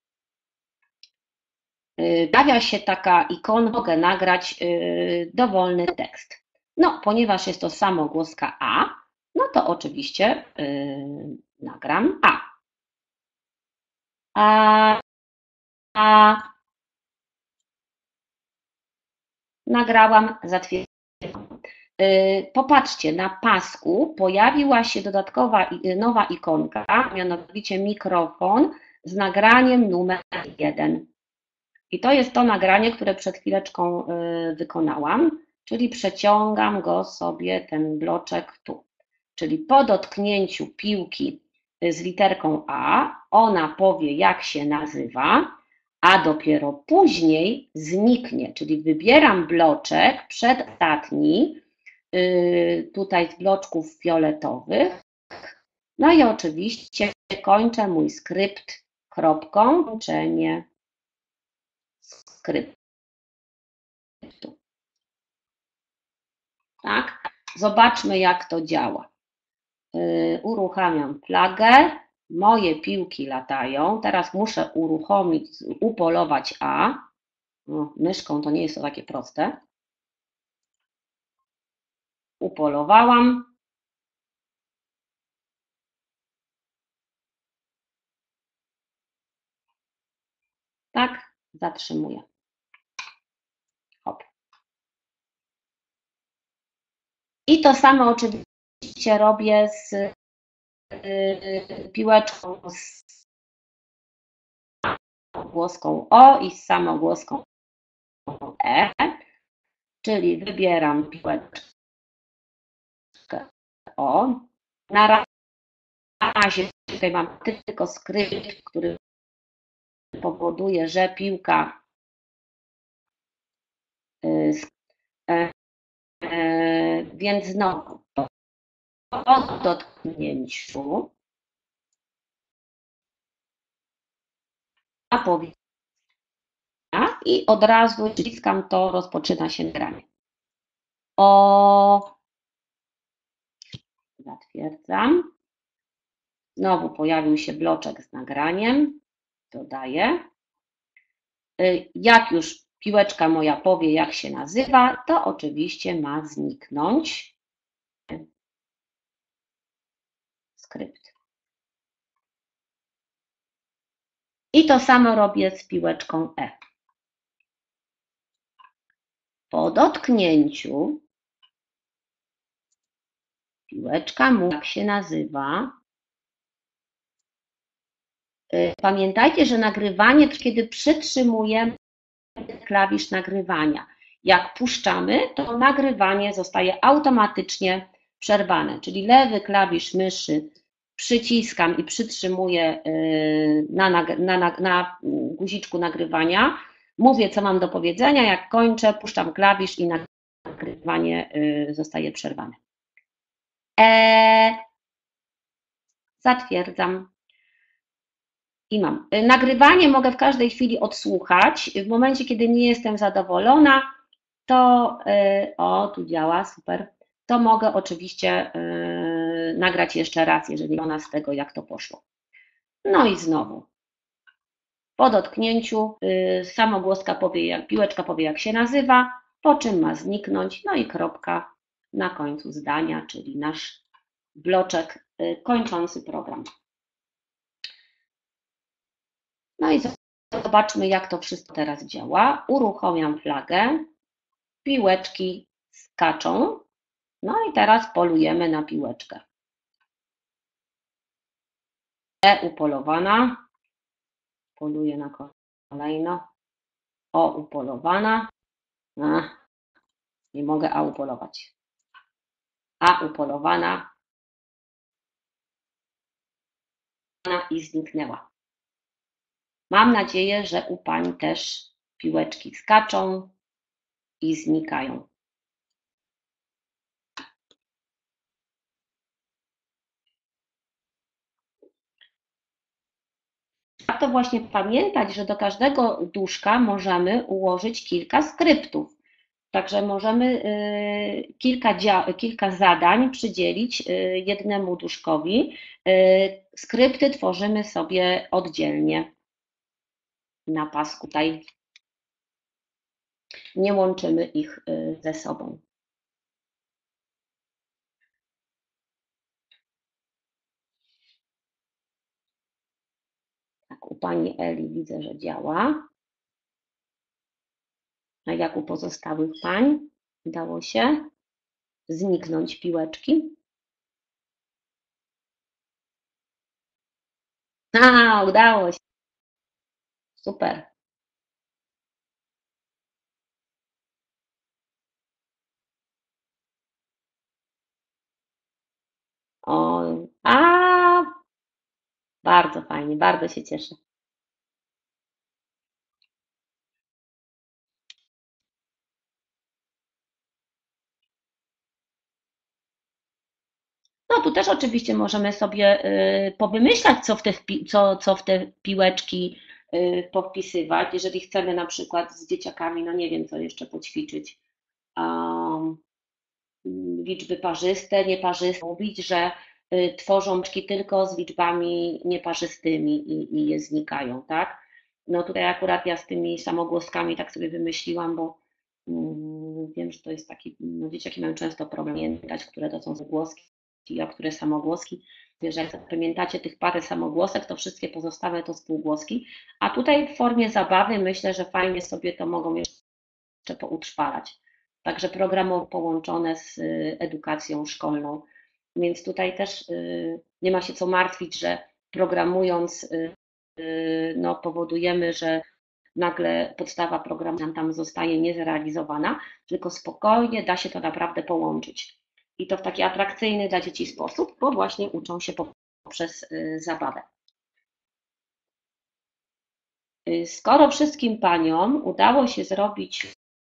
Pojawia się taka ikona, mogę nagrać dowolny tekst. No, ponieważ jest to samogłoska A, no to oczywiście nagram A. A. Nagrałam, zatwierdzam. Popatrzcie, na pasku pojawiła się dodatkowa nowa ikonka, mianowicie mikrofon z nagraniem numer 1. I to jest to nagranie, które przed chwileczką wykonałam, czyli przeciągam go sobie, ten bloczek tu. Czyli po dotknięciu piłki z literką A, ona powie, jak się nazywa, a dopiero później zniknie, czyli wybieram bloczek przedostatni, tutaj z bloczków fioletowych, no i oczywiście kończę mój skrypt kropką, kończenie skryptu. Tak? Zobaczmy, jak to działa. Uruchamiam flagę, moje piłki latają, teraz muszę uruchomić, upolować A. No, myszką to nie jest to takie proste. Upolowałam. Tak, zatrzymuję. Hop. I to samo oczywiście robię z piłeczką z samogłoską O i z samogłoską E, czyli wybieram piłeczkę O. Na razie tutaj mam tylko skrypt, który powoduje, że piłka więc znowu po dotknięciu powinna i od razu wciskam to, rozpoczyna się granie. O, zatwierdzam. Znowu pojawił się bloczek z nagraniem. Dodaję. Jak już piłeczka moja powie, jak się nazywa, to oczywiście ma zniknąć skrypt. I to samo robię z piłeczką E. Po dotknięciu piłeczka mówi, jak się nazywa. Pamiętajcie, że nagrywanie, kiedy przytrzymujemy klawisz nagrywania. Jak puszczamy, to nagrywanie zostaje automatycznie przerwane, czyli klawisz myszy przyciskam i przytrzymuję na guziczku nagrywania. Mówię, co mam do powiedzenia, jak kończę, puszczam klawisz i nagrywanie zostaje przerwane. Zatwierdzam. I mam. Nagrywanie mogę w każdej chwili odsłuchać. W momencie, kiedy nie jestem zadowolona, to tu działa, super. To mogę oczywiście nagrać jeszcze raz, jeżeli ona z tego, jak to poszło. No i znowu. Po dotknięciu samogłoska powie, piłeczka powie, jak się nazywa, po czym ma zniknąć, no i kropka na końcu zdania, czyli nasz bloczek kończący program. No i zobaczmy, jak to wszystko teraz działa. Uruchamiam flagę, piłeczki skaczą, no i teraz polujemy na piłeczkę. Upolowana, poluję na kolejno. O, upolowana. Nie mogę A upolować. A upolowana i zniknęła. Mam nadzieję, że u pań też piłeczki skaczą i znikają. Warto właśnie pamiętać, że do każdego duszka możemy ułożyć kilka skryptów. Także możemy kilka zadań przydzielić jednemu duszkowi. Skrypty tworzymy sobie oddzielnie na pasku. Tutaj nie łączymy ich ze sobą. Tak, u Pani Eli widzę, że działa. A jak u pozostałych pań? Udało się zniknąć piłeczki? A, udało się. Super. O, bardzo fajnie, bardzo się cieszę. No tu też oczywiście możemy sobie powymyślać, co w te piłeczki powpisywać, jeżeli chcemy na przykład z dzieciakami, no nie wiem, co jeszcze poćwiczyć. Liczby parzyste, nieparzyste, mówić, że tworzą czki tylko z liczbami nieparzystymi i je znikają, tak? No tutaj akurat ja z tymi samogłoskami tak sobie wymyśliłam, bo wiem, że to jest taki, no dzieciaki mają często problem pamiętać, które to są zagłoski, a które samogłoski. Jeżeli pamiętacie tych parę samogłosek, to wszystkie pozostałe to spółgłoski, a tutaj w formie zabawy myślę, że fajnie sobie to mogą jeszcze poutrwalać. Także programy połączone z edukacją szkolną. Więc tutaj też nie ma się co martwić, że programując no, powodujemy, że nagle podstawa programu tam zostaje niezrealizowana, tylko spokojnie da się to naprawdę połączyć. I to w taki atrakcyjny dla dzieci sposób, bo właśnie uczą się poprzez zabawę. Skoro wszystkim paniom udało się zrobić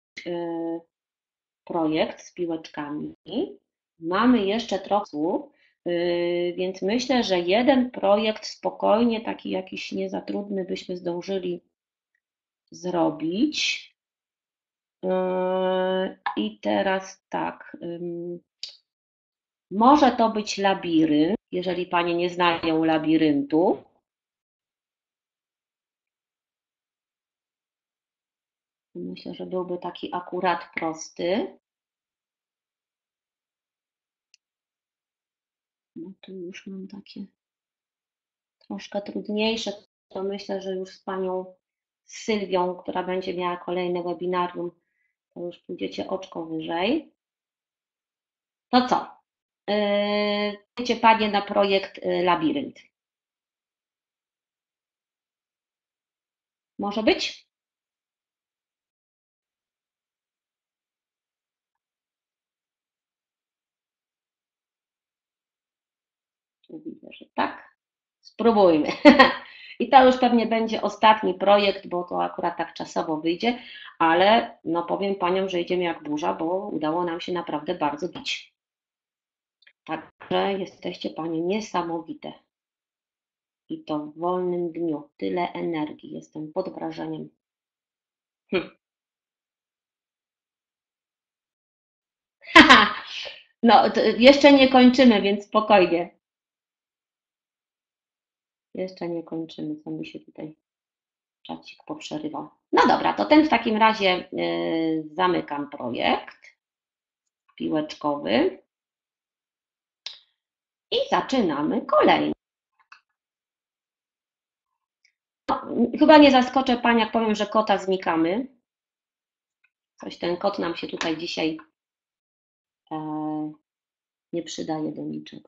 projekt z piłeczkami, mamy jeszcze trochę, więc myślę, że jeden projekt spokojnie, taki jakiś nie za trudny, byśmy zdążyli zrobić. I teraz tak, może to być labirynt, jeżeli panie nie znają labiryntu. Myślę, że byłby taki akurat prosty. No tu już mam takie troszkę trudniejsze, to myślę, że już z panią Sylwią, która będzie miała kolejne webinarium, to już pójdziecie oczko wyżej. To co? Pójdziecie panie na projekt Labirynt. Może być? Tu widzę, że tak. Spróbujmy. I to już pewnie będzie ostatni projekt, bo to akurat tak czasowo wyjdzie, ale no powiem paniom, że idziemy jak burza, bo udało nam się naprawdę bardzo bić. Także jesteście panie niesamowite. I to w wolnym dniu. Tyle energii. Jestem pod wrażeniem. No, jeszcze nie kończymy, więc spokojnie. Jeszcze nie kończymy, co mi się tutaj czacik poprzerywał. No dobra, to ten w takim razie zamykam projekt piłeczkowy i zaczynamy kolejny. No, chyba nie zaskoczę Pani, jak powiem, że kota znikamy. Coś ten kot nam się tutaj dzisiaj nie przydaje do niczego.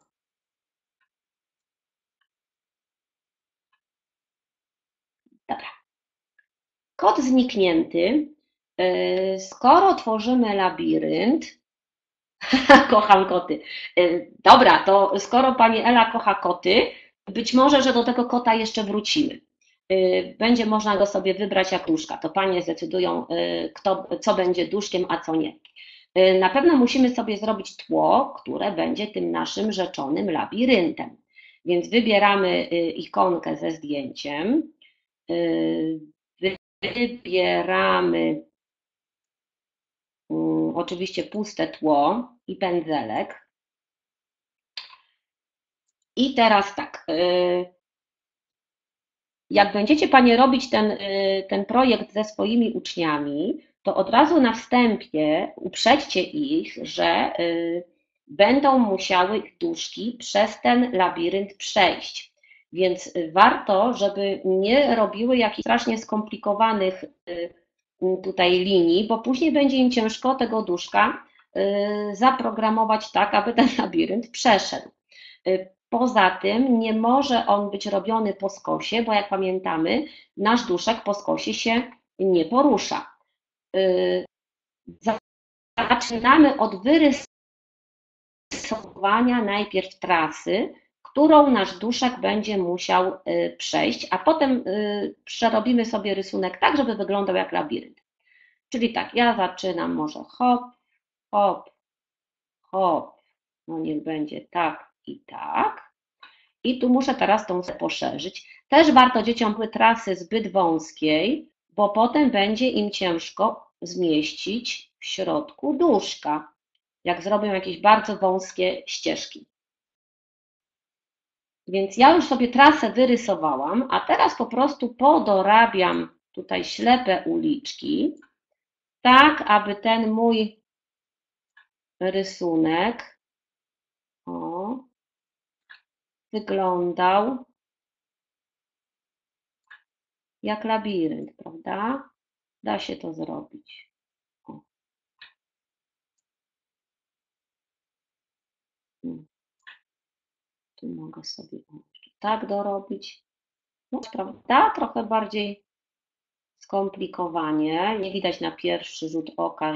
Dobra. Kot zniknięty. Skoro tworzymy labirynt, kocham koty. Dobra, to skoro pani Ela kocha koty, być może, że do tego kota jeszcze wrócimy. Będzie można go sobie wybrać jak duszka. To panie zdecydują, co będzie duszkiem, a co nie. Na pewno musimy sobie zrobić tło, które będzie tym naszym rzeczonym labiryntem. Więc wybieramy ikonkę ze zdjęciem, wybieramy oczywiście puste tło i pędzelek. I teraz tak, jak będziecie Panie robić ten projekt ze swoimi uczniami, to od razu na wstępie uprzedźcie ich, że będą musiały duszki przez ten labirynt przejść. Więc warto, żeby nie robiły jakichś strasznie skomplikowanych tutaj linii, bo później będzie im ciężko tego duszka zaprogramować tak, aby ten labirynt przeszedł. Poza tym nie może on być robiony po skosie, bo jak pamiętamy, nasz duszek po skosie się nie porusza. Zaczynamy od wyrysowania najpierw trasy, którą nasz duszek będzie musiał przejść, a potem przerobimy sobie rysunek tak, żeby wyglądał jak labirynt. Czyli tak, ja zaczynam może hop, hop, hop, no niech będzie tak i tak. I tu muszę teraz tą poszerzyć. Też warto dzieciom trasy zbyt wąskiej, bo potem będzie im ciężko zmieścić w środku duszka, jak zrobią jakieś bardzo wąskie ścieżki. Więc ja już sobie trasę wyrysowałam, a teraz po prostu podorabiam tutaj ślepe uliczki, tak aby ten mój rysunek wyglądał jak labirynt, prawda? Da się to zrobić. Tu mogę sobie tak dorobić. No, prawda? Trochę bardziej skomplikowanie. Nie widać na pierwszy rzut oka,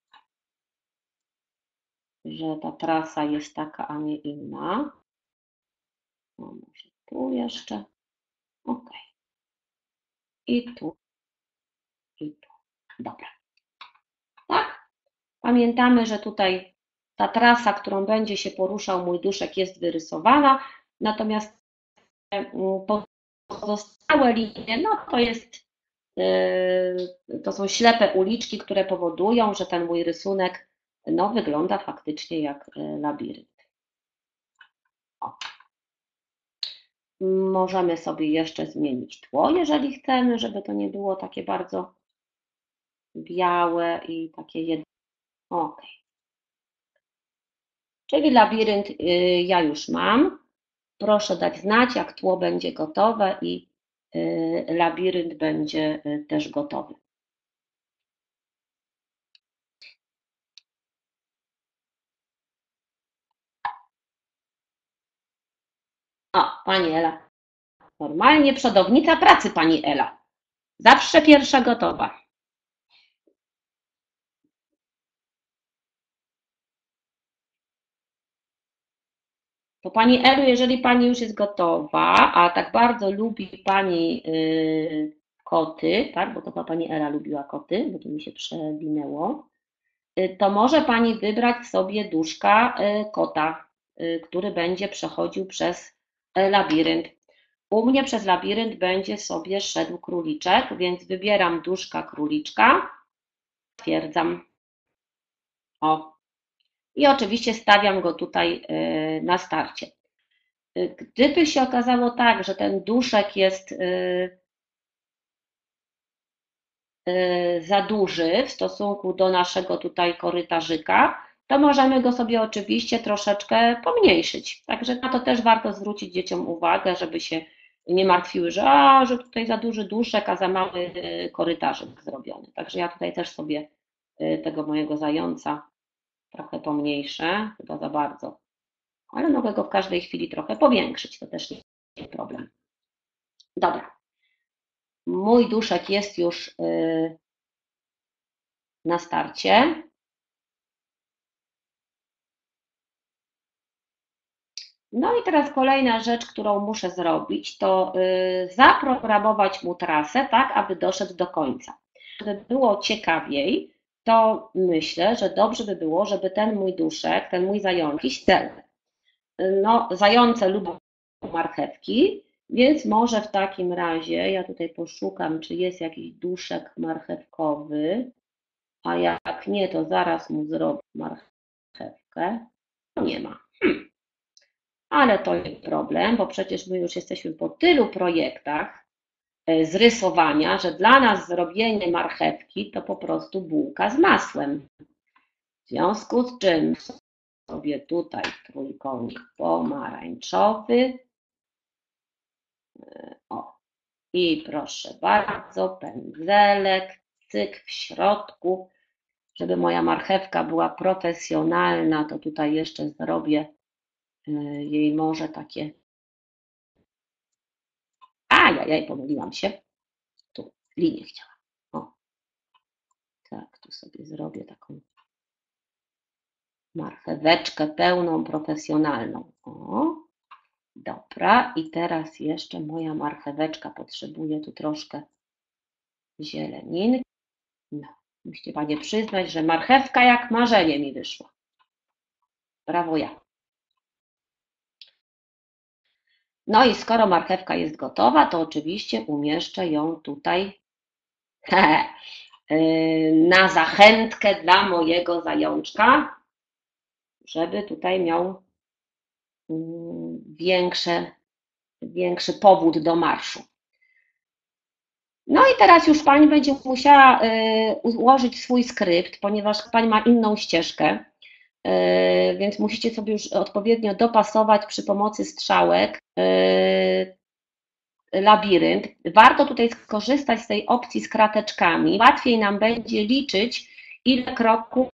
że ta trasa jest taka, a nie inna. No, może tu jeszcze. Ok. I tu. I tu. Dobra. Tak? Pamiętamy, że tutaj ta trasa, którą będzie się poruszał mój duszek, jest wyrysowana, natomiast pozostałe linie, no to są ślepe uliczki, które powodują, że ten mój rysunek no, wygląda faktycznie jak labirynt. O. Możemy sobie jeszcze zmienić tło, jeżeli chcemy, żeby to nie było takie bardzo białe i takie jedno. Ok. Czyli labirynt ja już mam. Proszę dać znać, jak tło będzie gotowe i labirynt będzie też gotowy. O, Pani Ela. Normalnie przodownica pracy, Pani Ela. Zawsze pierwsza gotowa. To Pani Elu, jeżeli Pani już jest gotowa, a tak bardzo lubi Pani koty, tak, bo to chyba Pani Ela lubiła koty, bo to mi się przewinęło, to może Pani wybrać sobie duszka kota, który będzie przechodził przez labirynt. U mnie przez labirynt będzie sobie szedł króliczek, więc wybieram duszka króliczka, stwierdzam. O. I oczywiście stawiam go tutaj na starcie. Gdyby się okazało tak, że ten duszek jest za duży w stosunku do naszego tutaj korytarzyka, to możemy go sobie oczywiście troszeczkę pomniejszyć. Także na to też warto zwrócić dzieciom uwagę, żeby się nie martwiły, że tutaj za duży duszek, a za mały korytarzyk zrobiony. Także ja tutaj też sobie tego mojego zająca trochę pomniejszę, chyba za bardzo, ale mogę go w każdej chwili trochę powiększyć, to też nie problem. Dobra, mój duszek jest już na starcie. No i teraz kolejna rzecz, którą muszę zrobić, to zaprogramować mu trasę tak, aby doszedł do końca. Żeby było ciekawiej, to myślę, że dobrze by było, żeby ten mój duszek, ten mój zając, jakiś cel. No, zające lubią marchewki, więc może w takim razie ja tutaj poszukam, czy jest jakiś duszek marchewkowy. a jak nie, to zaraz mu zrobię marchewkę. Nie ma. Ale to nie problem, bo przecież my już jesteśmy po tylu projektach z rysowania, że dla nas zrobienie marchewki to po prostu bułka z masłem. W związku z czym sobie tutaj trójkącik pomarańczowy. O. I proszę bardzo, pędzelek, cyk w środku. Żeby moja marchewka była profesjonalna, to tutaj jeszcze zrobię jej może takie... Ajajaj, pomyliłam się. Tu linię chciałam. O. Tak, tu sobie zrobię taką marcheweczkę pełną, profesjonalną. O. Dobra, i teraz jeszcze moja marcheweczka potrzebuje tu troszkę zieleniny. No, musicie Panie przyznać, że marchewka jak marzenie mi wyszła. Brawo ja. No i skoro marchewka jest gotowa, to oczywiście umieszczę ją tutaj na zachętkę dla mojego zajączka, żeby tutaj miał większy powód do marszu. No i teraz już Pani będzie musiała ułożyć swój skrypt, ponieważ Pani ma inną ścieżkę, więc musicie sobie już odpowiednio dopasować przy pomocy strzałek labirynt. Warto tutaj skorzystać z tej opcji z krateczkami. Łatwiej nam będzie liczyć, ile kroków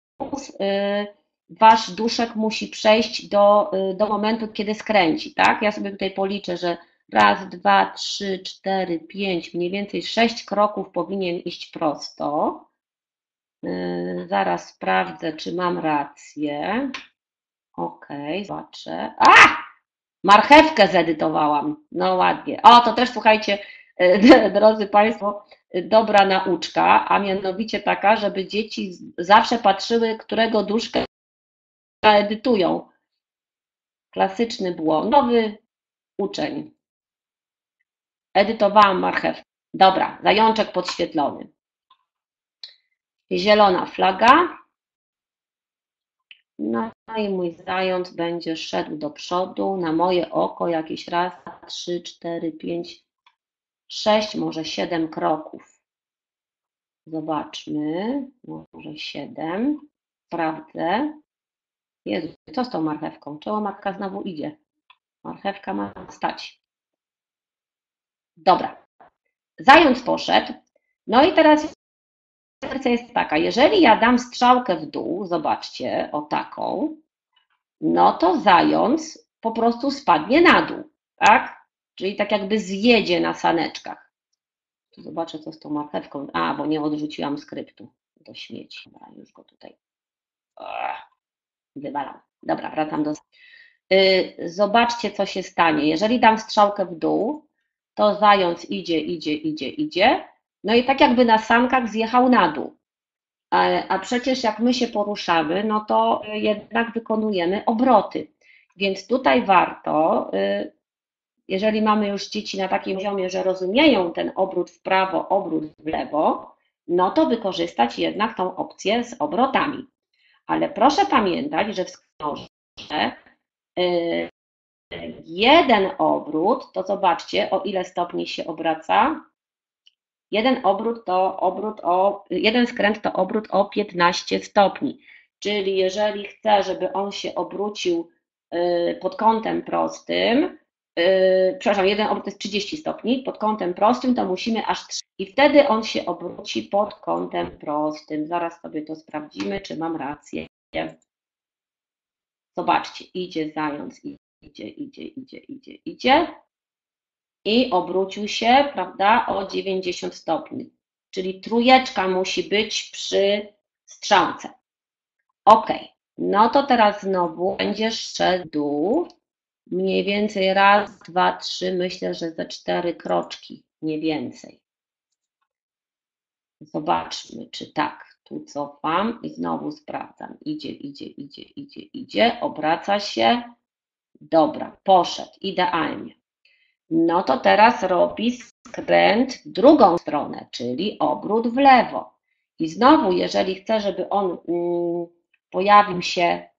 Wasz duszek musi przejść do momentu, kiedy skręci. Tak? Ja sobie tutaj policzę, że 1, 2, 3, 4, 5, mniej więcej 6 kroków powinien iść prosto. Zaraz sprawdzę, czy mam rację. Ok, zobaczę. Marchewkę zedytowałam. No ładnie. O, to też słuchajcie, drodzy Państwo, dobra nauczka, a mianowicie taka, żeby dzieci zawsze patrzyły, którego duszka edytują. Klasyczny błąd. Nowy uczeń. Edytowałam marchewkę. Dobra, zajączek podświetlony. Zielona flaga. No i mój zając będzie szedł do przodu. Na moje oko jakieś raz, 3, 4, 5, 6, może 7 kroków. Zobaczmy. Może 7. Sprawdzę. Jezu, co z tą marchewką? Czemu matka znowu idzie? Marchewka ma stać. Dobra. Zając poszedł. No i teraz sytuacja jest taka. Jeżeli ja dam strzałkę w dół, zobaczcie, o taką, no to zając po prostu spadnie na dół, tak? Czyli tak jakby zjedzie na saneczkach. Zobaczę, co z tą marchewką. Bo nie odrzuciłam skryptu do śmieci. Dobra, już go tutaj wywalam. Dobra, wracam do... Zobaczcie, co się stanie. Jeżeli dam strzałkę w dół, to zając idzie. No i tak jakby na sankach zjechał na dół. A przecież jak my się poruszamy, no to jednak wykonujemy obroty. Więc tutaj warto, jeżeli mamy już dzieci na takim poziomie, że rozumieją ten obrót w prawo, obrót w lewo, no to wykorzystać jednak tą opcję z obrotami. Ale proszę pamiętać, że w skrzyżowaniu jeden obrót, to zobaczcie, o ile stopni się obraca. Jeden skręt to obrót o 15 stopni. Czyli jeżeli chcę, żeby on się obrócił pod kątem prostym, przepraszam, jeden obrót to jest 30 stopni, pod kątem prostym to musimy aż 3. I wtedy on się obróci pod kątem prostym. Zaraz sobie to sprawdzimy, czy mam rację. Zobaczcie, idzie zając, idzie. I obrócił się, prawda, o 90 stopni. Czyli trójeczka musi być przy strzałce. Ok, no to teraz znowu będziesz szedł dół. Mniej więcej 1, 2, 3, myślę, że ze 4 kroczki, nie więcej. Zobaczmy, czy tak. Tu cofam i znowu sprawdzam. Idzie, obraca się. Dobra, poszedł, idealnie. No to teraz robi skręt w drugą stronę, czyli obrót w lewo. I znowu, jeżeli chcę, żeby on pojawił się,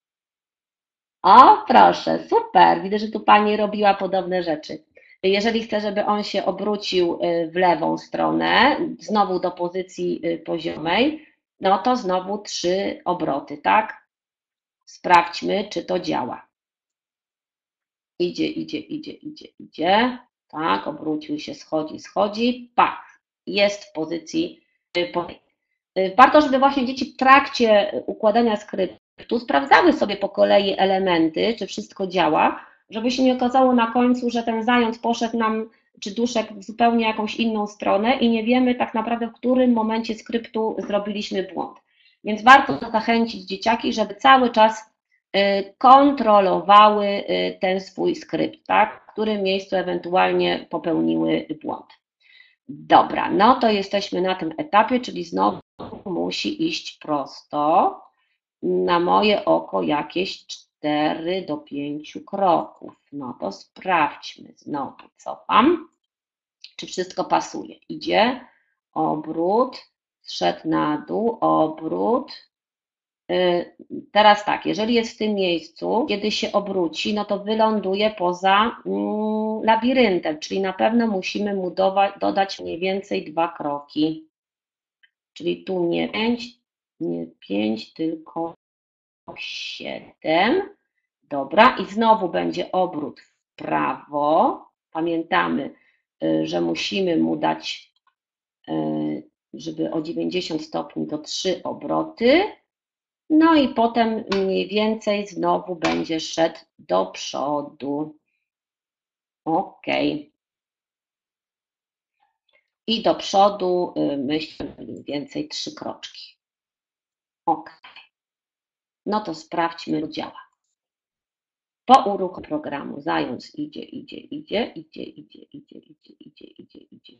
o proszę, super, widzę, że tu Pani robiła podobne rzeczy. Jeżeli chcę, żeby on się obrócił w lewą stronę, znowu do pozycji poziomej, no to znowu 3 obroty, tak? Sprawdźmy, czy to działa. Idzie, idzie, idzie, idzie, idzie. Tak, obrócił się, schodzi, schodzi. Pach, jest w pozycji poziomej. Warto, żeby właśnie dzieci w trakcie układania skryptu sprawdzały sobie po kolei elementy, czy wszystko działa, żeby się nie okazało na końcu, że ten zając poszedł nam, czy duszek, w zupełnie jakąś inną stronę i nie wiemy tak naprawdę, w którym momencie skryptu zrobiliśmy błąd. Więc warto zachęcić dzieciaki, żeby cały czas kontrolowały ten swój skrypt, tak? W którym miejscu ewentualnie popełniły błąd. Dobra, no to jesteśmy na tym etapie, czyli znowu musi iść prosto. Na moje oko jakieś 4 do 5 kroków. No to sprawdźmy. Znowu cofam. Czy wszystko pasuje? Idzie, obrót, zszedł na dół, obrót. Teraz tak, jeżeli jest w tym miejscu, kiedy się obróci, no to wyląduje poza labiryntem, czyli na pewno musimy mu dodać mniej więcej 2 kroki. Czyli tu nie 5, tylko 7. Dobra, i znowu będzie obrót w prawo. Pamiętamy, że musimy mu dać, żeby o 90 stopni, to 3 obroty. No i potem mniej więcej znowu będzie szedł do przodu. Ok. I do przodu myślę mniej więcej 3 kroczki. Ok. No to sprawdźmy, czy działa. Po uruchomieniu programu zając idzie, idzie, idzie, idzie, idzie, idzie, idzie, idzie, idzie, idzie,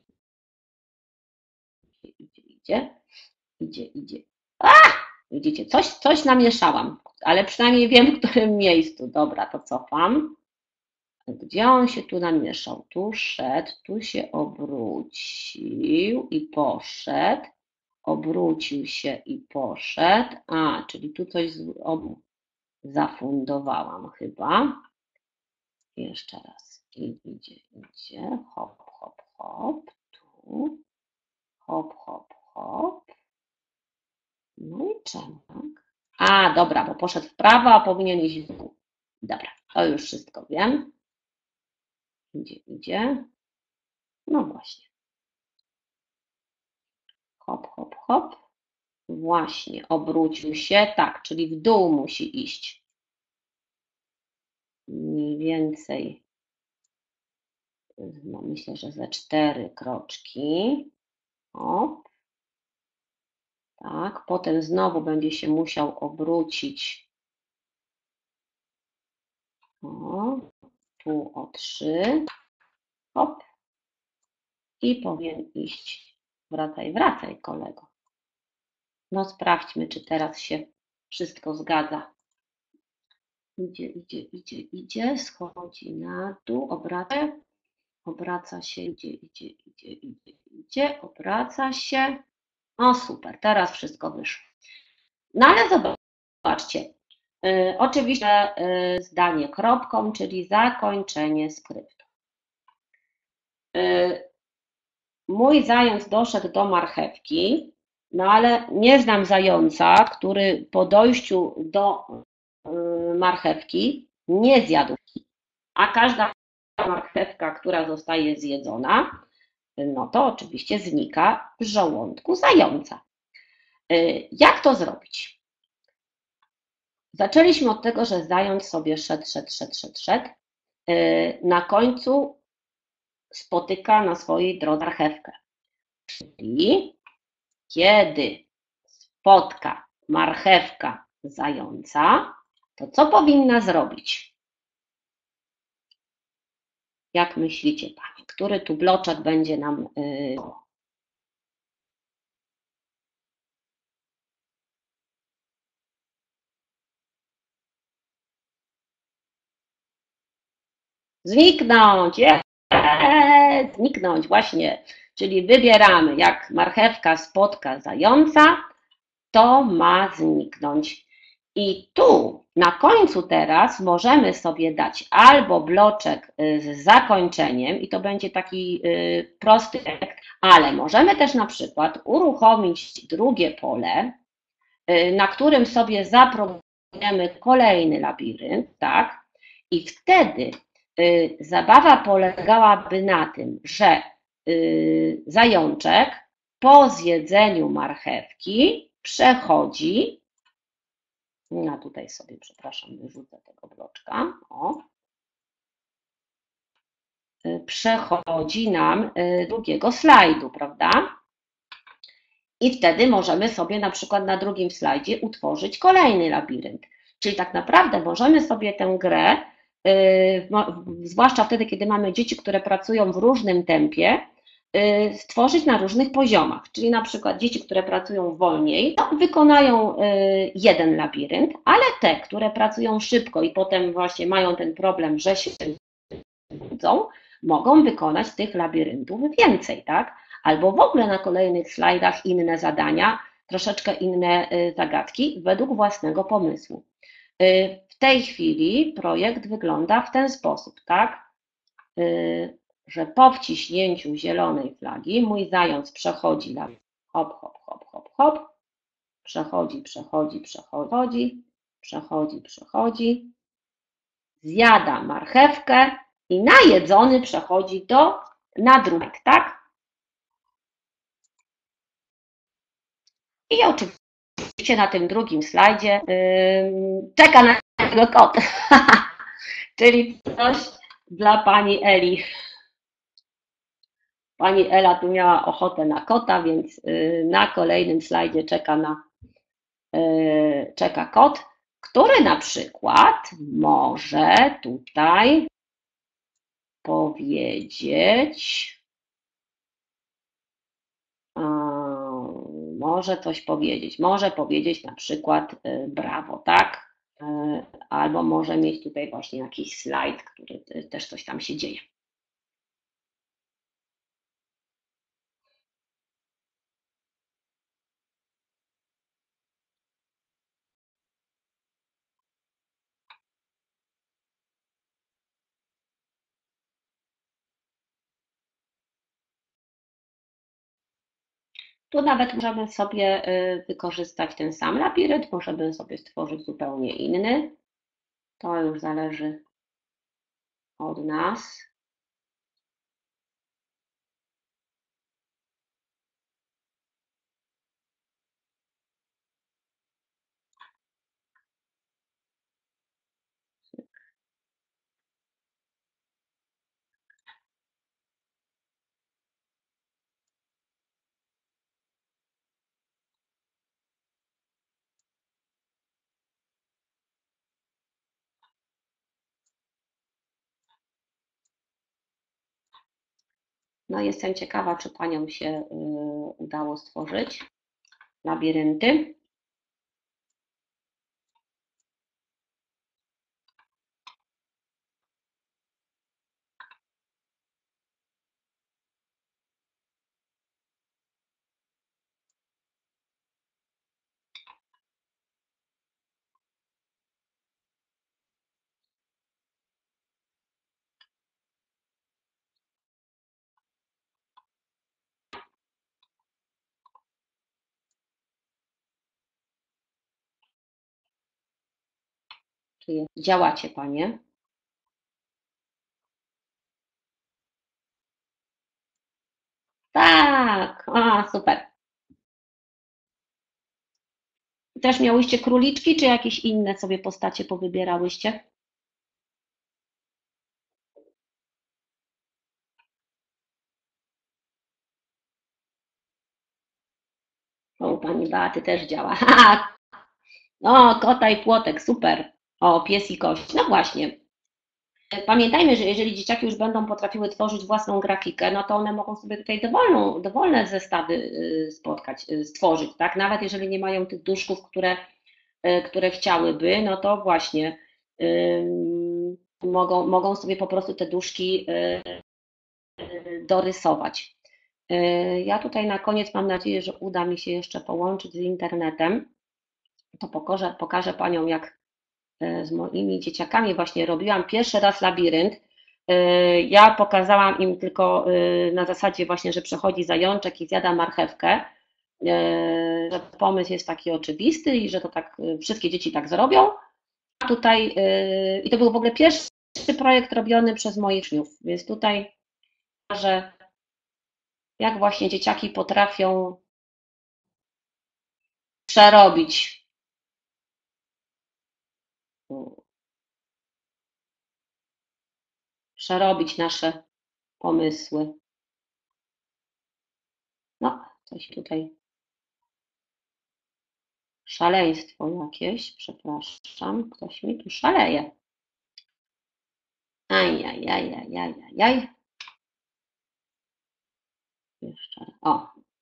idzie, idzie, idzie, idzie. Widzicie, coś namieszałam, ale przynajmniej wiem, w którym miejscu. Dobra, to cofam. Gdzie on się tu namieszał? Tu szedł, tu się obrócił i poszedł. Obrócił się i poszedł. Czyli tu coś zafundowałam chyba. Jeszcze raz. Idzie, idzie. Hop, hop, hop. Tu. Hop, hop, hop. No i czemu? Dobra, bo poszedł w prawo, a powinien iść w dół. Dobra, to już wszystko wiem. Idzie, idzie. No właśnie. Hop, hop, hop. Właśnie, obrócił się. Tak, czyli w dół musi iść. Mniej więcej, no myślę, że ze 4 kroczki. Hop. Tak, potem znowu będzie się musiał obrócić. Tu o 3. Hop. I powinien iść. Wracaj, wracaj, kolego. No sprawdźmy, czy teraz się wszystko zgadza. Idzie, idzie, idzie, idzie, schodzi na dół, obraca się, idzie, idzie, idzie, idzie, idzie, obraca się. O super, teraz wszystko wyszło. No ale zobaczcie, oczywiście zdanie kropką, czyli zakończenie skryptu. Mój zając doszedł do marchewki, no ale nie znam zająca, który po dojściu do marchewki nie zjadł, a każda marchewka, która zostaje zjedzona, no to oczywiście znika w żołądku zająca. Jak to zrobić? Zaczęliśmy od tego, że zając sobie szedł. Na końcu spotyka na swojej drodze marchewkę. Czyli kiedy spotka marchewka zająca, to co powinna zrobić? Jak myślicie, Panie? Który tu bloczek będzie nam... Zniknąć! Zniknąć, właśnie. Czyli wybieramy, jak marchewka spotka zająca, to ma zniknąć. I tu na końcu teraz możemy sobie dać albo bloczek z zakończeniem i to będzie taki prosty efekt, ale możemy też na przykład uruchomić drugie pole, na którym sobie zaprogramujemy kolejny labirynt, tak? I wtedy zabawa polegałaby na tym, że zajączek po zjedzeniu marchewki przechodzi, no tutaj sobie, przepraszam, wyrzucę tego bloczka, o, przechodzi nam drugiego slajdu, prawda? I wtedy możemy sobie na przykład na drugim slajdzie utworzyć kolejny labirynt. Czyli tak naprawdę możemy sobie tę grę, zwłaszcza wtedy, kiedy mamy dzieci, które pracują w różnym tempie, stworzyć na różnych poziomach. Czyli na przykład dzieci, które pracują wolniej, no, wykonają jeden labirynt, ale te, które pracują szybko i potem właśnie mają ten problem, że się budzą, mogą wykonać tych labiryntów więcej, tak? Albo w ogóle na kolejnych slajdach inne zadania, troszeczkę inne zagadki według własnego pomysłu. W tej chwili projekt wygląda w ten sposób, tak? Że po wciśnięciu zielonej flagi mój zając przechodzi, hop, hop, hop, hop, hop, przechodzi, przechodzi, przechodzi, przechodzi, przechodzi, zjada marchewkę i najedzony przechodzi na drugi, tak? I oczywiście na tym drugim slajdzie czeka na niego kot, czyli coś dla pani Eli. Pani Ela tu miała ochotę na kota, więc na kolejnym slajdzie czeka kot, który na przykład może tutaj powiedzieć, może powiedzieć na przykład brawo, tak? Albo może mieć tutaj właśnie jakiś slajd, który też coś tam się dzieje. Tu nawet możemy sobie wykorzystać ten sam labirynt, możemy sobie stworzyć zupełnie inny. To już zależy od nas. No jestem ciekawa, czy Paniom się udało stworzyć labirynty. Czy działacie Panie? Tak, super. Też miałyście króliczki, czy jakieś inne sobie postacie powybierałyście? O, Pani Beaty też działa. O, kota i płotek, super. O, pies i kość. No właśnie. Pamiętajmy, że jeżeli dzieciaki już będą potrafiły tworzyć własną grafikę, no to one mogą sobie tutaj dowolne zestawy stworzyć, tak? Nawet jeżeli nie mają tych duszków, które chciałyby, no to właśnie mogą sobie po prostu te duszki dorysować. Ja tutaj na koniec mam nadzieję, że uda mi się jeszcze połączyć z internetem. To pokażę Paniom, jak z moimi dzieciakami właśnie robiłam pierwszy raz labirynt. Ja pokazałam im tylko na zasadzie właśnie, że przechodzi zajączek i zjada marchewkę, że pomysł jest taki oczywisty i że to tak wszystkie dzieci tak zrobią. A tutaj, i to był w ogóle pierwszy projekt robiony przez moich uczniów, więc tutaj że jak właśnie dzieciaki potrafią przerobić nasze pomysły. No, coś tutaj, szaleństwo jakieś, przepraszam, ktoś mi tu szaleje. Ajajajajajajaj. Jeszcze, o.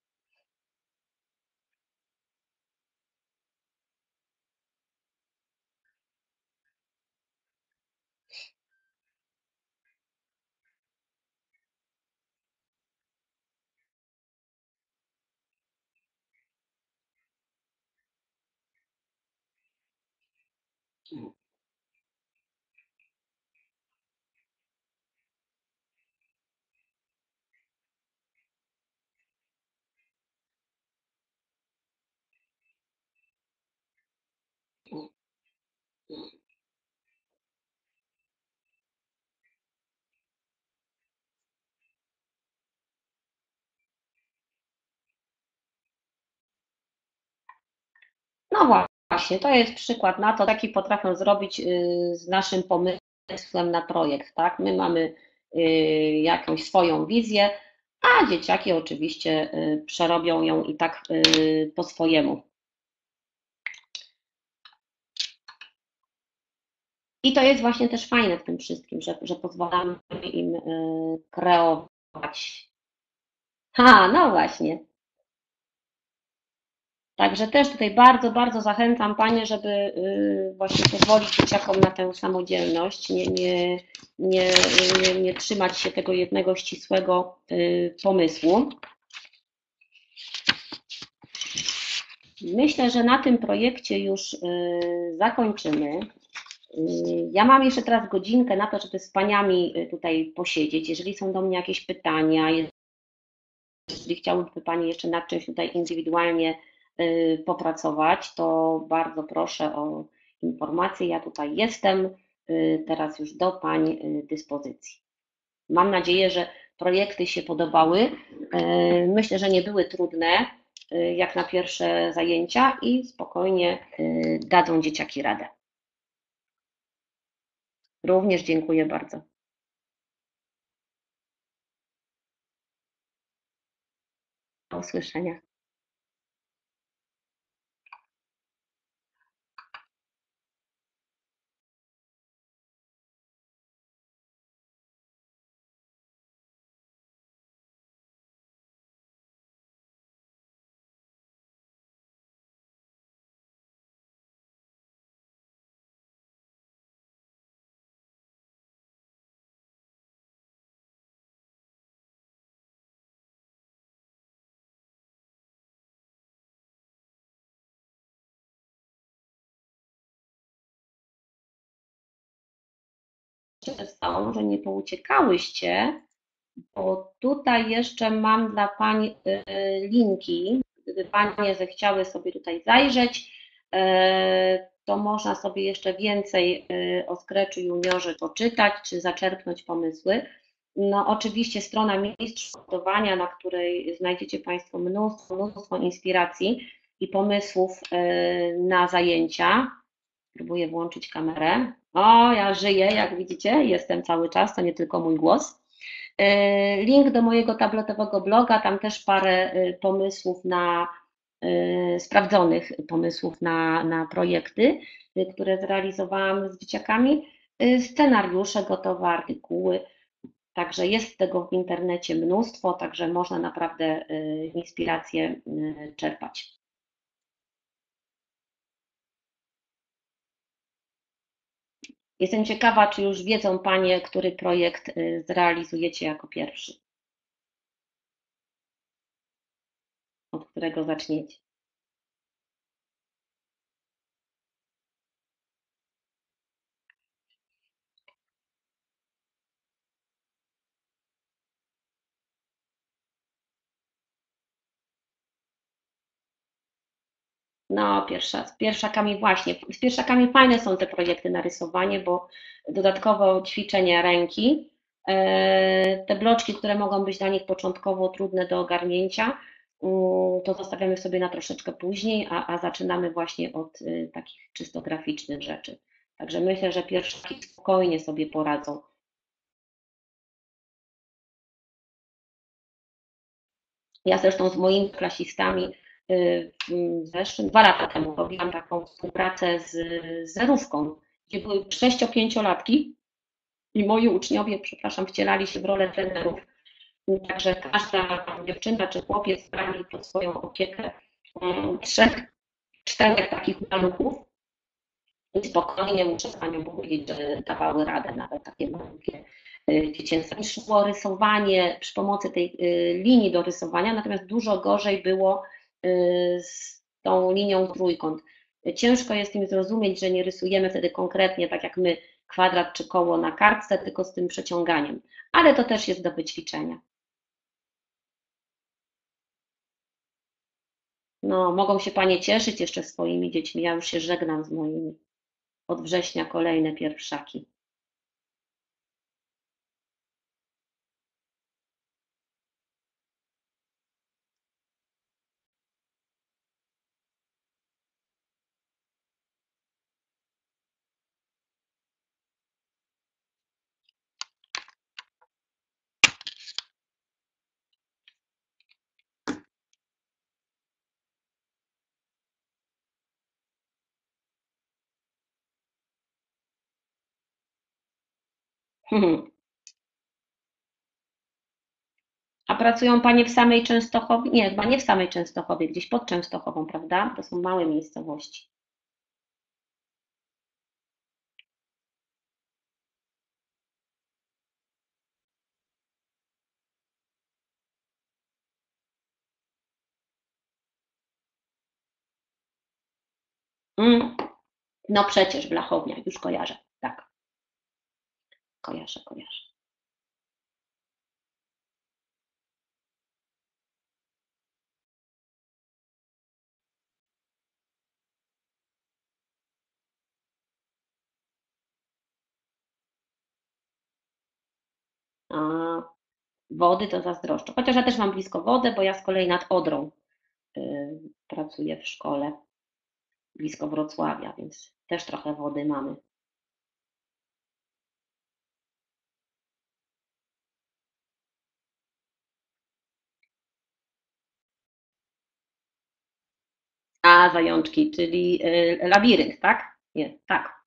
No właśnie, to jest przykład na to, jaki potrafią zrobić z naszym pomysłem na projekt, tak? My mamy jakąś swoją wizję, a dzieciaki oczywiście przerobią ją i tak po swojemu. I to jest właśnie też fajne w tym wszystkim, że pozwalamy im kreować. Ha, no właśnie. Także też tutaj bardzo, bardzo zachęcam Panie, żeby właśnie pozwolić dzieciakom na tę samodzielność, nie trzymać się tego jednego ścisłego pomysłu. Myślę, że na tym projekcie już zakończymy. Ja mam jeszcze teraz godzinkę na to, żeby z Paniami tutaj posiedzieć. Jeżeli są do mnie jakieś pytania, jeżeli chciałyby Pani jeszcze nad czymś tutaj indywidualnie popracować, to bardzo proszę o informacje. Ja tutaj jestem teraz już do Pań dyspozycji. Mam nadzieję, że projekty się podobały. Myślę, że nie były trudne jak na pierwsze zajęcia i spokojnie dadzą dzieciaki radę. Również dziękuję bardzo. Do usłyszenia. Przez to, że nie pouciekałyście, bo tutaj jeszcze mam dla Pań linki. Gdyby Panie zechciały sobie tutaj zajrzeć, to można sobie jeszcze więcej o Scratchu Juniorze poczytać, czy zaczerpnąć pomysły. No oczywiście strona Mistrz Kodowania, na której znajdziecie Państwo mnóstwo inspiracji i pomysłów na zajęcia. Próbuję włączyć kamerę. O, ja żyję, jak widzicie, jestem cały czas, to nie tylko mój głos. Link do mojego tabletowego bloga, tam też parę pomysłów sprawdzonych pomysłów na projekty, które zrealizowałam z dzieciakami, scenariusze, gotowe artykuły, także jest tego w internecie mnóstwo, także można naprawdę inspiracje czerpać. Jestem ciekawa, czy już wiedzą Panie, który projekt zrealizujecie jako pierwszy. którego zaczniecie. No, z pierwszakami właśnie. Z pierwszakami fajne są te projekty na rysowanie, bo dodatkowo ćwiczenie ręki, te bloczki, które mogą być dla nich początkowo trudne do ogarnięcia, to zostawiamy sobie na troszeczkę później, a zaczynamy właśnie od takich czysto graficznych rzeczy. Także myślę, że pierwszaki spokojnie sobie poradzą. Ja zresztą z moimi klasistami w zeszłym, 2 lata temu robiłam taką współpracę z zerówką, gdzie były 6-5-latki i moi uczniowie, przepraszam, wcielali się w rolę trenerów. Także każda dziewczyna czy chłopiec brali pod swoją opiekę 3-4 takich maluchów i spokojnie muszę Panią powiedzieć, że dawały radę nawet takie malutkie dziecięce. Szło rysowanie przy pomocy tej linii do rysowania, natomiast dużo gorzej było z tą linią trójkąt. Ciężko jest im zrozumieć, że nie rysujemy wtedy konkretnie, tak jak my, kwadrat czy koło na kartce, tylko z tym przeciąganiem. Ale to też jest do wyćwiczenia. No, mogą się Panie cieszyć jeszcze swoimi dziećmi. Ja już się żegnam z moimi. Od września kolejne pierwszaki. A pracują Panie w samej Częstochowie? Nie, chyba nie w samej Częstochowie, gdzieś pod Częstochową, prawda? To są małe miejscowości. Mm, no przecież Blachownia, już kojarzę. Tak, kojarzę, kojarzę. A wody to zazdroszczę. Chociaż ja też mam blisko wodę, bo ja z kolei nad Odrą pracuję w szkole, blisko Wrocławia, więc też trochę wody mamy. A zajączki, czyli labirynt, tak? Nie, tak.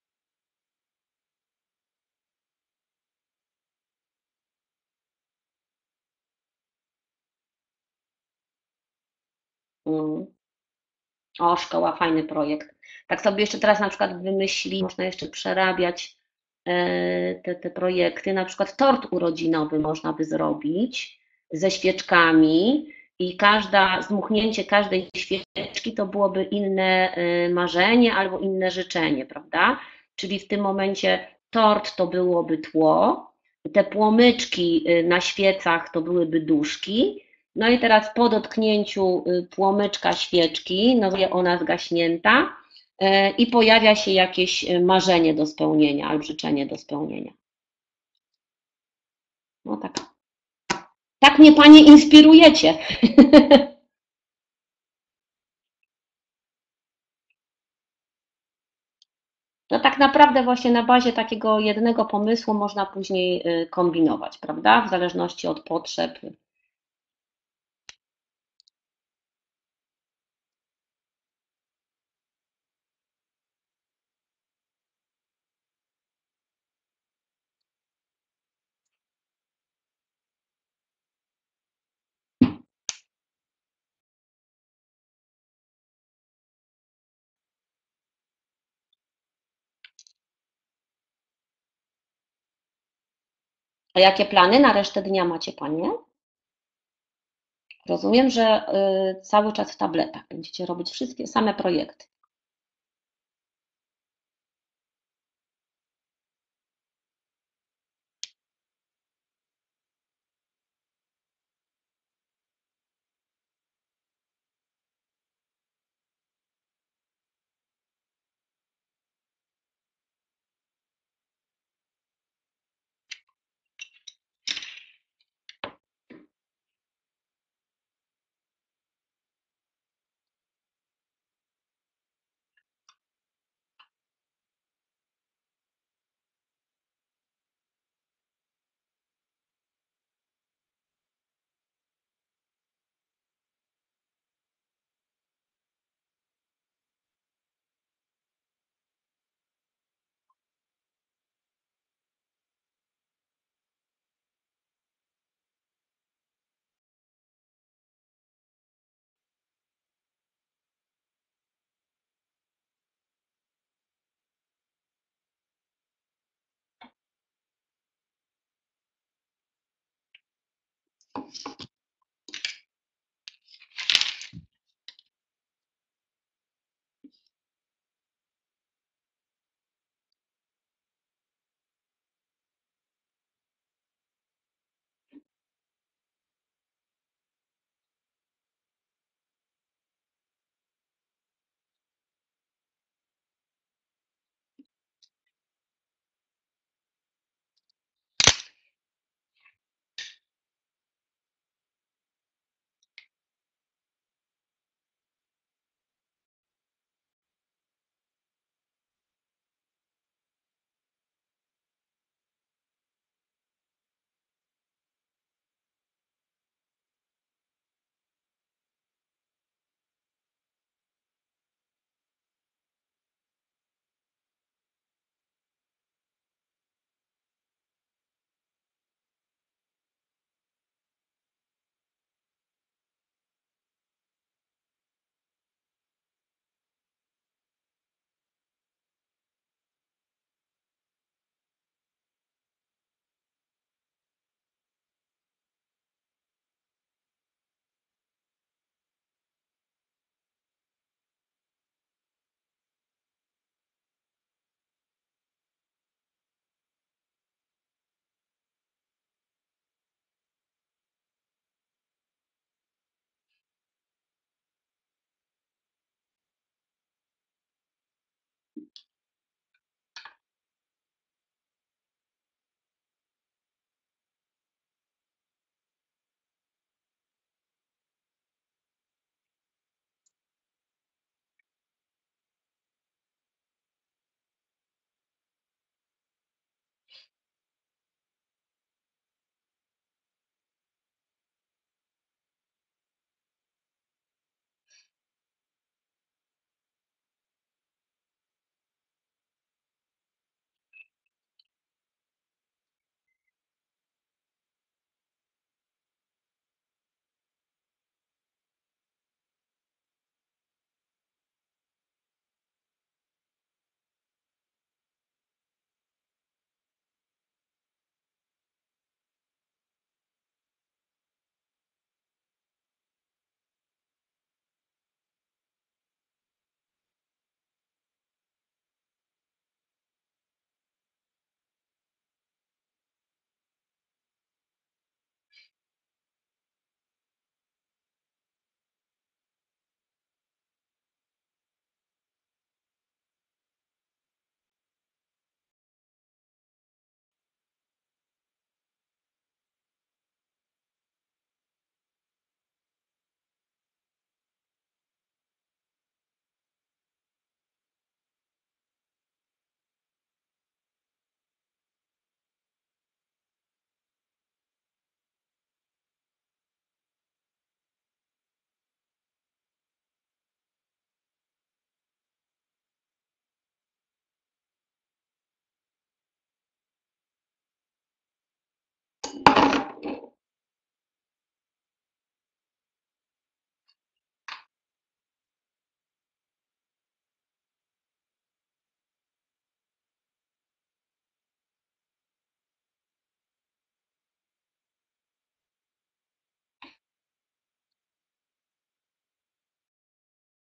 Mm. O, szkoła, fajny projekt. Tak sobie jeszcze teraz na przykład wymyśli, można jeszcze przerabiać te projekty. Na przykład tort urodzinowy można by zrobić ze świeczkami i zdmuchnięcie każdej świeczki to byłoby inne marzenie albo inne życzenie, prawda? Czyli w tym momencie tort to byłoby tło, te płomyczki na świecach to byłyby duszki, no i teraz po dotknięciu płomyczka świeczki, no wie ona zgaśnięta i pojawia się jakieś marzenie do spełnienia albo życzenie do spełnienia. No tak. Tak mnie Panie inspirujecie. No tak naprawdę właśnie na bazie takiego jednego pomysłu można później kombinować, prawda? W zależności od potrzeb. A jakie plany na resztę dnia macie Panie? Rozumiem, że cały czas w tabletach będziecie robić wszystkie same projekty.